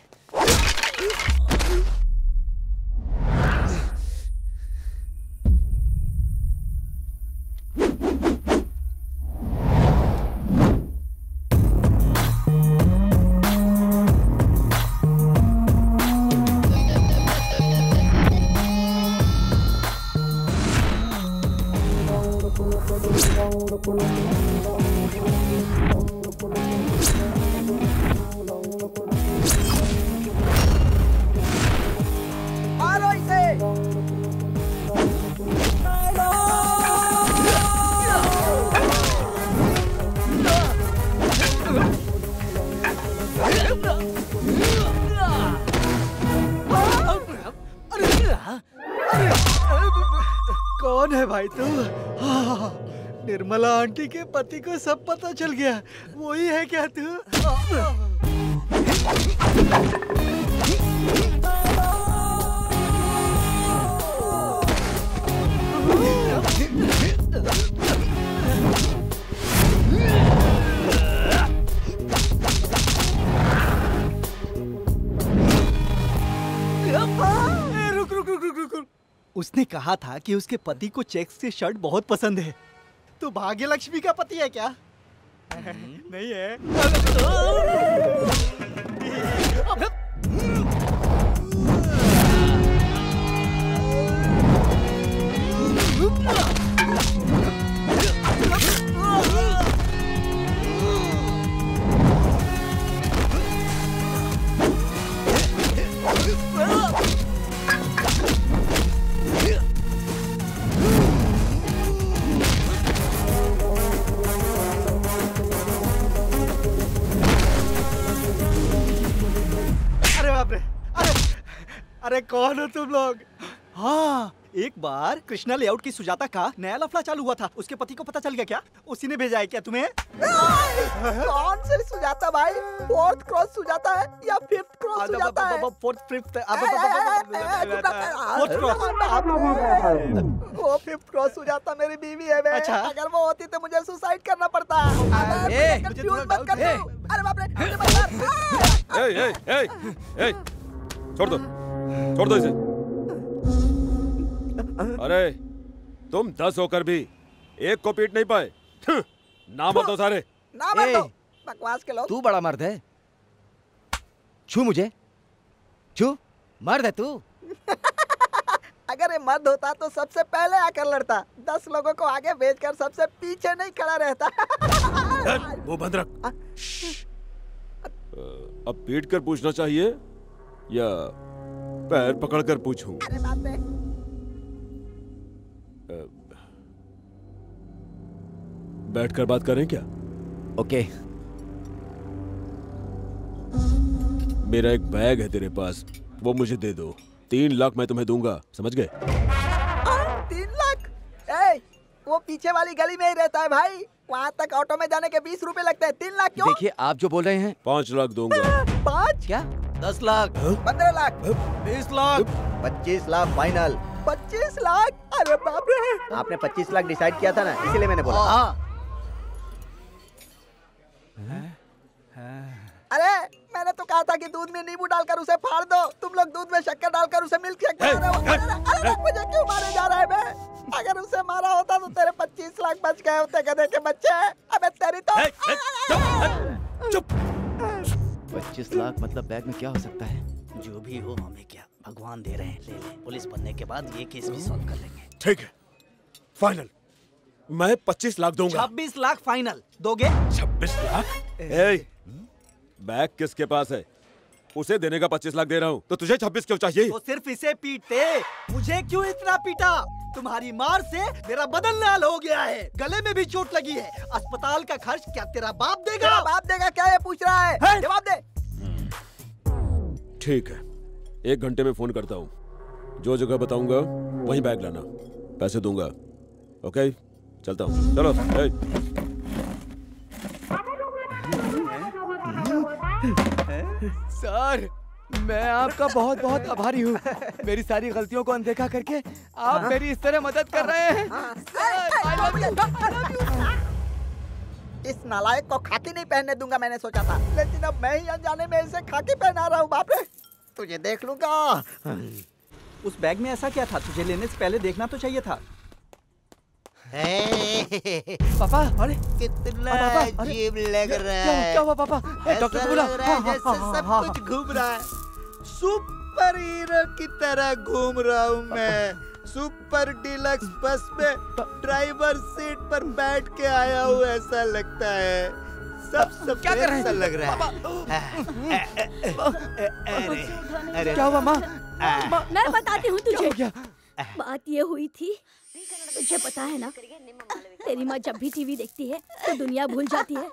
मारो इसे। कौन है भाई तू? निर्मला आंटी के पति को सब पता चल गया, वही है क्या तू? रुक रुक रुक रुक रुक। उसने कहा था कि उसके पति को चेक्स की शर्ट बहुत पसंद है। तू भाग्य लक्ष्मी का पति है क्या? नहीं है। अरे कौन हो तुम लोग? हाँ, एक बार कृष्णा लेआउट की सुजाता का नया लफड़ा चालू हुआ था, उसके पति को पता चल गया क्या? उसी ने भेजा है क्या तुम्हें? कौन से सुजाता भाई? 4th क्रॉस सुजाता है या 5th क्रॉस सुजाता है? 4th 5th वो 5th क्रॉस सुजाता मेरी बीवी है बे। अच्छा। अगर वो होती तो मुझे सुसाइड करना पड़ता। कंफ्यूज मत कर तू। अरे बाप रे, मुझे मत कर। छोड़ दो इसे। अरे तुम 10 होकर भी एक को पीट नहीं पाए। नाम बताओ सारे। ना मत दो, बकवास के लोग। तू बड़ा मर्द है, छू मुझे, छू। मर्द है तू। अगर ये मर्द होता तो सबसे पहले आकर लड़ता, 10 लोगों को आगे भेजकर सबसे पीछे नहीं खड़ा रहता। वो बंद रख। अब पीट कर पूछना चाहिए या पैर पकड़कर पूछूं? अरे बाप रे। बैठकर बात करें क्या? ओके। मेरा एक बैग है तेरे पास, वो मुझे दे दो। 3 लाख मैं तुम्हें दूंगा, समझ गए? 3 लाख? वो पीछे वाली गली में ही रहता है भाई, वहाँ तक ऑटो में जाने के 20 रुपए लगते हैं। 3 लाख क्यों? देखिए आप जो बोल रहे हैं। 5 लाख दूंगा। 5? क्या? 10 लाख, 15 लाख, 20 लाख, 25 लाख फाइनल। 25 लाख? अरे बाप रे। आपने 25 लाख डिसाइड किया था ना, इसीलिए मैंने बोला। अरे मैंने तो कहा था कि दूध में नींबू डालकर उसे फाड़ दो, तुम लोग दूध में शक्कर डालकर उसे मिल्क शेक बना रहे हो। अरे मुझे क्यों मारे जा रहा है बे? अगर उसे मारा होता तो तेरे 25 लाख बच गए होते गधे के बच्चे। अबे तेरी तो चुप। 25 लाख मतलब बैग में क्या हो सकता है? जो भी हो हमें क्या, भगवान दे रहे हैं, ले ले। पुलिस बनने के बाद ये केस भी सॉल्व कर लेंगे। ठीक है, फाइनल। मैं 25 लाख दूंगा। 26 लाख फाइनल। दोगे? 26 लाख? बैग किसके पास है? उसे देने का 25 लाख दे रहा हूँ, तो तुझे 26 क्यों चाहिए? तो सिर्फ इसे पीटते, मुझे क्यों इतना पीटा? तुम्हारी मार से मेरा बदन लाल हो गया है, गले में भी चोट लगी है। अस्पताल का खर्च क्या तेरा बाप देगा? तेरा बाप देगा क्या? ये पूछ रहा है, जवाब दे। ठीक है, 1 घंटे में फोन करता हूँ। जो जगह बताऊंगा वहीं बैग लाना, पैसे दूंगा। ओके, चलता हूँ। चलो। सर, मैं आपका बहुत बहुत आभारी हूँ। मेरी सारी गलतियों को अनदेखा करके आप मेरी इस तरह मदद कर रहे हैं। इस नालायक को खाकी नहीं पहनने दूंगा मैंने सोचा था, लेकिन अब मैं ही अनजाने में इसे खाकी पहना रहा हूँ। बाप रे, तुझे देख लूंगा। उस बैग में ऐसा क्या था? तुझे लेने से पहले देखना तो चाहिए था। पापा, अरे कितना अजीब लग रहा है। क्या हुआ पापा? डॉक्टर को बुला। जैसे सब कुछ घूम रहा है। सुपर हीरो की तरह घूम रहा हूँ मैं। सुपर डिलक्स बस में ड्राइवर सीट पर बैठ के आया हूँ, ऐसा लगता है। सब क्या कर रहे हैं? ऐसा लग रहा है। अरे क्या हुआ माँ? मैं बताती हूँ तुझे। बात ये हुई थी, तुझे पता है ना, तेरी माँ जब भी टीवी देखती है तो दुनिया भूल जाती है।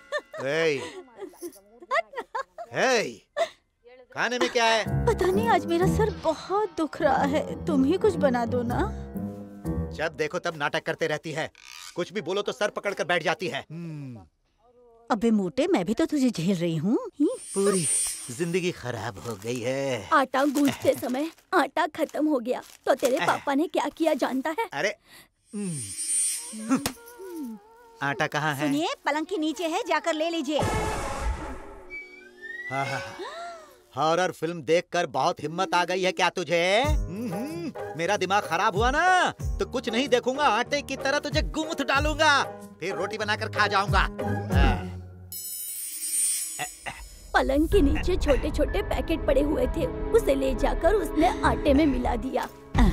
खाने में क्या है? पता नहीं, आज मेरा सर बहुत दुख रहा है, तुम ही कुछ बना दो ना। जब देखो तब नाटक करते रहती है, कुछ भी बोलो तो सर पकड़ कर बैठ जाती है। अबे मोटे, मैं भी तो तुझे झेल रही हूँ। पूरी जिंदगी खराब हो गई है। आटा गूंथते समय आटा खत्म हो गया तो तेरे पापा ने क्या किया जानता है? अरे आटा कहाँ है? सुनिए, पलंग के नीचे है, जाकर ले लीजिए। हॉरर फिल्म देखकर बहुत हिम्मत आ गई है क्या तुझे? मेरा दिमाग खराब हुआ ना तो कुछ नहीं देखूंगा, आटे की तरह तुझे गूंथ डालूंगा, फिर रोटी बनाकर खा जाऊंगा। पलंग के नीचे छोटे छोटे पैकेट पड़े हुए थे, उसे ले जाकर उसने आटे में मिला दिया।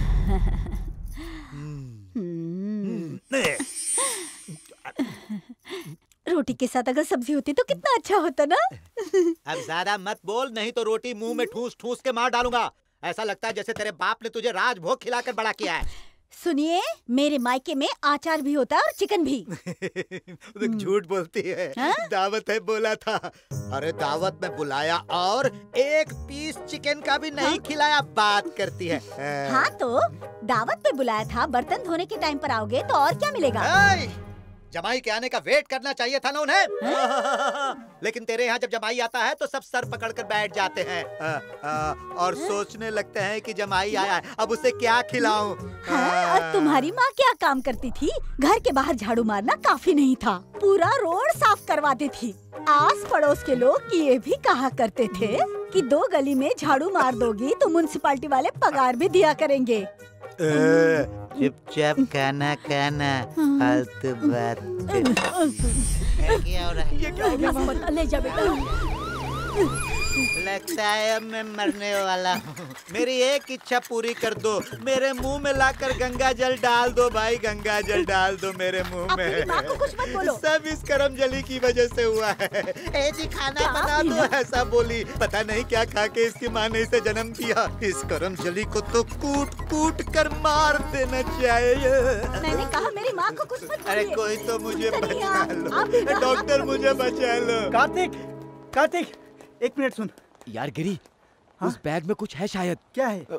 रोटी के साथ अगर सब्जी होती तो कितना अच्छा होता ना। अब ज्यादा मत बोल, नहीं तो रोटी मुंह में ठूस ठूस के मार डालूंगा। ऐसा लगता है जैसे तेरे बाप ने तुझे राजभोग खिलाकर बड़ा किया है। सुनिए, मेरे मायके में अचार भी होता है और चिकन भी। तो झूठ बोलती है। दावत है बोला था। अरे दावत में बुलाया और 1 पीस चिकन का भी नहीं खिलाया, बात करती है। हाँ तो दावत पे बुलाया था, बर्तन धोने के टाइम पर आओगे तो और क्या मिलेगा? जमाई के आने का वेट करना चाहिए था ना उन्हें। लेकिन तेरे यहाँ जब जमाई आता है तो सब सर पकड़कर बैठ जाते हैं और सोचने लगते हैं कि जमाई आया है, अब उसे क्या खिलाऊं। और तुम्हारी माँ क्या काम करती थी? घर के बाहर झाड़ू मारना काफी नहीं था, पूरा रोड साफ करवाती थी। आस पड़ोस के लोग ये भी कहा करते थे कि 2 गली में झाड़ू मार दोगी तो म्युनिसिपालिटी वाले पगार भी दिया करेंगे। चुपचाप खाना खाना, फालतू बात। क्या हो रहा है? ये क्या हो गया? ले जा बेटा। लगता है अब मैं मरने वाला हूँ। मेरी एक इच्छा पूरी कर दो, मेरे मुंह में लाकर गंगा जल डाल दो भाई, गंगा जल डाल दो मेरे मुंह में। मेरी माँ को कुछ मत बोलो। सब इस करम जली की वजह से हुआ है। ए जी खाना बना दो, ऐसा बोली। पता नहीं क्या खा के इसकी माँ ने इसे जन्म दिया। इस करम जली को तो कूट कूट कर मार देना चाहिए। मैंने कहा मेरी माँ को कुछ मत अरे बोलिए। कोई तो मुझे बचा आप भी लो, डॉक्टर मुझे बचा लो। कार्तिक एक मिनट सुन। यार गिरी, उस बैग में कुछ है शायद। क्या है?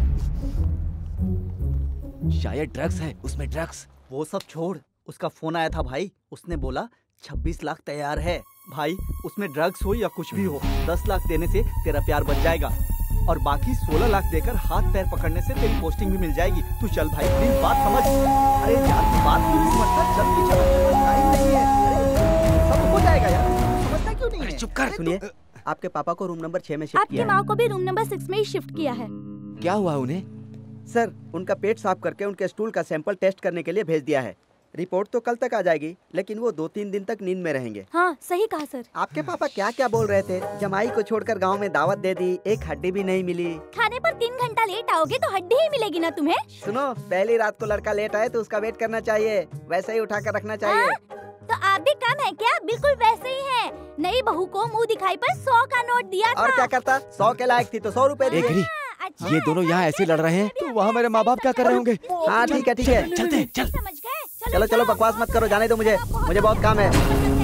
शायद ड्रग्स है, उसमें ड्रग्स। वो सब छोड़, उसका फोन आया था भाई, उसने बोला 26 लाख तैयार है। भाई उसमें ड्रग्स हो या कुछ भी हो, 10 लाख देने से तेरा प्यार बच जाएगा और बाकी 16 लाख देकर हाथ पैर पकड़ने से तेरी पोस्टिंग भी मिल जाएगी। तू चल भाई, प्लीज बात समझ। अरे यार बात क्यों नहीं समझता? जल्दी चल, टाइम नहीं है। अरे सब हो जाएगा यार, समझता क्यों नहीं है? चुप कर। सुनिए, आपके पापा को रूम नंबर 6 में शिफ्ट आपकी किया माँ को भी रूम नंबर 6 में ही शिफ्ट किया है। क्या हुआ उन्हें? सर, उनका पेट साफ करके उनके स्टूल का सैंपल टेस्ट करने के लिए भेज दिया है। रिपोर्ट तो कल तक आ जाएगी, लेकिन वो 2-3 दिन तक नींद में रहेंगे। हाँ सही कहा सर। आपके पापा क्या क्या बोल रहे थे? जमाई को छोड़कर गांव में दावत दे दी, एक हड्डी भी नहीं मिली। खाने पर 3 घंटा लेट आओगे तो हड्डी ही मिलेगी ना तुम्हें। सुनो, पहली रात को लड़का लेट आए तो उसका वेट करना चाहिए, वैसे ही उठा कर रखना चाहिए। तो आप भी कम है क्या? बिल्कुल वैसे ही है। नई बहू को मुंह दिखाई पर 100 का नोट दिया था। और क्या करता? 100 के लायक थी तो 100 रुपए दिए। ये दोनों यहाँ ऐसे लड़ रहे हैं तो वहाँ मेरे माँ बाप क्या कर रहे होंगे? हाँ ठीक है ठीक है, चलते चल। चलो चलो, बकवास मत करो, जाने दो मुझे बहुत काम है।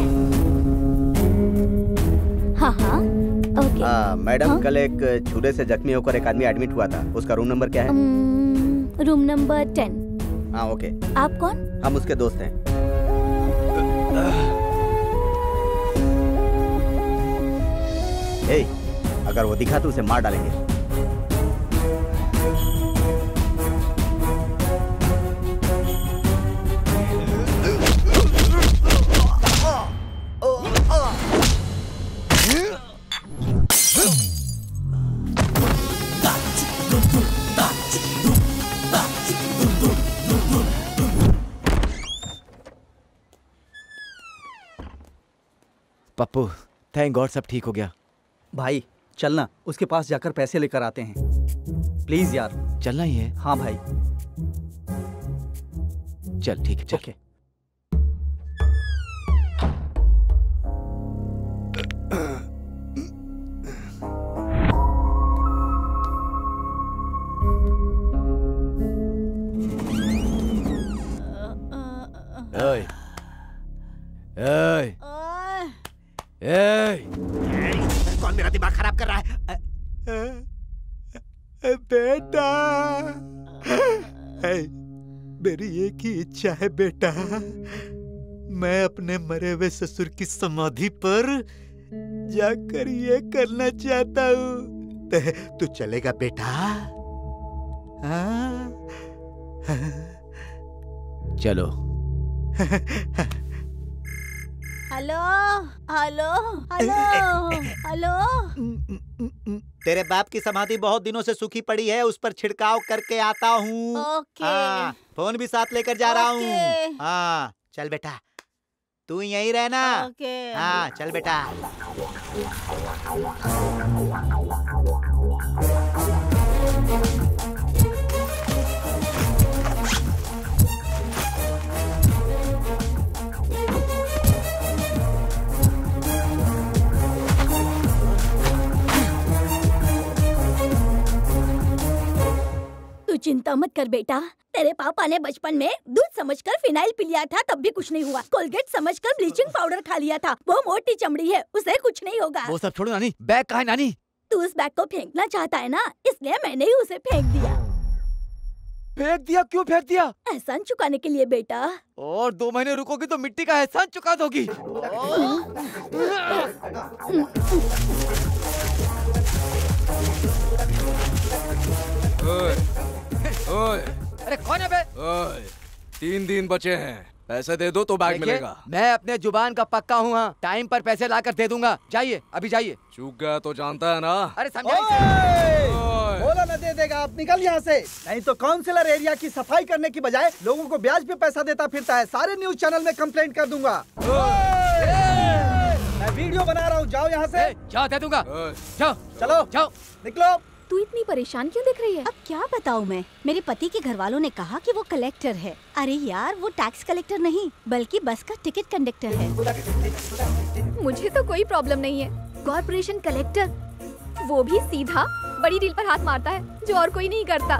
हाँ हाँ ओके। मैडम, कल एक छुरे से जख्मी होकर एक आदमी एडमिट हुआ था, उसका रूम नंबर क्या है? Room number 10। हाँ ओके। आप कौन? हम उसके दोस्त हैं। अगर वो दिखा तो उसे मार डालेंगे। पप्पू, थैंक गॉड सब ठीक हो गया। भाई चलना, उसके पास जाकर पैसे लेकर आते हैं प्लीज यार। चलना ही है? हाँ भाई। चल ठीक है, चल। ओके। ओए ओए कौन मेरा दिमाग खराब कर रहा है? बेटा, मेरी एक ही इच्छा है बेटा, मैं अपने मरे हुए ससुर की समाधि पर जाकर ये करना चाहता हूँ। तू चलेगा बेटा? चलो। Hello hello hello hello. तेरे बाप की समाधि बहुत दिनों से सूखी पड़ी है, उस पर छिड़काव करके आता हूँ। ओके। हाँ, फोन भी साथ लेकर जा रहा हूँ। हाँ चल बेटा, तू यहीं रहना। ओके। हाँ चल बेटा। तू चिंता मत कर बेटा, तेरे पापा ने बचपन में दूध समझकर फिनाइल पी लिया था, तब भी कुछ नहीं हुआ। कोलगेट समझकर ब्लीचिंग पाउडर खा लिया था, वो मोटी चमड़ी है, उसे कुछ नहीं होगा। वो सब छोड़ो नानी, बैग कहाँ है नानी? तू उस बैग को फेंकना चाहता है ना, इसलिए मैंने ही उसे फेंक दिया। फेंक दिया? क्यों फेंक दिया? एहसान चुकाने के लिए बेटा। और 2 महीने रुकोगी तो मिट्टी का एहसान चुका दोगी। ओए, अरे कौन है बे? ओए, 3 दिन बचे हैं, पैसे दे दो तो बैग मिलेगा। मैं अपने जुबान का पक्का हूँ, हाँ, टाइम पर पैसे लाकर दे दूंगा। जाइए, अभी जाइए। चूक गया तो जानता है ना। अरे समझा। बोला न दे देगा, आप निकल यहाँ से, नहीं तो काउंसिलर एरिया की सफाई करने की बजाय लोगों को ब्याज पे पैसा देता फिरता है। सारे न्यूज चैनल में कंप्लेंट कर दूंगा। मैं वीडियो बना रहा हूँ, जाओ यहाँ से। जाओ, दे दूंगा। जाओ, चलो जाओ, निकलो। तू इतनी परेशान क्यों दिख रही है? अब क्या बताऊँ मैं, मेरे पति के घर वालों ने कहा कि वो कलेक्टर है। अरे यार, वो टैक्स कलेक्टर नहीं बल्कि बस का टिकट कंडक्टर है। मुझे तो कोई प्रॉब्लम नहीं है। कॉर्पोरेशन कलेक्टर, वो भी सीधा बड़ी डील पर हाथ मारता है जो और कोई नहीं करता।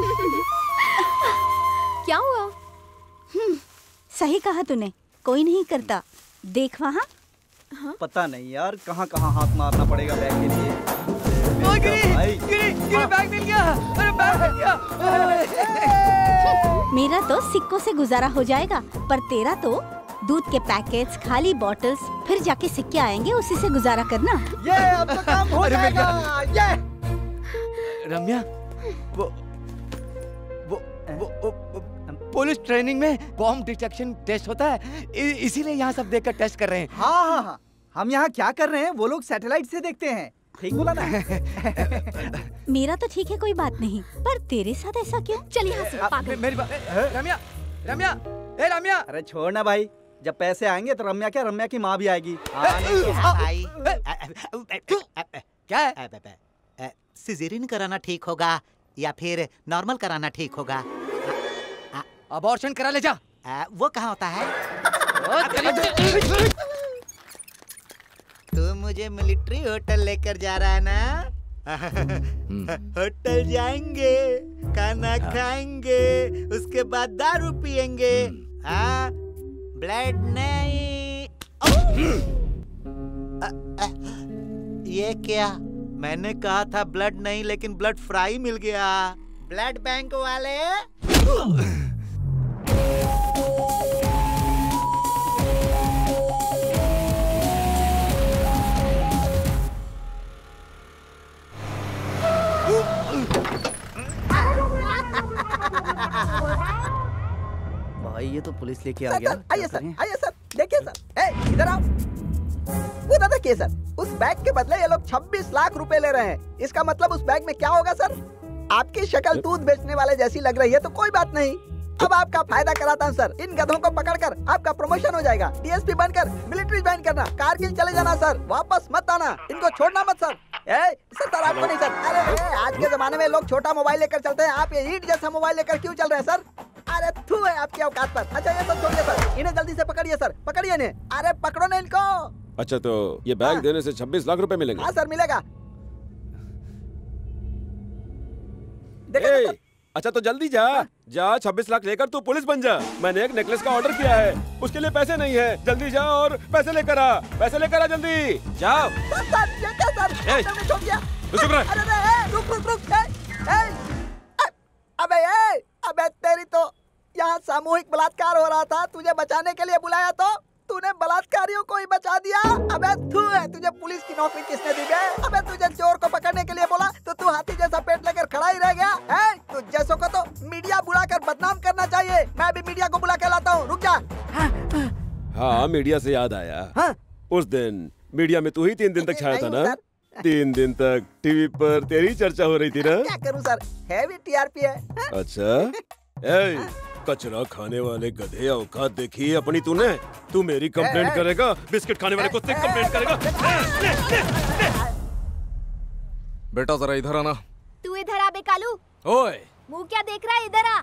क्या हुआ? सही कहा तूने, कोई नहीं करता। देख वहाँ। पता नहीं यार कहाँ कहाँ हाथ मारना पड़ेगा बैग के लिए। गिरी, बैग मिल गया। अरे बैग मिल गया। मेरा तो सिक्कों से गुजारा हो जाएगा, पर तेरा तो दूध के पैकेट्स, खाली बॉटल्स, फिर जाके सिक्के आएंगे, उसी से गुजारा करना। ये अब तो काम हो जाएगा। ये रम्या, वो पुलिस ट्रेनिंग में बॉम्ब डिटेक्शन टेस्ट होता है, इसीलिए यहाँ सब देखकर टेस्ट कर रहे हैं। हाँ, हम यहाँ क्या कर रहे हैं वो लोग सैटेलाइट से देखते हैं। ठीक बोला ना? मेरा तो ठीक है, कोई बात नहीं, पर तेरे साथ ऐसा क्यों? चल यहाँ से पागल। मेरी बात, रम्या, रम्या। अरे छोड़ ना भाई, जब पैसे आएंगे तो रम्या क्या, रम्या की माँ भी आएगी। क्या है? सिजेरियन कराना ठीक होगा या फिर नॉर्मल कराना ठीक होगा? अबॉर्शन करा ले जा। वो कहाँ होता है? तू मुझे मिलिट्री होटल लेकर जा रहा है ना? होटल जाएंगे, खाना खाएंगे, उसके बाद दारू पिएंगे। हाँ, ब्लड नहीं। ये क्या? मैंने कहा था ब्लड नहीं, लेकिन ब्लड फ्राई मिल गया। ब्लड बैंक वाले। भाई ये तो पुलिस लेके आ गया। आइए सर, देखिए सर, इधर आओ। उधर देखिए सर, उस बैग के बदले ये लोग 26 लाख रुपए ले रहे हैं। इसका मतलब उस बैग में क्या होगा सर? आपकी शक्ल दूध बेचने वाले जैसी लग रही है तो कोई बात नहीं, अब आपका फायदा कराता हूँ सर। इन गधों को पकड़कर आपका प्रमोशन हो जाएगा। डीएसपी बनकर मिलिट्री ज्वाइन करना, कारगिल चले जाना सर, वापस मत आना, इनको छोड़ना मत सर। सर आपको नहीं सर। अरे आज के जमाने में लोग छोटा मोबाइल लेकर चलते हैं, आप ये ईंट जैसा मोबाइल लेकर क्यों चल रहे हैं सर? अरे थू है आपकी औकात पर। अच्छा ये सब छोड़िए सर, इन्हें जल्दी से पकड़िए सर, पकड़िए इन्हें। अरे पकड़ो ना इनको। अच्छा तो ये बैग देने से 26 लाख रुपए मिलेंगे? हाँ सर मिलेगा। अच्छा तो जल्दी जा 26 लाख लेकर तू पुलिस बन जा। मैंने एक नेकलेस का ऑर्डर किया है, उसके लिए पैसे नहीं है। जल्दी जा और पैसे लेकर आ, जल्दी जाओ। अबे तेरी तो यहाँ सामूहिक बलात्कार हो रहा था, तुझे बचाने के लिए बुलाया तो तूने बलात्कारियों को ही बचा दिया। अबे थू है, तुझे पुलिस की नौकरी किसने दी बे? अबे तुझे चोर को पकड़ने के लिए बोला तो तू हाथी जैसा पेट लेकर खड़ा ही रह गया है। तू जैसों को तो मीडिया बुलाकर बदनाम करना चाहिए। मैं भी मीडिया को बुला के लाता हूँ, रुक जा। हाँ मीडिया से याद आया, उस दिन मीडिया में तू ही 3 दिन तक छाया था ना? 3 दिन तक टीवी पर तेरी चर्चा हो रही थी ना? क्या करूँ सर, हैवी टीआरपी है। अच्छा कचरा खाने वाले गधे, औकात देखी अपनी तूने? तू मेरी कंप्लेंट करेगा? बिस्किट खाने वाले कुत्ते कंप्लेंट करेगा? बेटा जरा इधर आना। तू इधर आ बेकालू। ओए मुंह क्या देख रहा है, इधर आ।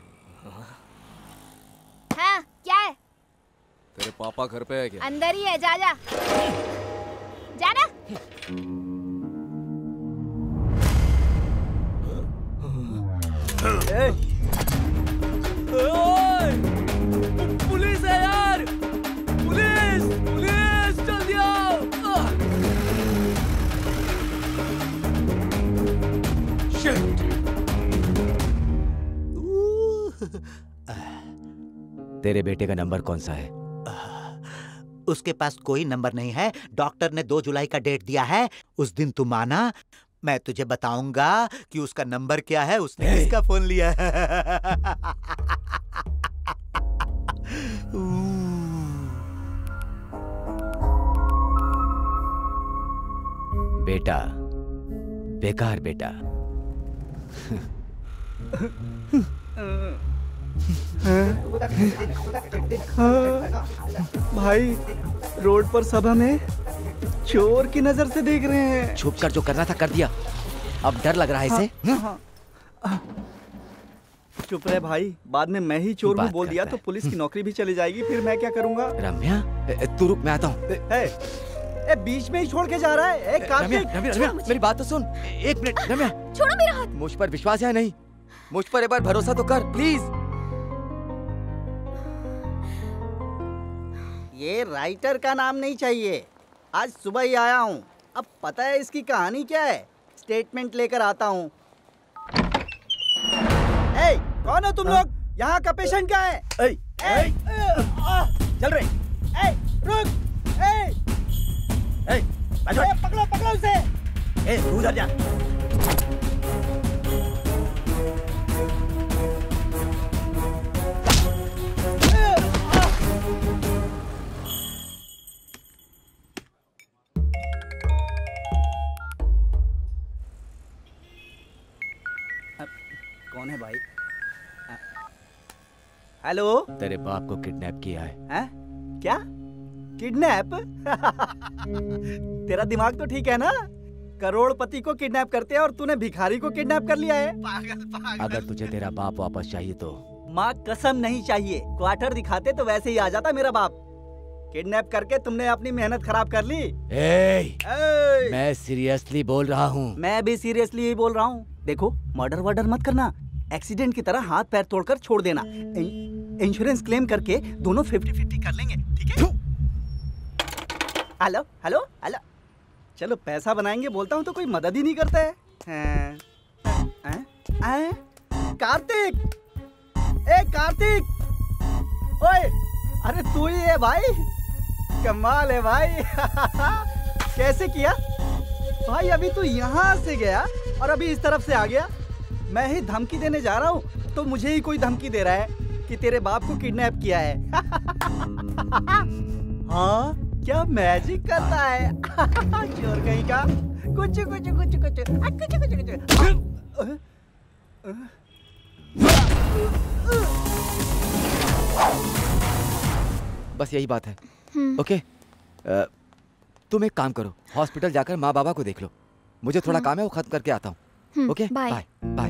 हाँ क्या है? तेरे पापा घर पे है क्या? अंदर ही है, जा जा जाना। पुलिस है यार, पुलिस जल्दी आओ। तेरे बेटे का नंबर कौन सा है? उसके पास कोई नंबर नहीं है। डॉक्टर ने 2 जुलाई का डेट दिया है, उस दिन तुम आना, मैं तुझे बताऊंगा कि उसका नंबर क्या है, उसने किसका फोन लिया है। बेटा, बेकार बेटा। भाई रोड पर सब हमें चोर की नजर से देख रहे हैं। छुप कर जो करना था कर दिया, अब डर लग रहा है इसे। चुप रहे भाई, बाद में मैं ही चोर हूँ बोल दिया तो पुलिस की नौकरी भी चली जाएगी, फिर मैं क्या करूँगा। रम्या तू रुक, मैं आता हूँ। बीच में ही छोड़ के जा रहा है। रम्या मेरी बात तो सुन, एक मिनट। रम्या छोड़ो मेरा हाथ। मुझ पर विश्वास है नहीं? मुझ पर एक बार भरोसा तो कर प्लीज। ये राइटर का नाम नहीं चाहिए, आज सुबह ही आया हूँ। अब पता है इसकी कहानी क्या है, स्टेटमेंट लेकर आता हूँ। कौन हो तुम लोग? यहाँ का पेशेंट क्या है? चल रहे। रुक। पकड़ो पकड़ो उसे। तू उधर जा। कौन है भाई? हेलो। तेरे बाप को किडनैप किया है। हैं? क्या? किडनैप? तेरा दिमाग तो ठीक है ना? करोड़पति को किडनैप करते हैं और तूने भिखारी को किडनैप कर लिया है। पागल। अगर तुझे तेरा बाप वापस चाहिए तो? माँ कसम नहीं चाहिए, क्वार्टर दिखाते तो वैसे ही आ जाता मेरा बाप। किडनैप करके तुमने अपनी मेहनत खराब कर ली। मैं सीरियसली बोल रहा हूँ। मैं भी सीरियसली ही बोल रहा हूँ। देखो मर्डर वर्डर मत करना, एक्सीडेंट की तरह हाथ पैर तोड़कर छोड़ देना। इंश्योरेंस क्लेम करके दोनों 50-50 कर लेंगे, ठीक है? Hello hello hello. चलो पैसा बनाएंगे बोलता हूँ तो कोई मदद ही नहीं करता है। कार्तिक, कार्तिक, ओए, अरे तू ही है भाई, कमाल है भाई। कैसे किया भाई? अभी तू यहाँ से गया और अभी इस तरफ से आ गया। मैं ही धमकी देने जा रहा हूँ तो मुझे ही कोई धमकी दे रहा है कि तेरे बाप को किडनैप किया है। हाँ, क्या मैजिक करता है। चोर कहीं का। कुछ कुछ कुछ कुछ बस यही बात है। ओके, तुम एक काम करो, हॉस्पिटल जाकर माँ बाबा को देख लो। मुझे थोड़ा काम है, वो खत्म करके आता हूँ। Okay, bye bye.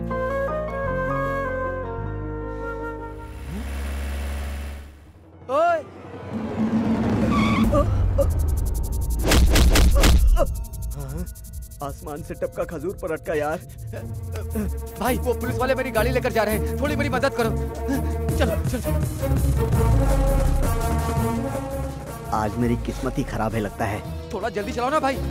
आसमान से टपका खजूर पर अटका यार। भाई वो पुलिस वाले मेरी गाड़ी लेकर जा रहे हैं, थोड़ी मेरी मदद करो। चलो चलो। आज मेरी किस्मत ही खराब है लगता है। थोड़ा जल्दी चलाओ ना भाई।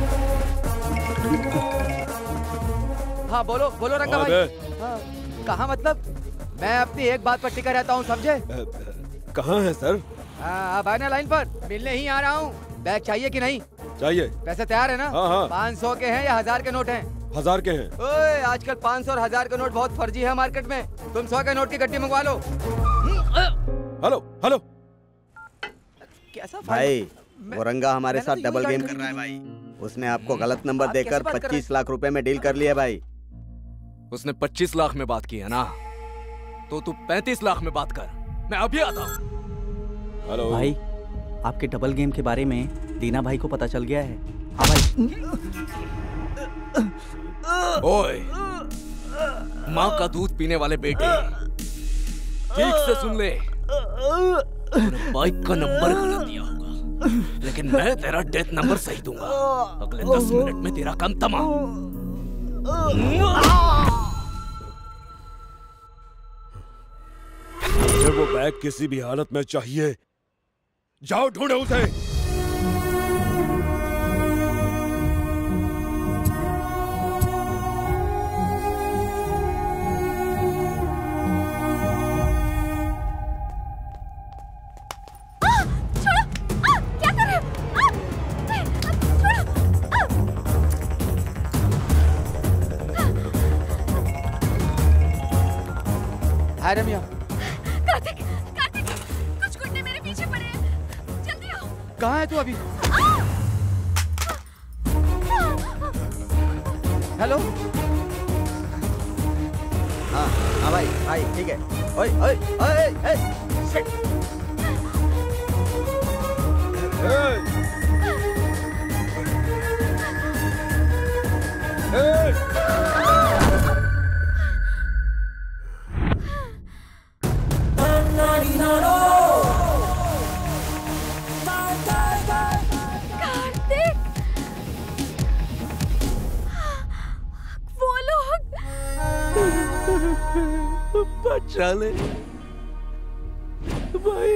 हाँ बोलो बोलो रंगा भाई। हाँ, कहाँ मतलब? मैं अपनी एक बात पर टिका रहता हूँ, समझे? कहाँ है सर? अब आए ना लाइन पर, मिलने ही आ रहा हूँ। बैग चाहिए कि नहीं? चाहिए। पैसे तैयार है ना? हाँ। 500 के हैं या 1000 के नोट हैं? 1000 के हैं। ओए, आजकल 500 और 1000 के नोट बहुत फर्जी है मार्केट में। तुम 100 के नोट की गड्डी मंगवा लो। हेलो हेलो कैसा भाई? वो रंगा हमारे साथ डबल गेम कर रहा है भाई। उसने आपको गलत नंबर देकर 25 लाख रुपए में डील कर लिया भाई। उसने 25 लाख में बात की है ना, तो तू 35 लाख में बात कर। मैं अभी आता हूँ। हेलो भाई, आपके डबल गेम के बारे में दीना भाई को पता चल गया है। हाँ भाई। ओए, माँ का दूध पीने वाले बेटे, ठीक से सुन ले। तूने बाइक का नंबर गलत दिया होगा, लेकिन मैं तेरा डेथ नंबर सही दूंगा। अगले 10 मिनट में तेरा काम तमाम। मुझे वो बैग किसी भी हालत में चाहिए। जाओ ढूंढो उसे। हाय रम्या। कार्तिक, कार्तिक, कुछ गुंडे मेरे पीछे पड़े हैं। जल्दी आओ। कहाँ है तू अभी? हेलो। हाँ भाई भाई ठीक है। ओए ओए ओए ओए शिट। बचा ले भाई।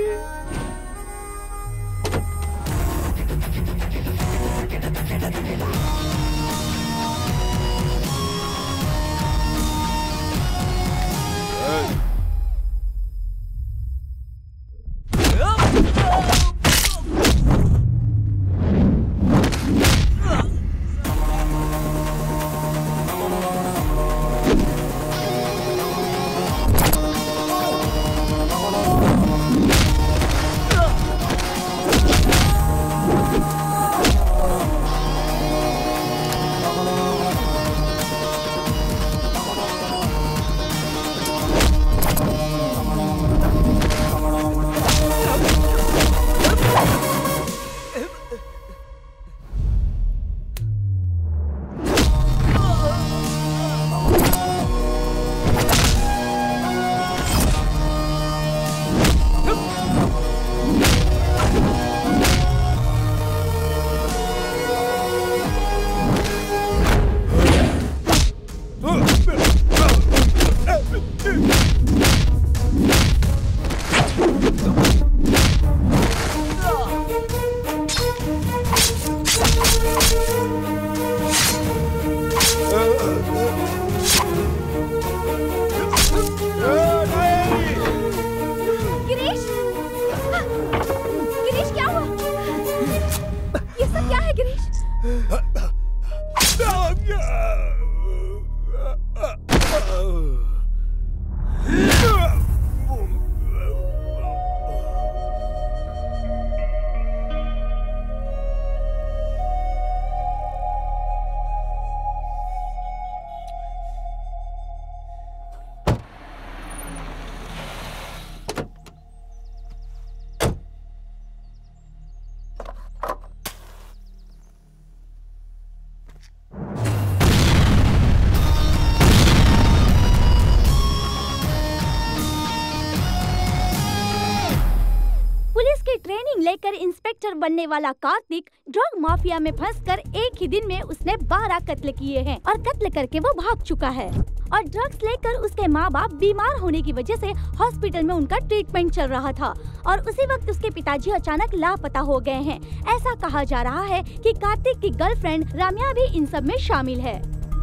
लेकर इंस्पेक्टर बनने वाला कार्तिक ड्रग माफिया में फंसकर एक ही दिन में उसने 12 कत्ल किए हैं और कत्ल करके वो भाग चुका है। और ड्रग्स लेकर उसके माँ बाप बीमार होने की वजह से हॉस्पिटल में उनका ट्रीटमेंट चल रहा था और उसी वक्त उसके पिताजी अचानक लापता हो गए हैं। ऐसा कहा जा रहा है कि कार्तिक की गर्लफ्रेंड राम्या भी इन सब में शामिल है।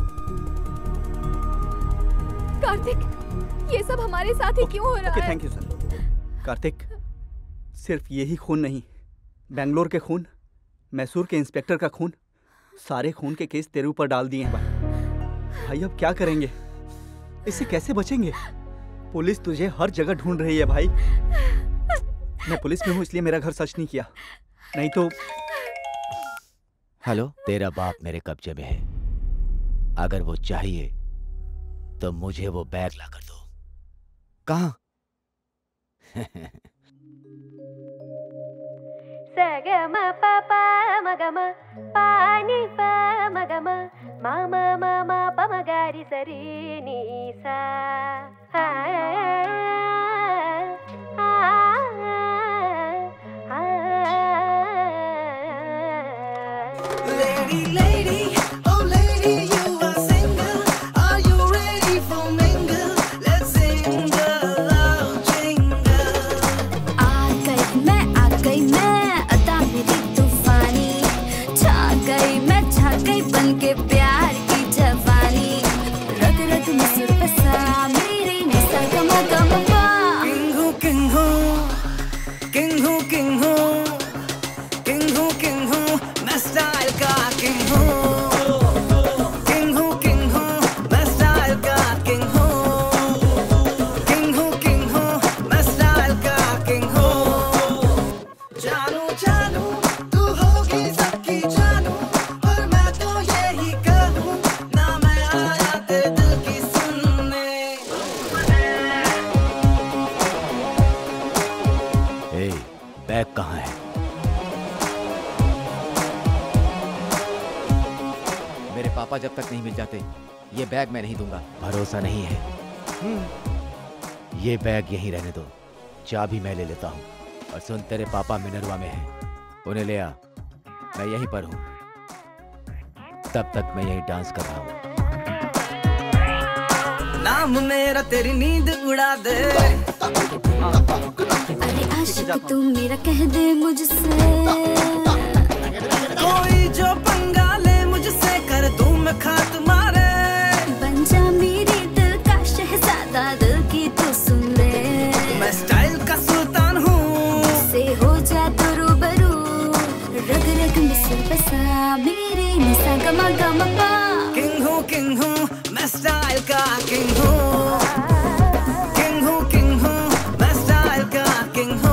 कार्तिक, ये सब हमारे साथ ही क्यों हो रहा है? Thank you sir. कार्तिक, सिर्फ यही खून नहीं, बेंगलोर के खून, मैसूर के इंस्पेक्टर का खून, सारे खून के केस तेरे ऊपर डाल दिए हैं भाई। अब क्या करेंगे? इससे कैसे बचेंगे? पुलिस तुझे हर जगह ढूंढ रही है भाई। मैं पुलिस में हूँ इसलिए मेरा घर सर्च नहीं किया, नहीं तो। हेलो, तेरा बाप मेरे कब्जे में है। अगर वो चाहिए तो मुझे वो बैग ला कर दो। कहाँ? सगम पापा मगम पानी पा मगम मामा मामा पमगारी सरी नीसा। Lady, lady, oh lady, you are single. Are you ready for mingle? Let's sing the love jingle. आ गई मैं अदा मेरी तूफानी, छा गई बन के प्यार की जवानी, रग रग में सुर बसा मेरी निसा गमा गमा पा। King हूँ, king हूँ, king हूँ, king हूँ, king हूँ, मैं स्टाइल का king हूँ। तक नहीं मिल जाते ये बैग मैं नहीं दूंगा। भरोसा नहीं है? ये बैग यहीं रहने दो, चाबी मैं ले लेता हूँ। और सुन, तेरे पापा मिनरवा में हैं, उन्हें ले आ, मैं यहीं पर हूँ। तब तक मैं यहीं डांस कर रहा हूँ। नाम मेरा तेरी नींद उड़ा दे। अरे आशिक तू मेरा कह दे मुझसे, कोई जो पंगा ले मुझसे कर दूं मैं खात मारे। बन जा मेरे दिल का शहजादा, दिल की तू सुन ले। मैं स्टाइल का सुल्तान हूँ, से हो जा तो रूबरू, रग रग में सिर बसा मेरे निसा गमा गमा पा। किंग हूँ मैं स्टाइल का किंग हूँ, किंग हूँ मैं स्टाइल का किंग हूँ।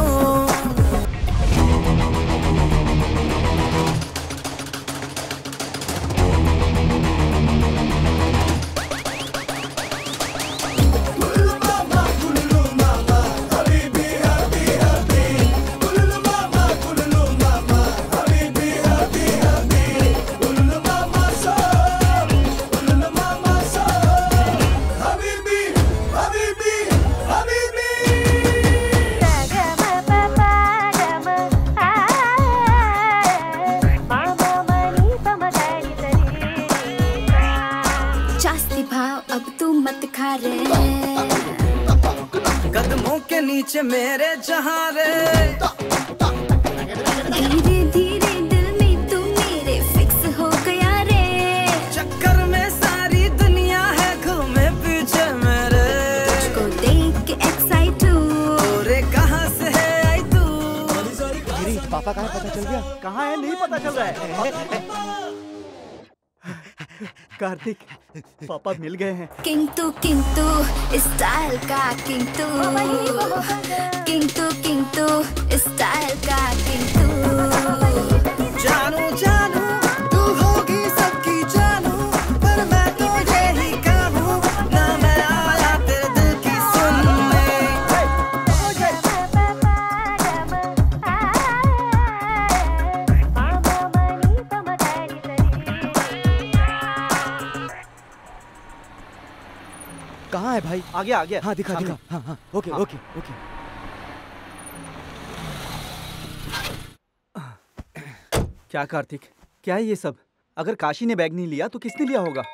कदमों के नीचे मेरे जहाँ रे, धीरे धीरे दिल में तू मेरे फिक्स हो गया रे। चक्कर में सारी दुनिया है घूमे पीछे मेरे। तुझको देख के एक्साइट हूँ, रे कहाँ से है आई तू? गिरी, पापा कहाँ पता चल गया? कहाँ है? नहीं पता चल रहा है। कार्तिक, पापा मिल गए हैं। किंग तू स्टाइल का किंग तू, किंग तू स्टाइल का किंग तू। जानू जानू तू होगी सबकी जानू, पर मैं तो यही कहूँ ना, मैं आया तेरे दिल की सुनने। कहाँ है भाई? आ गया आ गया। हाँ दिखा दिखा। हाँ हाँ ओके हाँ। Okay okay. क्या कार्तिक, क्या है ये सब? अगर काशी ने बैग नहीं लिया तो किसने लिया होगा?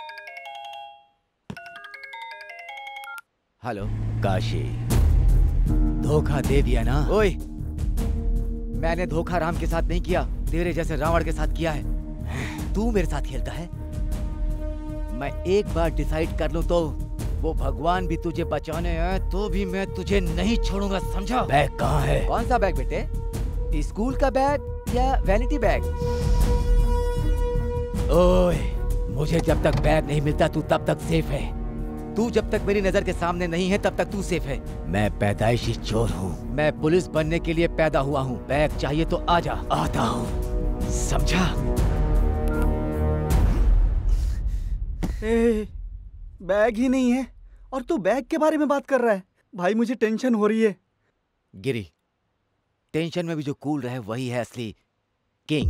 हेलो काशी, धोखा दे दिया ना? ओए, मैंने धोखा राम के साथ नहीं किया, तेरे जैसे रावण के साथ किया है। तू मेरे साथ खेलता है? मैं एक बार डिसाइड कर लूं तो वो भगवान भी तुझे बचाने आए तो भी मैं तुझे नहीं छोड़ूंगा, समझा? बैग कहाँ है? कौन सा बैग बेटे? स्कूल का बैग या वैनिटी बैग? ओए, मुझे जब तक बैग नहीं मिलता तू तब तक सेफ है। तू जब तक मेरी नजर के सामने नहीं है तब तक तू सेफ है। मैं पैदाइशी चोर हूँ, मैं पुलिस बनने के लिए पैदा हुआ हूँ। बैग चाहिए तो आजा, आता हूँ, समझा? बैग ही नहीं है और तू बैग के बारे में बात कर रहा है? भाई मुझे टेंशन हो रही है। गिरी, टेंशन में भी जो कूल रहे वही है असली किंग।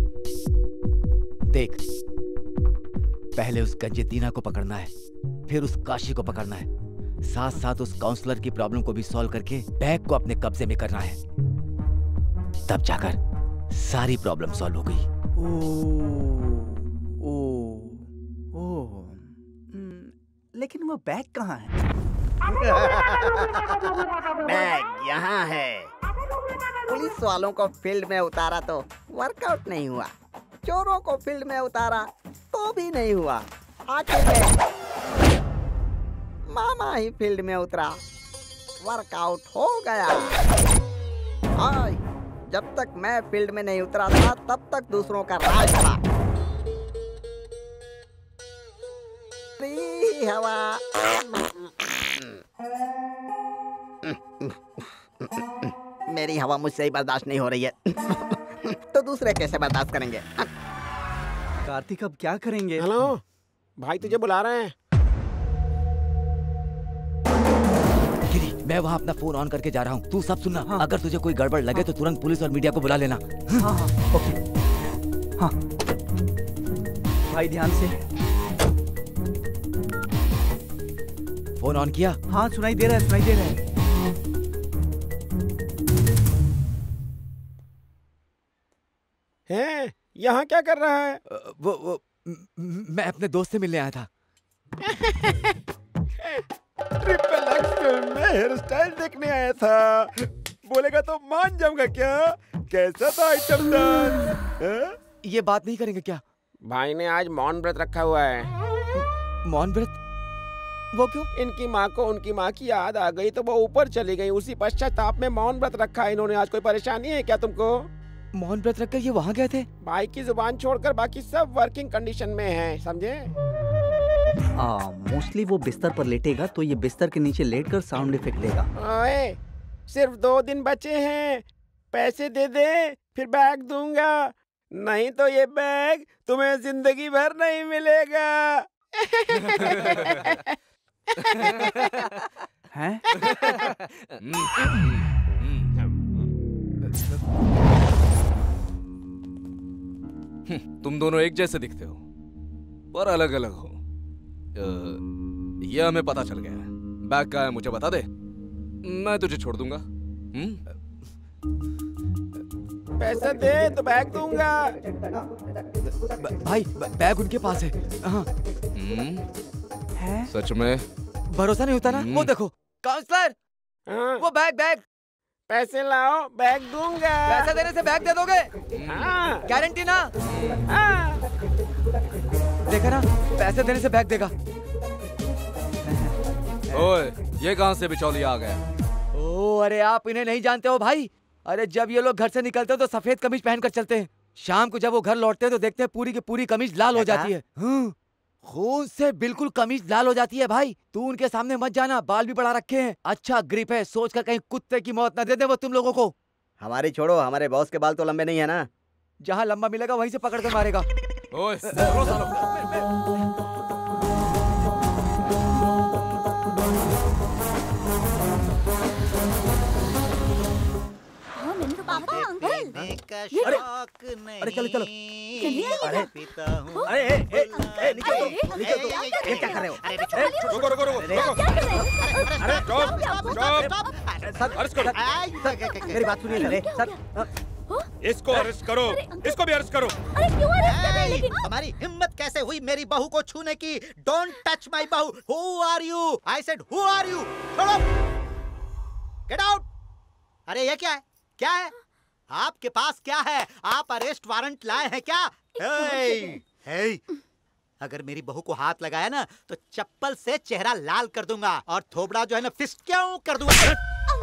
देख, पहले उस गंजेतीना को पकड़ना है, फिर उस काशी को पकड़ना है, साथ साथ उस काउंसलर की प्रॉब्लम को भी सॉल्व करके बैग को अपने कब्जे में करना है। तब जाकर सारी प्रॉब्लम सॉल्व हो गई। लेकिन वो बैग कहाँ है? बैग यहाँ है। पुलिस वालों को फील्ड में उतारा तो वर्कआउट नहीं हुआ, चोरों को फील्ड में उतारा तो भी नहीं हुआ, आखिर में मामा ही फील्ड में उतरा, वर्कआउट हो गया। हाय, जब तक मैं फील्ड में नहीं उतरा था तब तक दूसरों का राज था। हवा मेरी हवा मुझसे ही बर्दाश्त नहीं हो रही है तो दूसरे कैसे बर्दाश्त करेंगे? कार्तिक अब क्या करेंगे? हेलो भाई, तुझे बुला रहे हैं। गिरी, मैं वहाँ अपना फोन ऑन करके जा रहा हूँ, तू सब सुनना। हाँ। अगर तुझे कोई गड़बड़ लगे तो तुरंत पुलिस और मीडिया को बुला लेना। हाँ हाँ ओके। हाँ भाई ध्यान से। फोन ऑन किया? हाँ सुनाई दे रहा है, सुनाई दे रहा है। हैं? यहाँ क्या कर रहा है? वो मैं अपने दोस्त से मिलने आया था। ट्रिपल एक्स फिल्म में हेयर स्टाइल देखने आया था। बोलेगा तो मान जाऊंगा क्या? कैसा था आइटम डांस? ये बात नहीं करेंगे क्या? भाई ने आज मौन व्रत रखा हुआ है। मौन व्रत? वो क्यों? इनकी माँ को उनकी माँ की याद आ गई तो वो ऊपर चली गई। उसी पश्चाताप में मौन व्रत रखा है इन्होंने। आज कोई परेशानी है क्या तुमको? मौन व्रत रखकर ये वहाँ गए थे? भाई की जुबान छोड़कर बाकी सब वर्किंग कंडीशन में हैं, समझे? मोस्टली वो बिस्तर पर लेटेगा तो ये बिस्तर के नीचे लेटकर साउंड इफेक्ट देगा। ओए, सिर्फ 2 दिन बचे हैं, पैसे दे दे फिर बैग दूंगा, नहीं तो ये बैग तुम्हें जिंदगी भर नहीं मिलेगा। हैं? तुम दोनों एक जैसे दिखते हो पर अलग अलग हो। ये हमें पता चल गया है। बैग कहाँ है मुझे बता दे, मैं तुझे छोड़ दूंगा। पैसा दे तो बैग दूंगा। भाई बैग उनके पास है। हाँ। सच में भरोसा नहीं होता ना? वो देखो काउंसलर, वो बैग पैसे लाओ, बैग दूंगा। पैसा देने से बैग दे दोगे? हाँ। गारंटी ना? हाँ। देखा ना, पैसे देने से बैग देगा। ओए, ये कहाँ से बिचौलिया आ गया? ओ अरे आप इन्हें नहीं जानते हो भाई। अरे जब ये लोग घर से निकलते हैं तो सफेद कमीज पहनकर चलते हैं। शाम को जब वो घर लौटते हैं तो देखते हैं पूरी की पूरी कमीज लाल हो जाती है। खून से बिल्कुल कमीज लाल हो जाती है भाई। तू उनके सामने मत जाना, बाल भी बढ़ा रखे हैं। अच्छा ग्रिप है, सोचकर कहीं कुत्ते की मौत न दे दे वो तुम लोगों को। हमारी छोड़ो, हमारे बॉस के बाल तो लंबे नहीं है ना। जहाँ लंबा मिलेगा वहीं से पकड़ कर मारेगा। ओए, पापा अंकल अरे चलो चलो। अरे पीता हूँ। अरे नीचे तो ये क्या कर रहे हो? रुको। मेरी बात सुनिए सर। इसको अरेस्ट करो, इसको भी अरेस्ट करो। अरे क्यों अरेस्ट कर रहे हैं लेकिन? हमारी हिम्मत कैसे हुई मेरी बहू को छूने की? डोंट टच माई बहू। Who are you? I said who are you? छोड़ो, गेट आउट। अरे ये क्या है? क्या है आपके पास? क्या है? आप अरेस्ट वारंट लाए हैं क्या? हे, अगर मेरी बहू को हाथ लगाया ना तो चप्पल से चेहरा लाल कर दूंगा और थोबड़ा जो है ना फिस्ट क्यों कर दूंगा।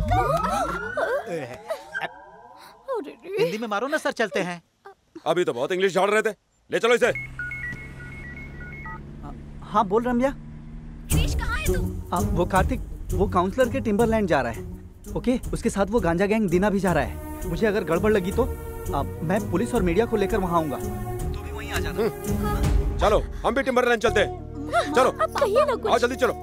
हिंदी में मारो ना सर, चलते हैं। अभी तो बहुत इंग्लिश झाड़ रहे थे, ले चलो इसे। हाँ बोल रम्या। कहाँ है तू? वो कार्तिक, वो काउंसलर के टिम्बरलैंड जा रहा है। ओके, उसके साथ वो गांजा गैंग दीना भी जा रहा है। मुझे अगर गड़बड़ लगी तो मैं पुलिस और मीडिया को लेकर वहाँ आऊंगा। तो भी वहीं आ जाना। चलो हम भी टिम्बरलैंड चलते हैं। चलो आओ जल्दी चलो।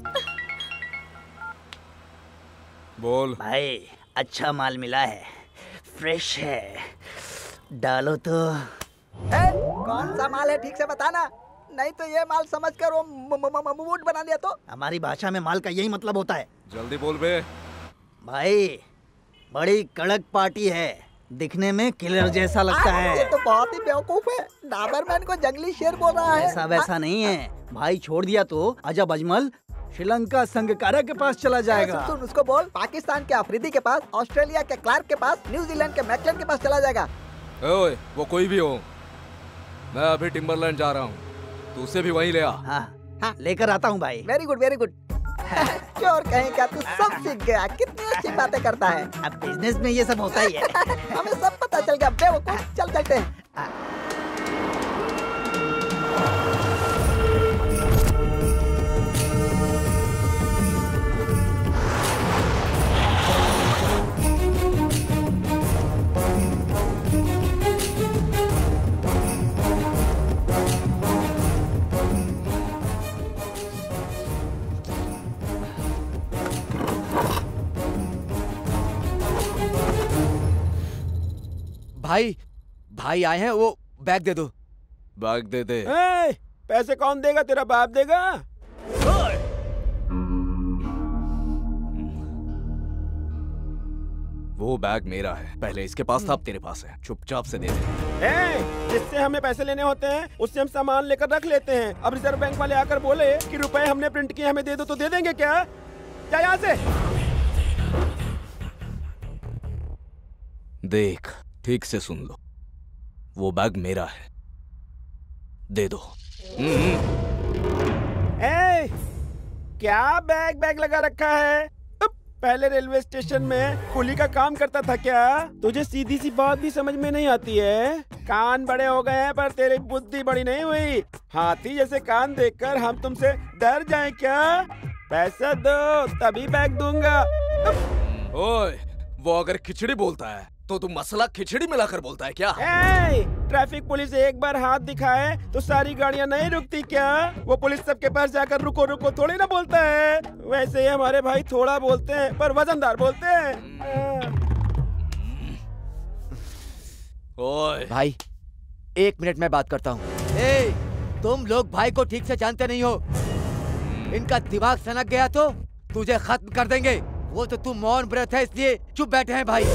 बोल भाई, अच्छा माल मिला है, फ्रेश है, डालो तो। कौन सा माल है ठीक से बताना, नहीं तो ये माल समझकर वो मूड बना दिया तो। हमारी भाषा में माल का यही मतलब होता है। जल्दी बोल बे। भाई बड़ी कड़क पार्टी है, दिखने में किलर जैसा लगता है। ये तो बहुत ही बेवकूफ है, डाबरमैन को जंगली शेर बोल रहा है। ऐसा वैसा नहीं है भाई, छोड़ दिया तो अजब अजमल श्रीलंका संघकार्य के पास चला जाएगा। सुन उसको बोल, पाकिस्तान के अफरीदी के पास, ऑस्ट्रेलिया के क्लार्क के पास, न्यूजीलैंड के मैकलन के पास चला जाएगा। ओए, वो कोई भी हो, मैं अभी टिम्बरलैंड जा रहा हूँ, तू उसे भी वहीं ले आ। हाँ, लेकर आता हूँ भाई। Very good very good. चोर कहीं का, तू सब सीख गया, कितनी अच्छी बातें करता है। अब बिजनेस में ये सब होता ही है। हमें सब पता चल गया बेवकूफ। चल चलते हैं। भाई आए हैं, वो बैग दे दो। बैग दे दे। पैसे कौन देगा? तेरा बाप देगा। वो बैग मेरा है, पहले इसके पास था अब तेरे पास है, चुपचाप से दे दे। जिससे हमें पैसे लेने होते हैं उससे हम सामान लेकर रख लेते हैं। अब रिजर्व बैंक वाले आकर बोले कि रुपए हमने प्रिंट किए हमें दे दो, तो दे देंगे क्या? क्या यहाँ से? देख, ठीक से सुन लो, वो बैग मेरा है, दे दो। क्या बैग लगा रखा है? पहले रेलवे स्टेशन में कुली का काम करता था क्या? तुझे सीधी सी बात भी समझ में नहीं आती है? कान बड़े हो गए हैं पर तेरी बुद्धि बड़ी नहीं हुई। हाथी जैसे कान देखकर हम तुमसे डर जाएं क्या? पैसा दो तभी बैग दूंगा। ओए, वो अगर खिचड़ी बोलता है तो तू मसला खिचड़ी मिलाकर बोलता है क्या? ट्रैफिक पुलिस एक बार हाथ दिखाए तो सारी गाड़ियां नहीं रुकती क्या? वो पुलिस सबके पास जाकर रुको रुको थोड़ी ना बोलता है। वैसे ही हमारे भाई थोड़ा बोलते हैं पर वजनदार बोलते हैं। ओए भाई, 1 मिनट में बात करता हूँ। तुम लोग भाई को ठीक से जानते नहीं हो। इनका दिमाग सनक गया तो तुझे खत्म कर देंगे। वो तो तू मौन व्रत है इसलिए चुप बैठे हैं भाई।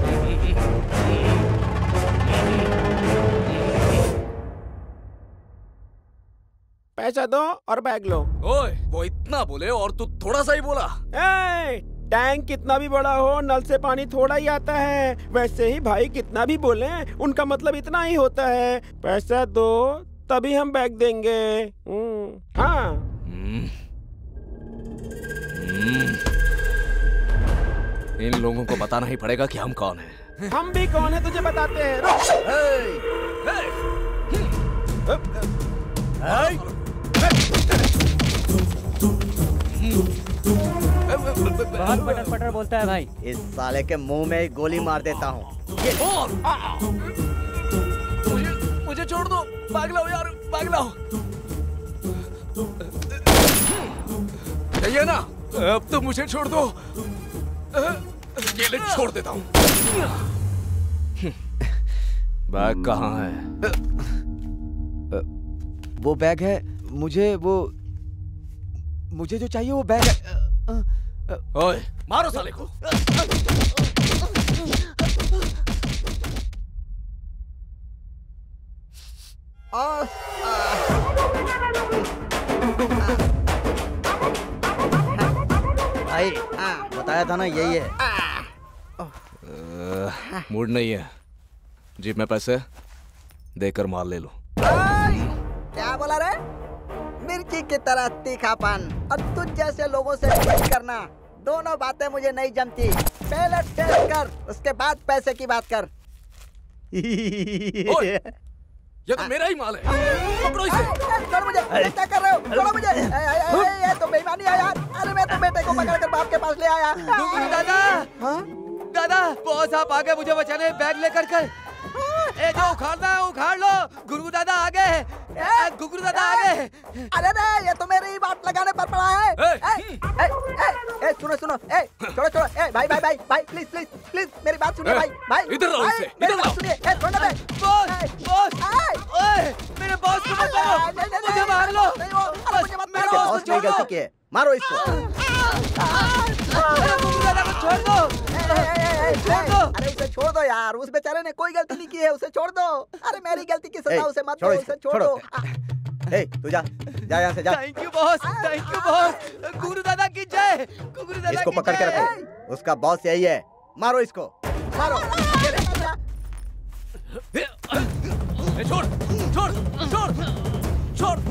पैसा दो और बैग लो। ओए, वो इतना बोले और तू थोड़ा सा ही बोला। टैंक कितना भी बड़ा हो नल से पानी थोड़ा ही आता है। वैसे ही भाई कितना भी बोले उनका मतलब इतना ही होता है। पैसा दो तभी हम बैग देंगे। हाँ। इन लोगों को बताना ही पड़ेगा कि हम कौन हैं। हम भी कौन है तुझे बताते हैं। बहुत पटर बोलता है भाई। इस साले के मुंह में ही गोली मार देता हूँ। मुझे छोड़ दो, भाग लाओ यार, भाग लाओ। ये ना, अब तो मुझे छोड़ दो। ये ले छोड़ देता हूँ। बैग कहाँ है? वो बैग है, मुझे जो चाहिए वो बैग है। ओए, मारो साले को। भाई बताया था ना यही है। मूड नहीं है, जेब में पैसे देकर माल ले लो। क्या बोला रे? मिर्ची की तरह तीखापन और तुझ जैसे लोगों से बात करना, दोनों बातें मुझे नहीं जमती। पहले टेस्ट कर, उसके बाद पैसे की बात कर। ये तो मेरा ही माल है, पकड़ो इसे। छोड़ मुझे, क्या कर रहे हो? छोड़ो मुझे। ये तो बेईमानी है यार। अरे मैं तो बेटे को पकड़कर बाप के पास ले आया। दादा, बॉस आप आगे मुझे बचाने बैग लेकर कर। जो उखाड़ना है उखाड़ लो। गुरु दादा आ गए, गुरु दादा आ गए। अरे रे, ये तो मेरी ही बात लगाने पर पड़ा है। सुनो, छोड़ो। भाई प्लीज मेरी बात सुनिए भाई। इधर लाओ इसे, इधर लाओ। बॉस, मेरे बॉस को मत मारो, मुझे मार लो। मेरे बॉस ने गलती की है, मारो इसको। गुरु दादा को छोड़ दो। अरे उसे छोड़ दो यार, उस बेचारे ने कोई गलती नहीं की है, उसे छोड़ दो। अरे मेरी गलती की सजा उसे मत दो, उसे छोड़ दो। तू जा यहाँ से जा। Thank you boss. गुरु दादा की जय। गुरु दादा इसको पकड़ के रखो, उसका बॉस यही है। मारो इसको, मारो। छोड़।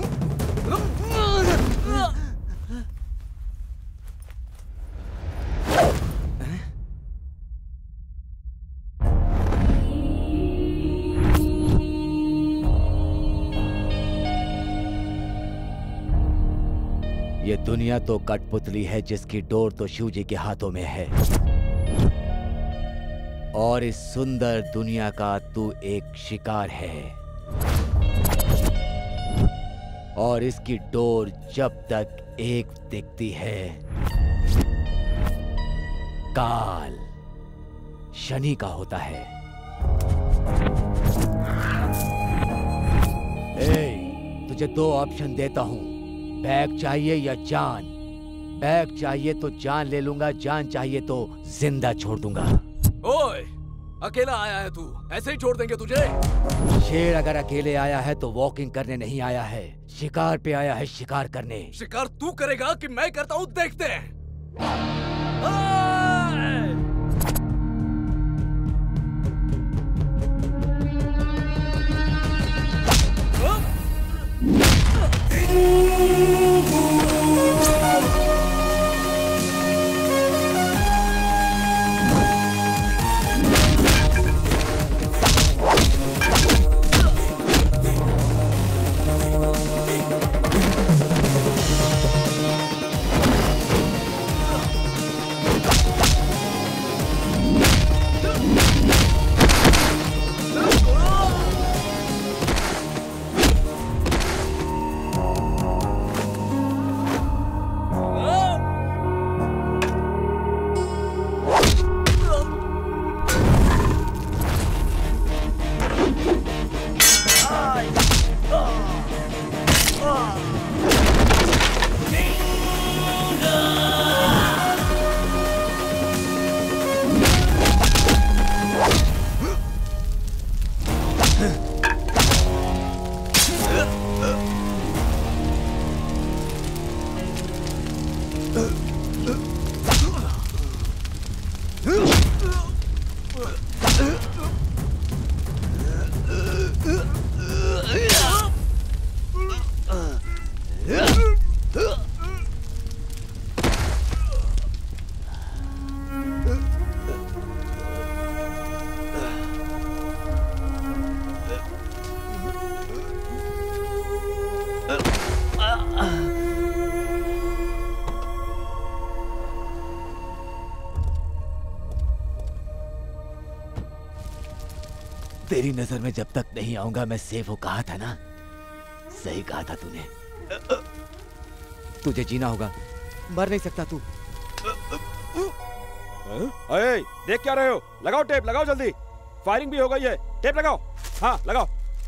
ये दुनिया तो कठपुतली है जिसकी डोर तो शिव जी के हाथों में है, और इस सुंदर दुनिया का तू एक शिकार है, और इसकी डोर जब तक एक दिखती है, काल शनि का होता है। तुझे 2 ऑप्शन देता हूं, बैग चाहिए या जान। बैग चाहिए तो जान ले लूंगा, जान चाहिए तो जिंदा छोड़ दूंगा। ओए, अकेला आया है तू, ऐसे ही छोड़ देंगे तुझे? शेर अगर अकेले आया है तो वॉकिंग करने नहीं आया है, शिकार पे आया है, शिकार करने। शिकार तू करेगा कि मैं करता हूँ, देखते हैं। तेरी नजर में जब तक नहीं आऊंगा मैं सेफ हो, कहा था ना? सही कहा था तूने। तुझे जीना होगा, मर नहीं सकता तू। अरे देख क्या रहे हो? लगाओ टेप, लगाओ जल्दी। फायरिंग भी हो गई है, टेप लगाओ। हाँ लगाओ।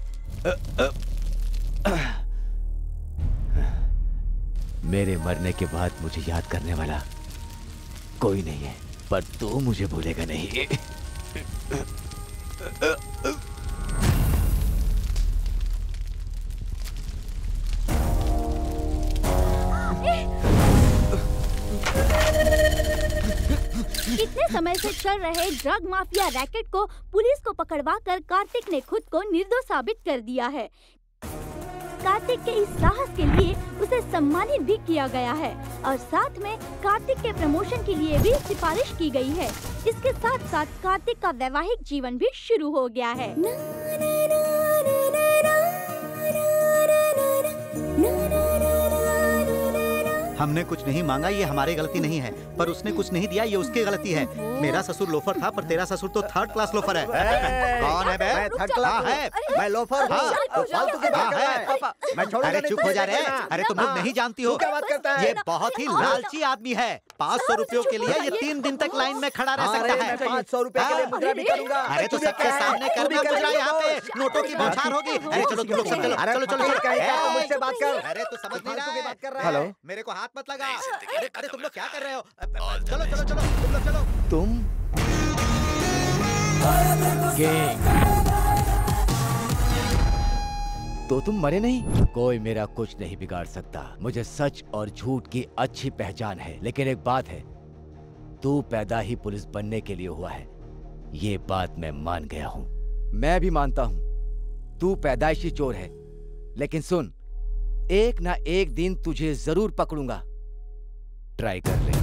मेरे मरने के बाद मुझे याद करने वाला कोई नहीं है, पर तू मुझे भूलेगा नहीं। इतने समय से चल रहे ड्रग माफिया रैकेट को पुलिस को पकड़वाकर कार्तिक ने खुद को निर्दोष साबित कर दिया है। कार्तिक के इस साहस के लिए उसे सम्मानित भी किया गया है और साथ में कार्तिक के प्रमोशन के लिए भी सिफारिश की गई है। इसके साथ साथ कार्तिक का वैवाहिक जीवन भी शुरू हो गया है। हमने कुछ नहीं मांगा, ये हमारी गलती नहीं है, पर उसने कुछ नहीं दिया, ये उसकी गलती है। मेरा ससुर लोफर था, पर तेरा ससुर तो थर्ड क्लास लोफर है। कौन है बे? मैं थर्ड क्लास है, मैं लोफर हूँ। फालतू की बात कर रहा है। मैं छोड़ूंगा अरे नहीं चुप हो जा तुझे। रहे। अरे तुम लोग नहीं जानती हो, तू क्या बात करता है? ये बहुत ही लालची आदमी है। 500 रुपयों के लिए ये 3 दिन तक लाइन में खड़ा रह सकता है। 500 रुपए के लिए मुद्रा भी करूंगा। अरे तो सबके सामने करना मुद्रा, यहाँ पे नोटों की बौछार होगी। अरे चलो तुम लोग सब चलो, चलो चलो चलो। मुझसे बात कर। अरे तू समझ नहीं रहा बात कर रहा है। है। मेरे को हाथ मत लगा। अरे तुम लोग क्या कर रहे हो? चलो चलो चलो तुम लोग चलो। तुम तो तुम मरे नहीं? कोई मेरा कुछ नहीं बिगाड़ सकता। मुझे सच और झूठ की अच्छी पहचान है, लेकिन एक बात है, तू पैदा ही पुलिस बनने के लिए हुआ है, ये बात मैं मान गया हूँ। मैं भी मानता हूँ तू पैदाइशी चोर है, लेकिन सुन, एक ना एक दिन तुझे जरूर पकड़ूंगा। ट्राई कर ले।